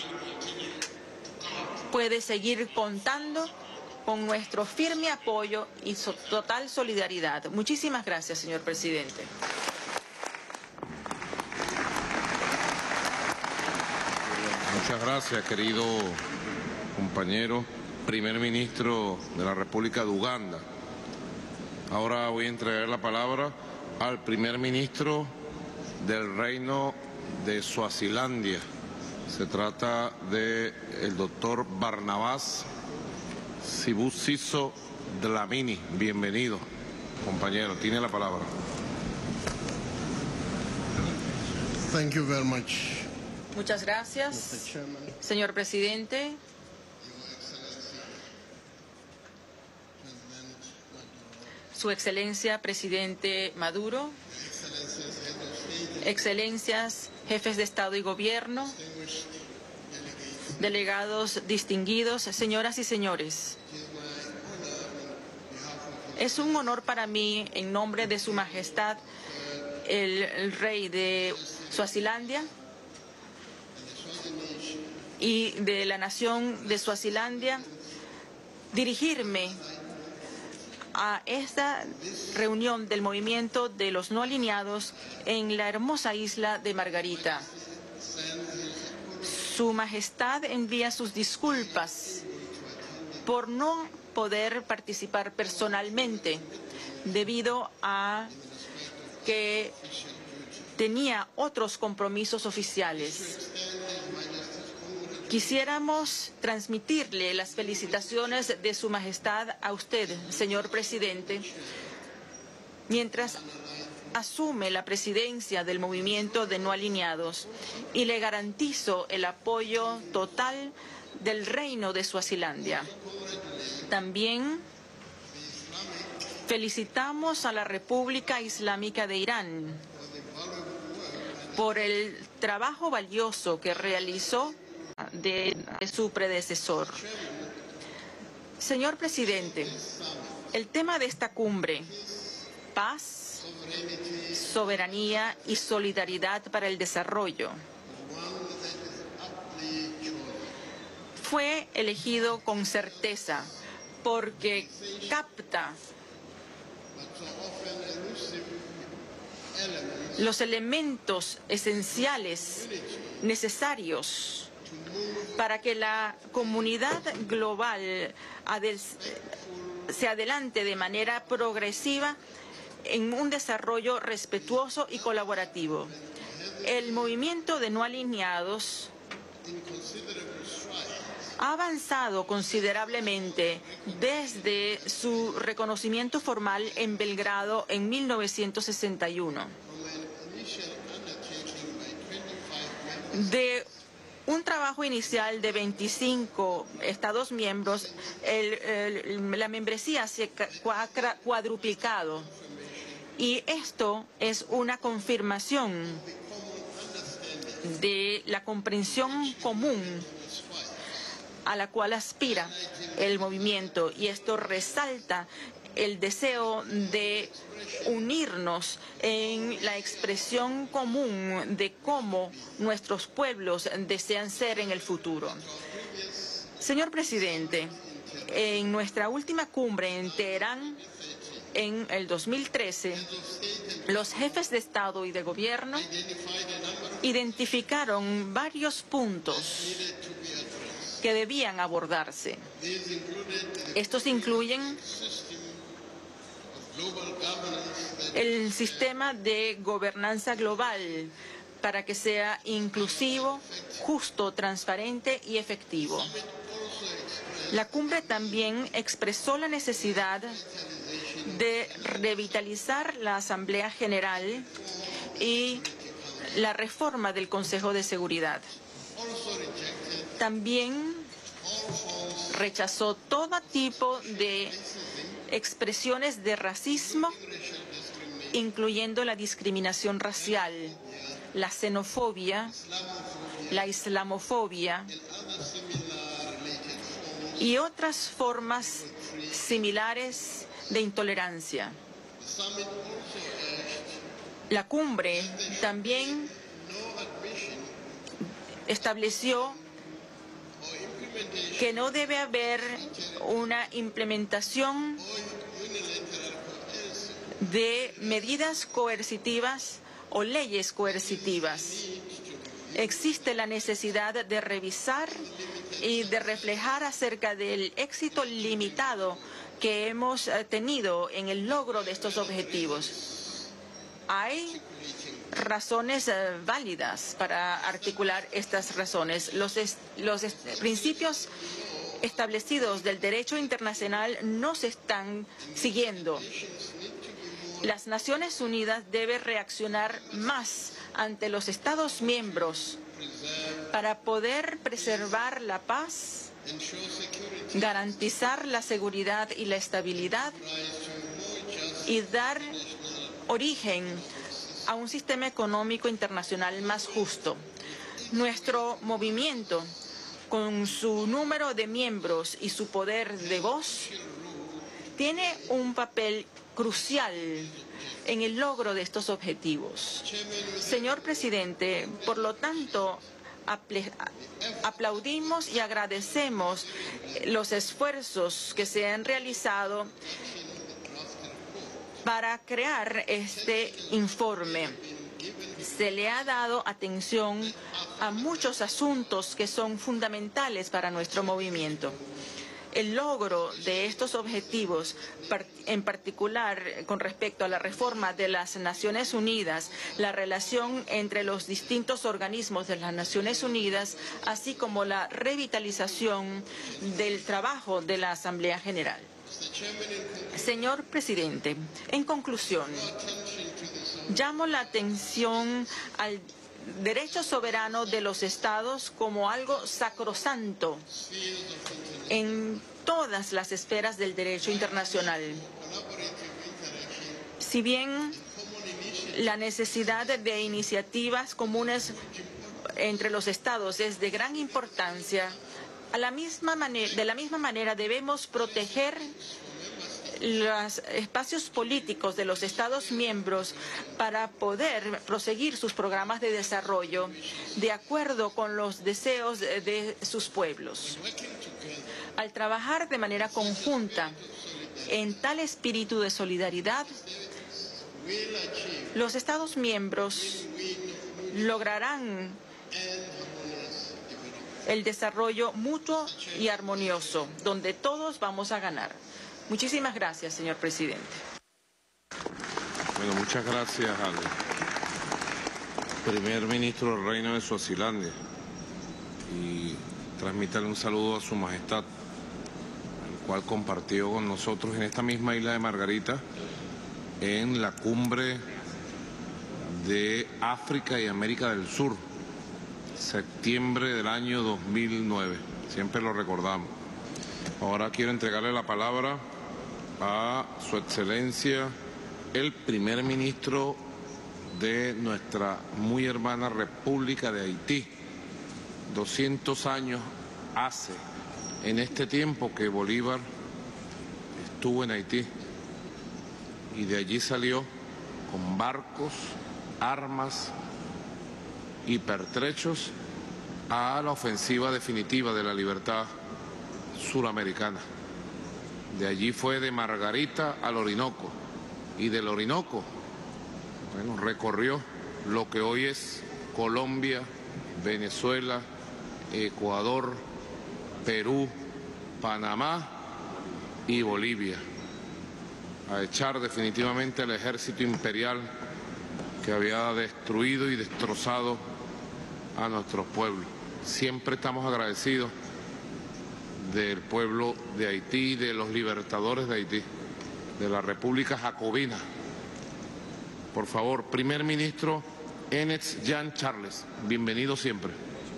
Puede seguir contando con nuestro firme apoyo y so- total solidaridad. Muchísimas gracias, señor presidente. Muchas gracias, querido compañero primer ministro de la República de Uganda. Ahora voy a entregar la palabra al primer ministro del Reino de Suazilandia. Se trata del doctor Barnabás Sibusiso Dlamini. Bienvenido, compañero. Tiene la palabra. Thank you very much. Muchas gracias, señor presidente. Su Excelencia, presidente Maduro, Excelencias, jefes de Estado y Gobierno, delegados distinguidos, señoras y señores. Es un honor para mí, en nombre de Su Majestad, el, el Rey de Suazilandia y de la nación de Suazilandia, dirigirme a esta reunión del movimiento de los no alineados en la hermosa isla de Margarita. Su Majestad envía sus disculpas por no poder participar personalmente debido a que tenía otros compromisos oficiales. Quisiéramos transmitirle las felicitaciones de Su Majestad a usted, señor presidente, mientras asume la presidencia del movimiento de no alineados, y le garantizo el apoyo total del Reino de Suazilandia. También felicitamos a la República Islámica de Irán por el trabajo valioso que realizó de, de su predecesor. Señor presidente, el tema de esta cumbre, paz, soberanía y solidaridad para el desarrollo, fue elegido con certeza porque capta los elementos esenciales necesarios para que la comunidad global se adelante de manera progresiva en un desarrollo respetuoso y colaborativo. El movimiento de no alineados ha avanzado considerablemente desde su reconocimiento formal en Belgrado en mil novecientos sesenta y uno. De un trabajo inicial de veinticinco Estados miembros, el, el, la membresía se ha cuadruplicado. Y esto es una confirmación de la comprensión común a la cual aspira el movimiento, y esto resalta el deseo de unirnos en la expresión común de cómo nuestros pueblos desean ser en el futuro. Señor presidente, en nuestra última cumbre en Teherán, en el dos mil trece, los jefes de Estado y de Gobierno identificaron varios puntos que debían abordarse. Estos incluyen el sistema de gobernanza global para que sea inclusivo, justo, transparente y efectivo. La cumbre también expresó la necesidad de revitalizar la Asamblea General y la reforma del Consejo de Seguridad. También rechazó todo tipo de expresiones de racismo, incluyendo la discriminación racial, la xenofobia, la islamofobia y otras formas similares de intolerancia. La cumbre también estableció que no debe haber una implementación de medidas coercitivas o leyes coercitivas. Existe la necesidad de revisar y de reflejar acerca del éxito limitado que hemos tenido en el logro de estos objetivos. Hay razones válidas para articular estas razones. Los, est los est principios establecidos del derecho internacional no se están siguiendo. Las Naciones Unidas deben reaccionar más ante los Estados miembros para poder preservar la paz, garantizar la seguridad y la estabilidad y dar origen a un sistema económico internacional más justo. Nuestro movimiento, con su número de miembros y su poder de voz, tiene un papel crucial en el logro de estos objetivos. Señor presidente, por lo tanto, aplaudimos y agradecemos los esfuerzos que se han realizado para crear este informe. Se le ha dado atención a muchos asuntos que son fundamentales para nuestro movimiento. El logro de estos objetivos, en particular con respecto a la reforma de las Naciones Unidas, la relación entre los distintos organismos de las Naciones Unidas, así como la revitalización del trabajo de la Asamblea General. Señor presidente, en conclusión, llamo la atención al derecho soberano de los Estados como algo sacrosanto en todas las esferas del derecho internacional. Si bien la necesidad de iniciativas comunes entre los Estados es de gran importancia, a la misma manera, de la misma manera debemos proteger los espacios políticos de los Estados miembros para poder proseguir sus programas de desarrollo de acuerdo con los deseos de sus pueblos. Al trabajar de manera conjunta en tal espíritu de solidaridad, los Estados miembros lograrán el desarrollo mutuo y armonioso, donde todos vamos a ganar. Muchísimas gracias, señor presidente. Bueno, muchas gracias al primer ministro del Reino de Suazilandia y transmitirle un saludo a su majestad, el cual compartió con nosotros en esta misma isla de Margarita en la cumbre de África y América del Sur, septiembre del año dos mil nueve. Siempre lo recordamos. Ahora quiero entregarle la palabra a Su Excelencia el primer ministro de nuestra muy hermana República de Haití. doscientos años hace en este tiempo que Bolívar estuvo en Haití y de allí salió con barcos, armas y pertrechos a la ofensiva definitiva de la libertad suramericana. De allí fue de Margarita al Orinoco y del Orinoco, bueno, recorrió lo que hoy es Colombia, Venezuela, Ecuador, Perú, Panamá y Bolivia, a echar definitivamente al ejército imperial que había destruido y destrozado a nuestros pueblos. Siempre estamos agradecidos del pueblo de Haití, de los libertadores de Haití, de la República Jacobina. Por favor, primer ministro Enes Jean Charles, bienvenido siempre.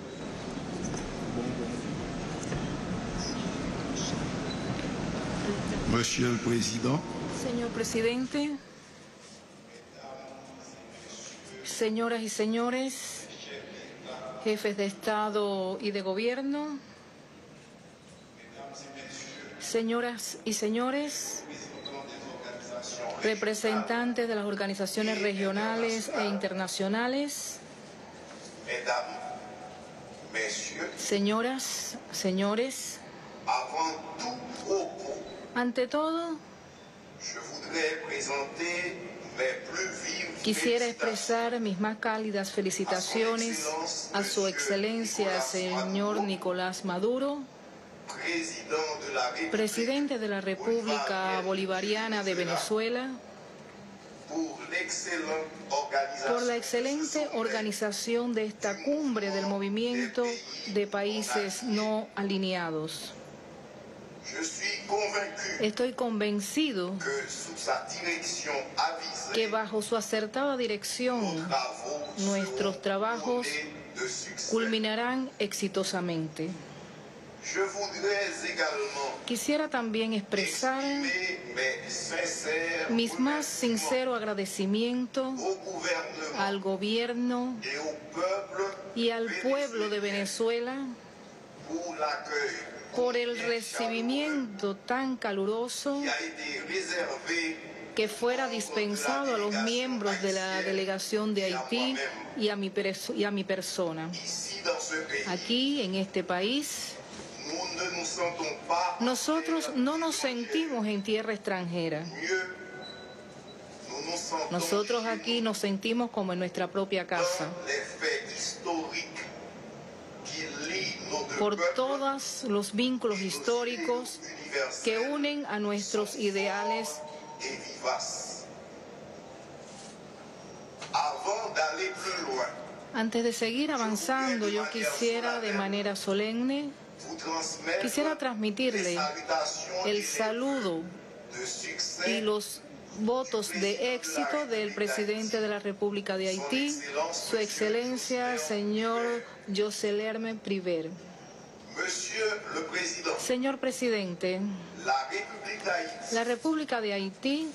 Monsieur le Président, Señor presidente, señoras y señores, jefes de Estado y de Gobierno, señoras y señores, representantes de las organizaciones regionales e internacionales, señoras, señores, ante todo, quisiera expresar mis más cálidas felicitaciones a Su Excelencia, señor Nicolás Maduro, presidente de la República Bolivariana de Venezuela, por la excelente organización de esta cumbre del movimiento de países no alineados. Estoy convencido que bajo su acertada dirección nuestros trabajos culminarán exitosamente. Quisiera también expresar mis más sinceros agradecimientos al gobierno y al pueblo de Venezuela por el recibimiento tan caluroso que fuera dispensado a los miembros de la delegación de Haití y a mi, y a mi persona. Aquí, en este país, nosotros no nos sentimos en tierra extranjera. Nosotros aquí nos sentimos como en nuestra propia casa, por todos los vínculos históricos que unen a nuestros ideales. Antes de seguir avanzando, yo quisiera de manera solemne, quisiera transmitirle el saludo y los votos de éxito del presidente de la República de Haití, Su Excelencia, señor José Lerme Priver. Señor presidente, la República de Haití,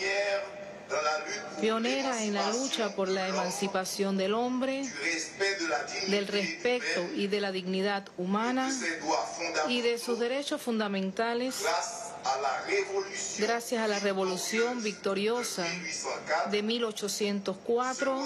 pionera en la lucha por la emancipación del hombre, del respeto y de la dignidad humana y de sus derechos fundamentales, gracias a la Revolución Victoriosa de mil ochocientos cuatro,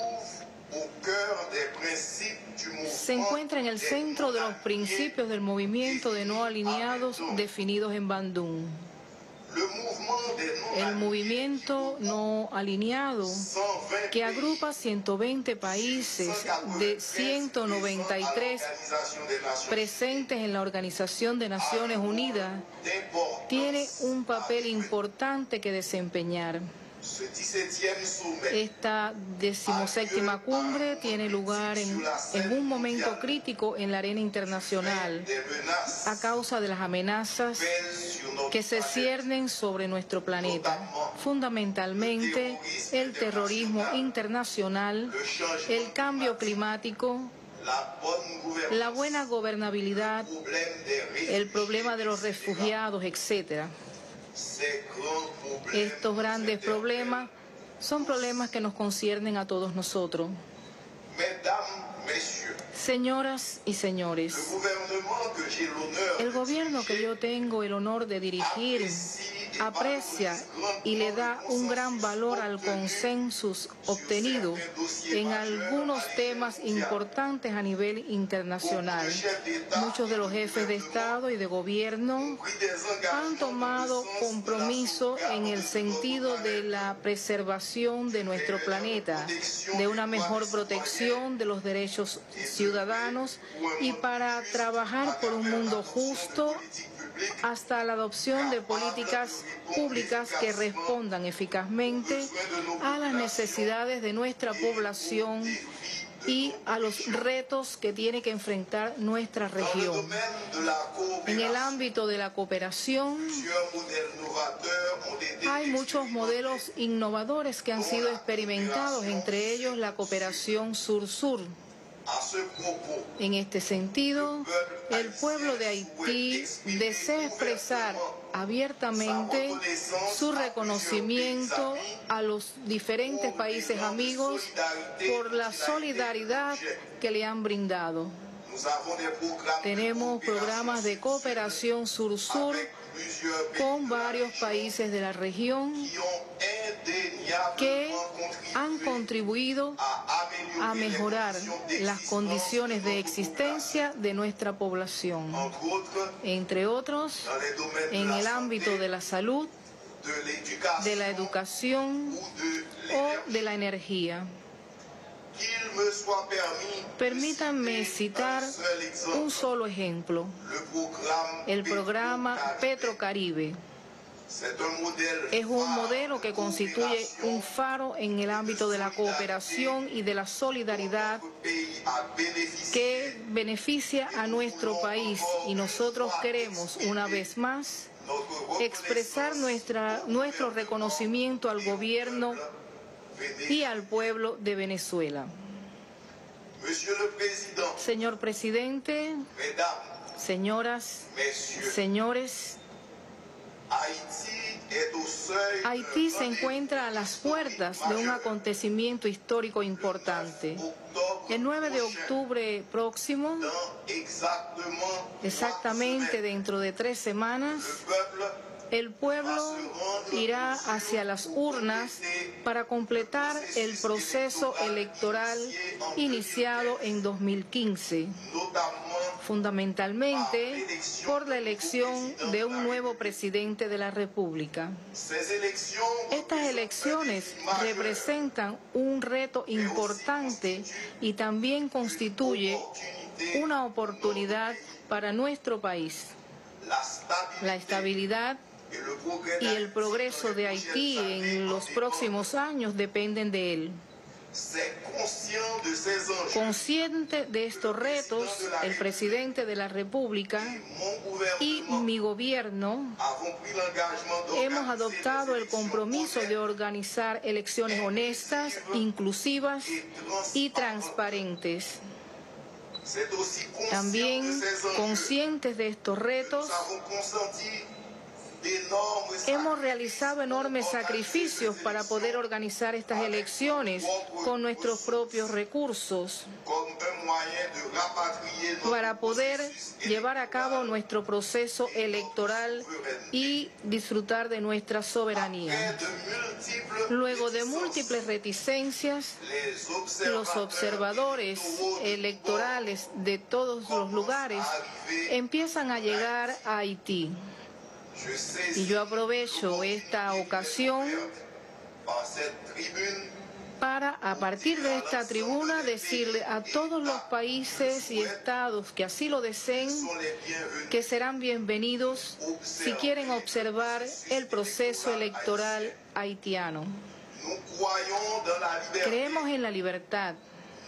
se encuentra en el centro de los principios del movimiento de no alineados definidos en Bandung. El movimiento no alineado, que agrupa ciento veinte países de ciento noventa y tres presentes en la Organización de Naciones Unidas, tiene un papel importante que desempeñar. Esta decimoséptima cumbre tiene lugar en, en un momento crítico en la arena internacional a causa de las amenazas que se ciernen sobre nuestro planeta, fundamentalmente el terrorismo internacional, el cambio climático, la buena gobernabilidad, el problema de los refugiados, etcétera. Estos grandes problemas son problemas que nos conciernen a todos nosotros. Señoras y señores, el gobierno que yo tengo el honor de dirigir aprecia y le da un gran valor al consenso obtenido en algunos temas importantes a nivel internacional. Muchos de los jefes de Estado y de Gobierno han tomado compromiso en el sentido de la preservación de nuestro planeta, de una mejor protección de los derechos ciudadanos y para trabajar por un mundo justo hasta la adopción de políticas públicas que respondan eficazmente a las necesidades de nuestra población y a los retos que tiene que enfrentar nuestra región. En el ámbito de la cooperación, hay muchos modelos innovadores que han sido experimentados, entre ellos la cooperación sur-sur. En este sentido, el pueblo de Haití desea expresar abiertamente su reconocimiento a los diferentes países amigos por la solidaridad que le han brindado. Tenemos programas de cooperación sur-sur con varios países de la región que han contribuido a mejorar las condiciones de existencia de nuestra población, entre otros, en el ámbito de la salud, de la educación o de la energía. Permítanme citar un solo ejemplo, el programa Petrocaribe. Es un modelo que constituye un faro en el ámbito de la cooperación y de la solidaridad que beneficia a nuestro país, y nosotros queremos, una vez más, expresar nuestra, nuestro reconocimiento al gobierno y al pueblo de Venezuela. Señor presidente, señoras, señores, Haití se encuentra a las puertas de un acontecimiento histórico importante. El nueve de octubre próximo, exactamente dentro de tres semanas, el pueblo irá hacia las urnas para completar el proceso electoral iniciado en dos mil quince, fundamentalmente por la elección de un nuevo presidente de la República. Estas elecciones representan un reto importante y también constituye una oportunidad para nuestro país. La estabilidad y el progreso de Haití en los próximos años dependen de él. Consciente de estos retos, el presidente de la República y mi gobierno hemos adoptado el compromiso de organizar elecciones honestas, inclusivas y transparentes. También conscientes de estos retos, hemos realizado enormes sacrificios para poder organizar estas elecciones con nuestros propios recursos, para poder llevar a cabo nuestro proceso electoral y disfrutar de nuestra soberanía. Luego de múltiples reticencias, los observadores electorales de todos los lugares empiezan a llegar a Haití. Y yo aprovecho esta ocasión para, a partir de esta tribuna, decirle a todos los países y estados que así lo deseen que serán bienvenidos si quieren observar el proceso electoral haitiano. Creemos en la libertad.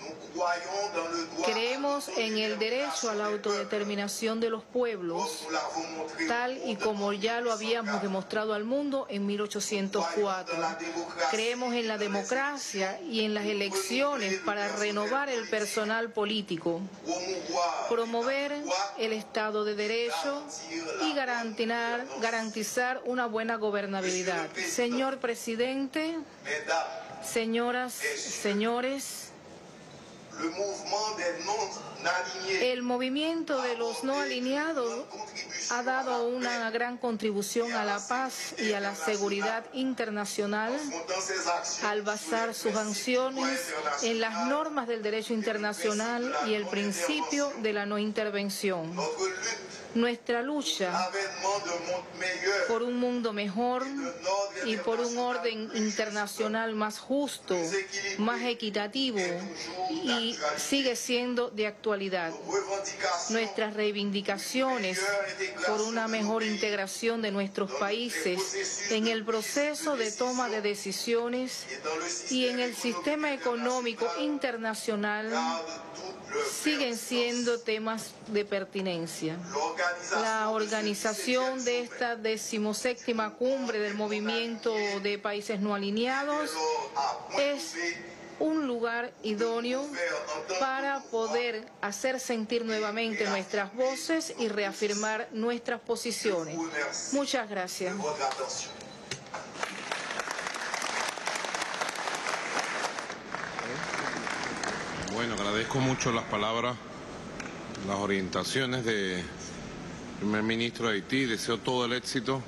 Creemos en el derecho a la autodeterminación de los pueblos, tal y como ya lo habíamos demostrado al mundo en mil ochocientos cuatro. Creemos en la democracia y en las elecciones para renovar el personal político, promover el Estado de Derecho y garantizar, garantizar una buena gobernabilidad. Señor presidente, señoras, señores, el movimiento de los no alineados ha dado una gran contribución a la paz y a la seguridad internacional al basar sus acciones en las normas del derecho internacional y el principio de la no intervención. Nuestra lucha por un mundo mejor y por un orden internacional más justo, más equitativo, y sigue siendo de actualidad. Nuestras reivindicaciones por una mejor integración de nuestros países en el proceso de toma de decisiones y en el sistema económico internacional siguen siendo temas de pertinencia. La organización de esta decimoséptima cumbre del movimiento de países no alineados es un lugar idóneo para poder hacer sentir nuevamente nuestras voces y reafirmar nuestras posiciones. Muchas gracias. Bueno, agradezco mucho las palabras, las orientaciones del primer ministro de Haití. Deseo todo el éxito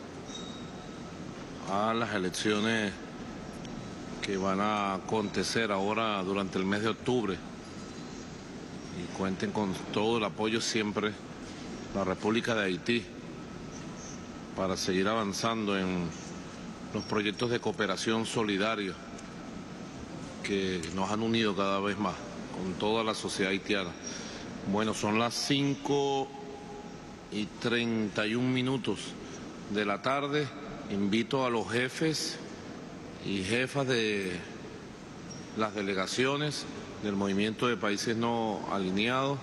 a las elecciones que van a acontecer ahora durante el mes de octubre. Y cuenten con todo el apoyo siempre de la República de Haití para seguir avanzando en los proyectos de cooperación solidaria que nos han unido cada vez más con toda la sociedad haitiana. Bueno, son las cinco y treinta y un minutos de la tarde. Invito a los jefes y jefas de las delegaciones del Movimiento de Países No Alineados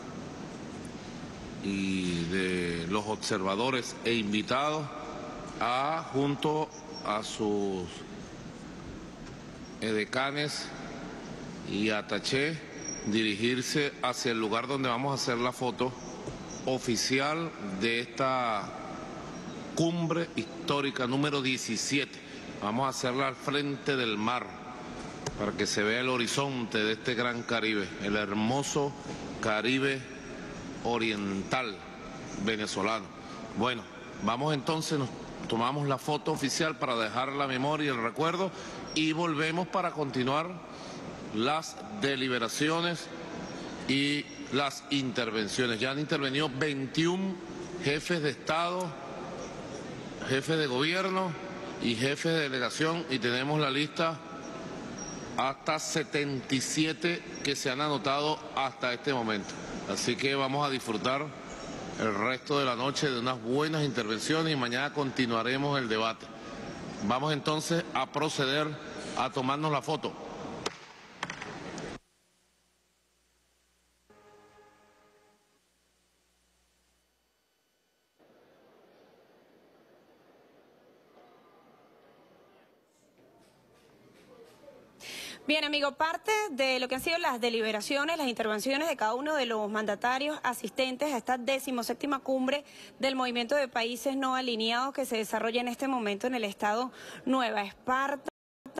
y de los observadores e invitados a, junto a sus edecanes y ataché, dirigirse hacia el lugar donde vamos a hacer la foto oficial de esta cumbre histórica número diecisiete. Vamos a hacerla al frente del mar para que se vea el horizonte de este gran Caribe, el hermoso Caribe oriental venezolano. Bueno, vamos entonces, nos tomamos la foto oficial para dejar la memoria y el recuerdo y volvemos para continuar las deliberaciones y las intervenciones. Ya han intervenido veintiún jefes de Estado, jefes de gobierno y jefes de delegación, y tenemos la lista hasta setenta y siete que se han anotado hasta este momento. Así que vamos a disfrutar el resto de la noche de unas buenas intervenciones y mañana continuaremos el debate. Vamos entonces a proceder a tomarnos la foto. Bien, amigo, parte de lo que han sido las deliberaciones, las intervenciones de cada uno de los mandatarios asistentes a esta decimoséptima cumbre del Movimiento de Países No Alineados que se desarrolla en este momento en el estado Nueva Esparta.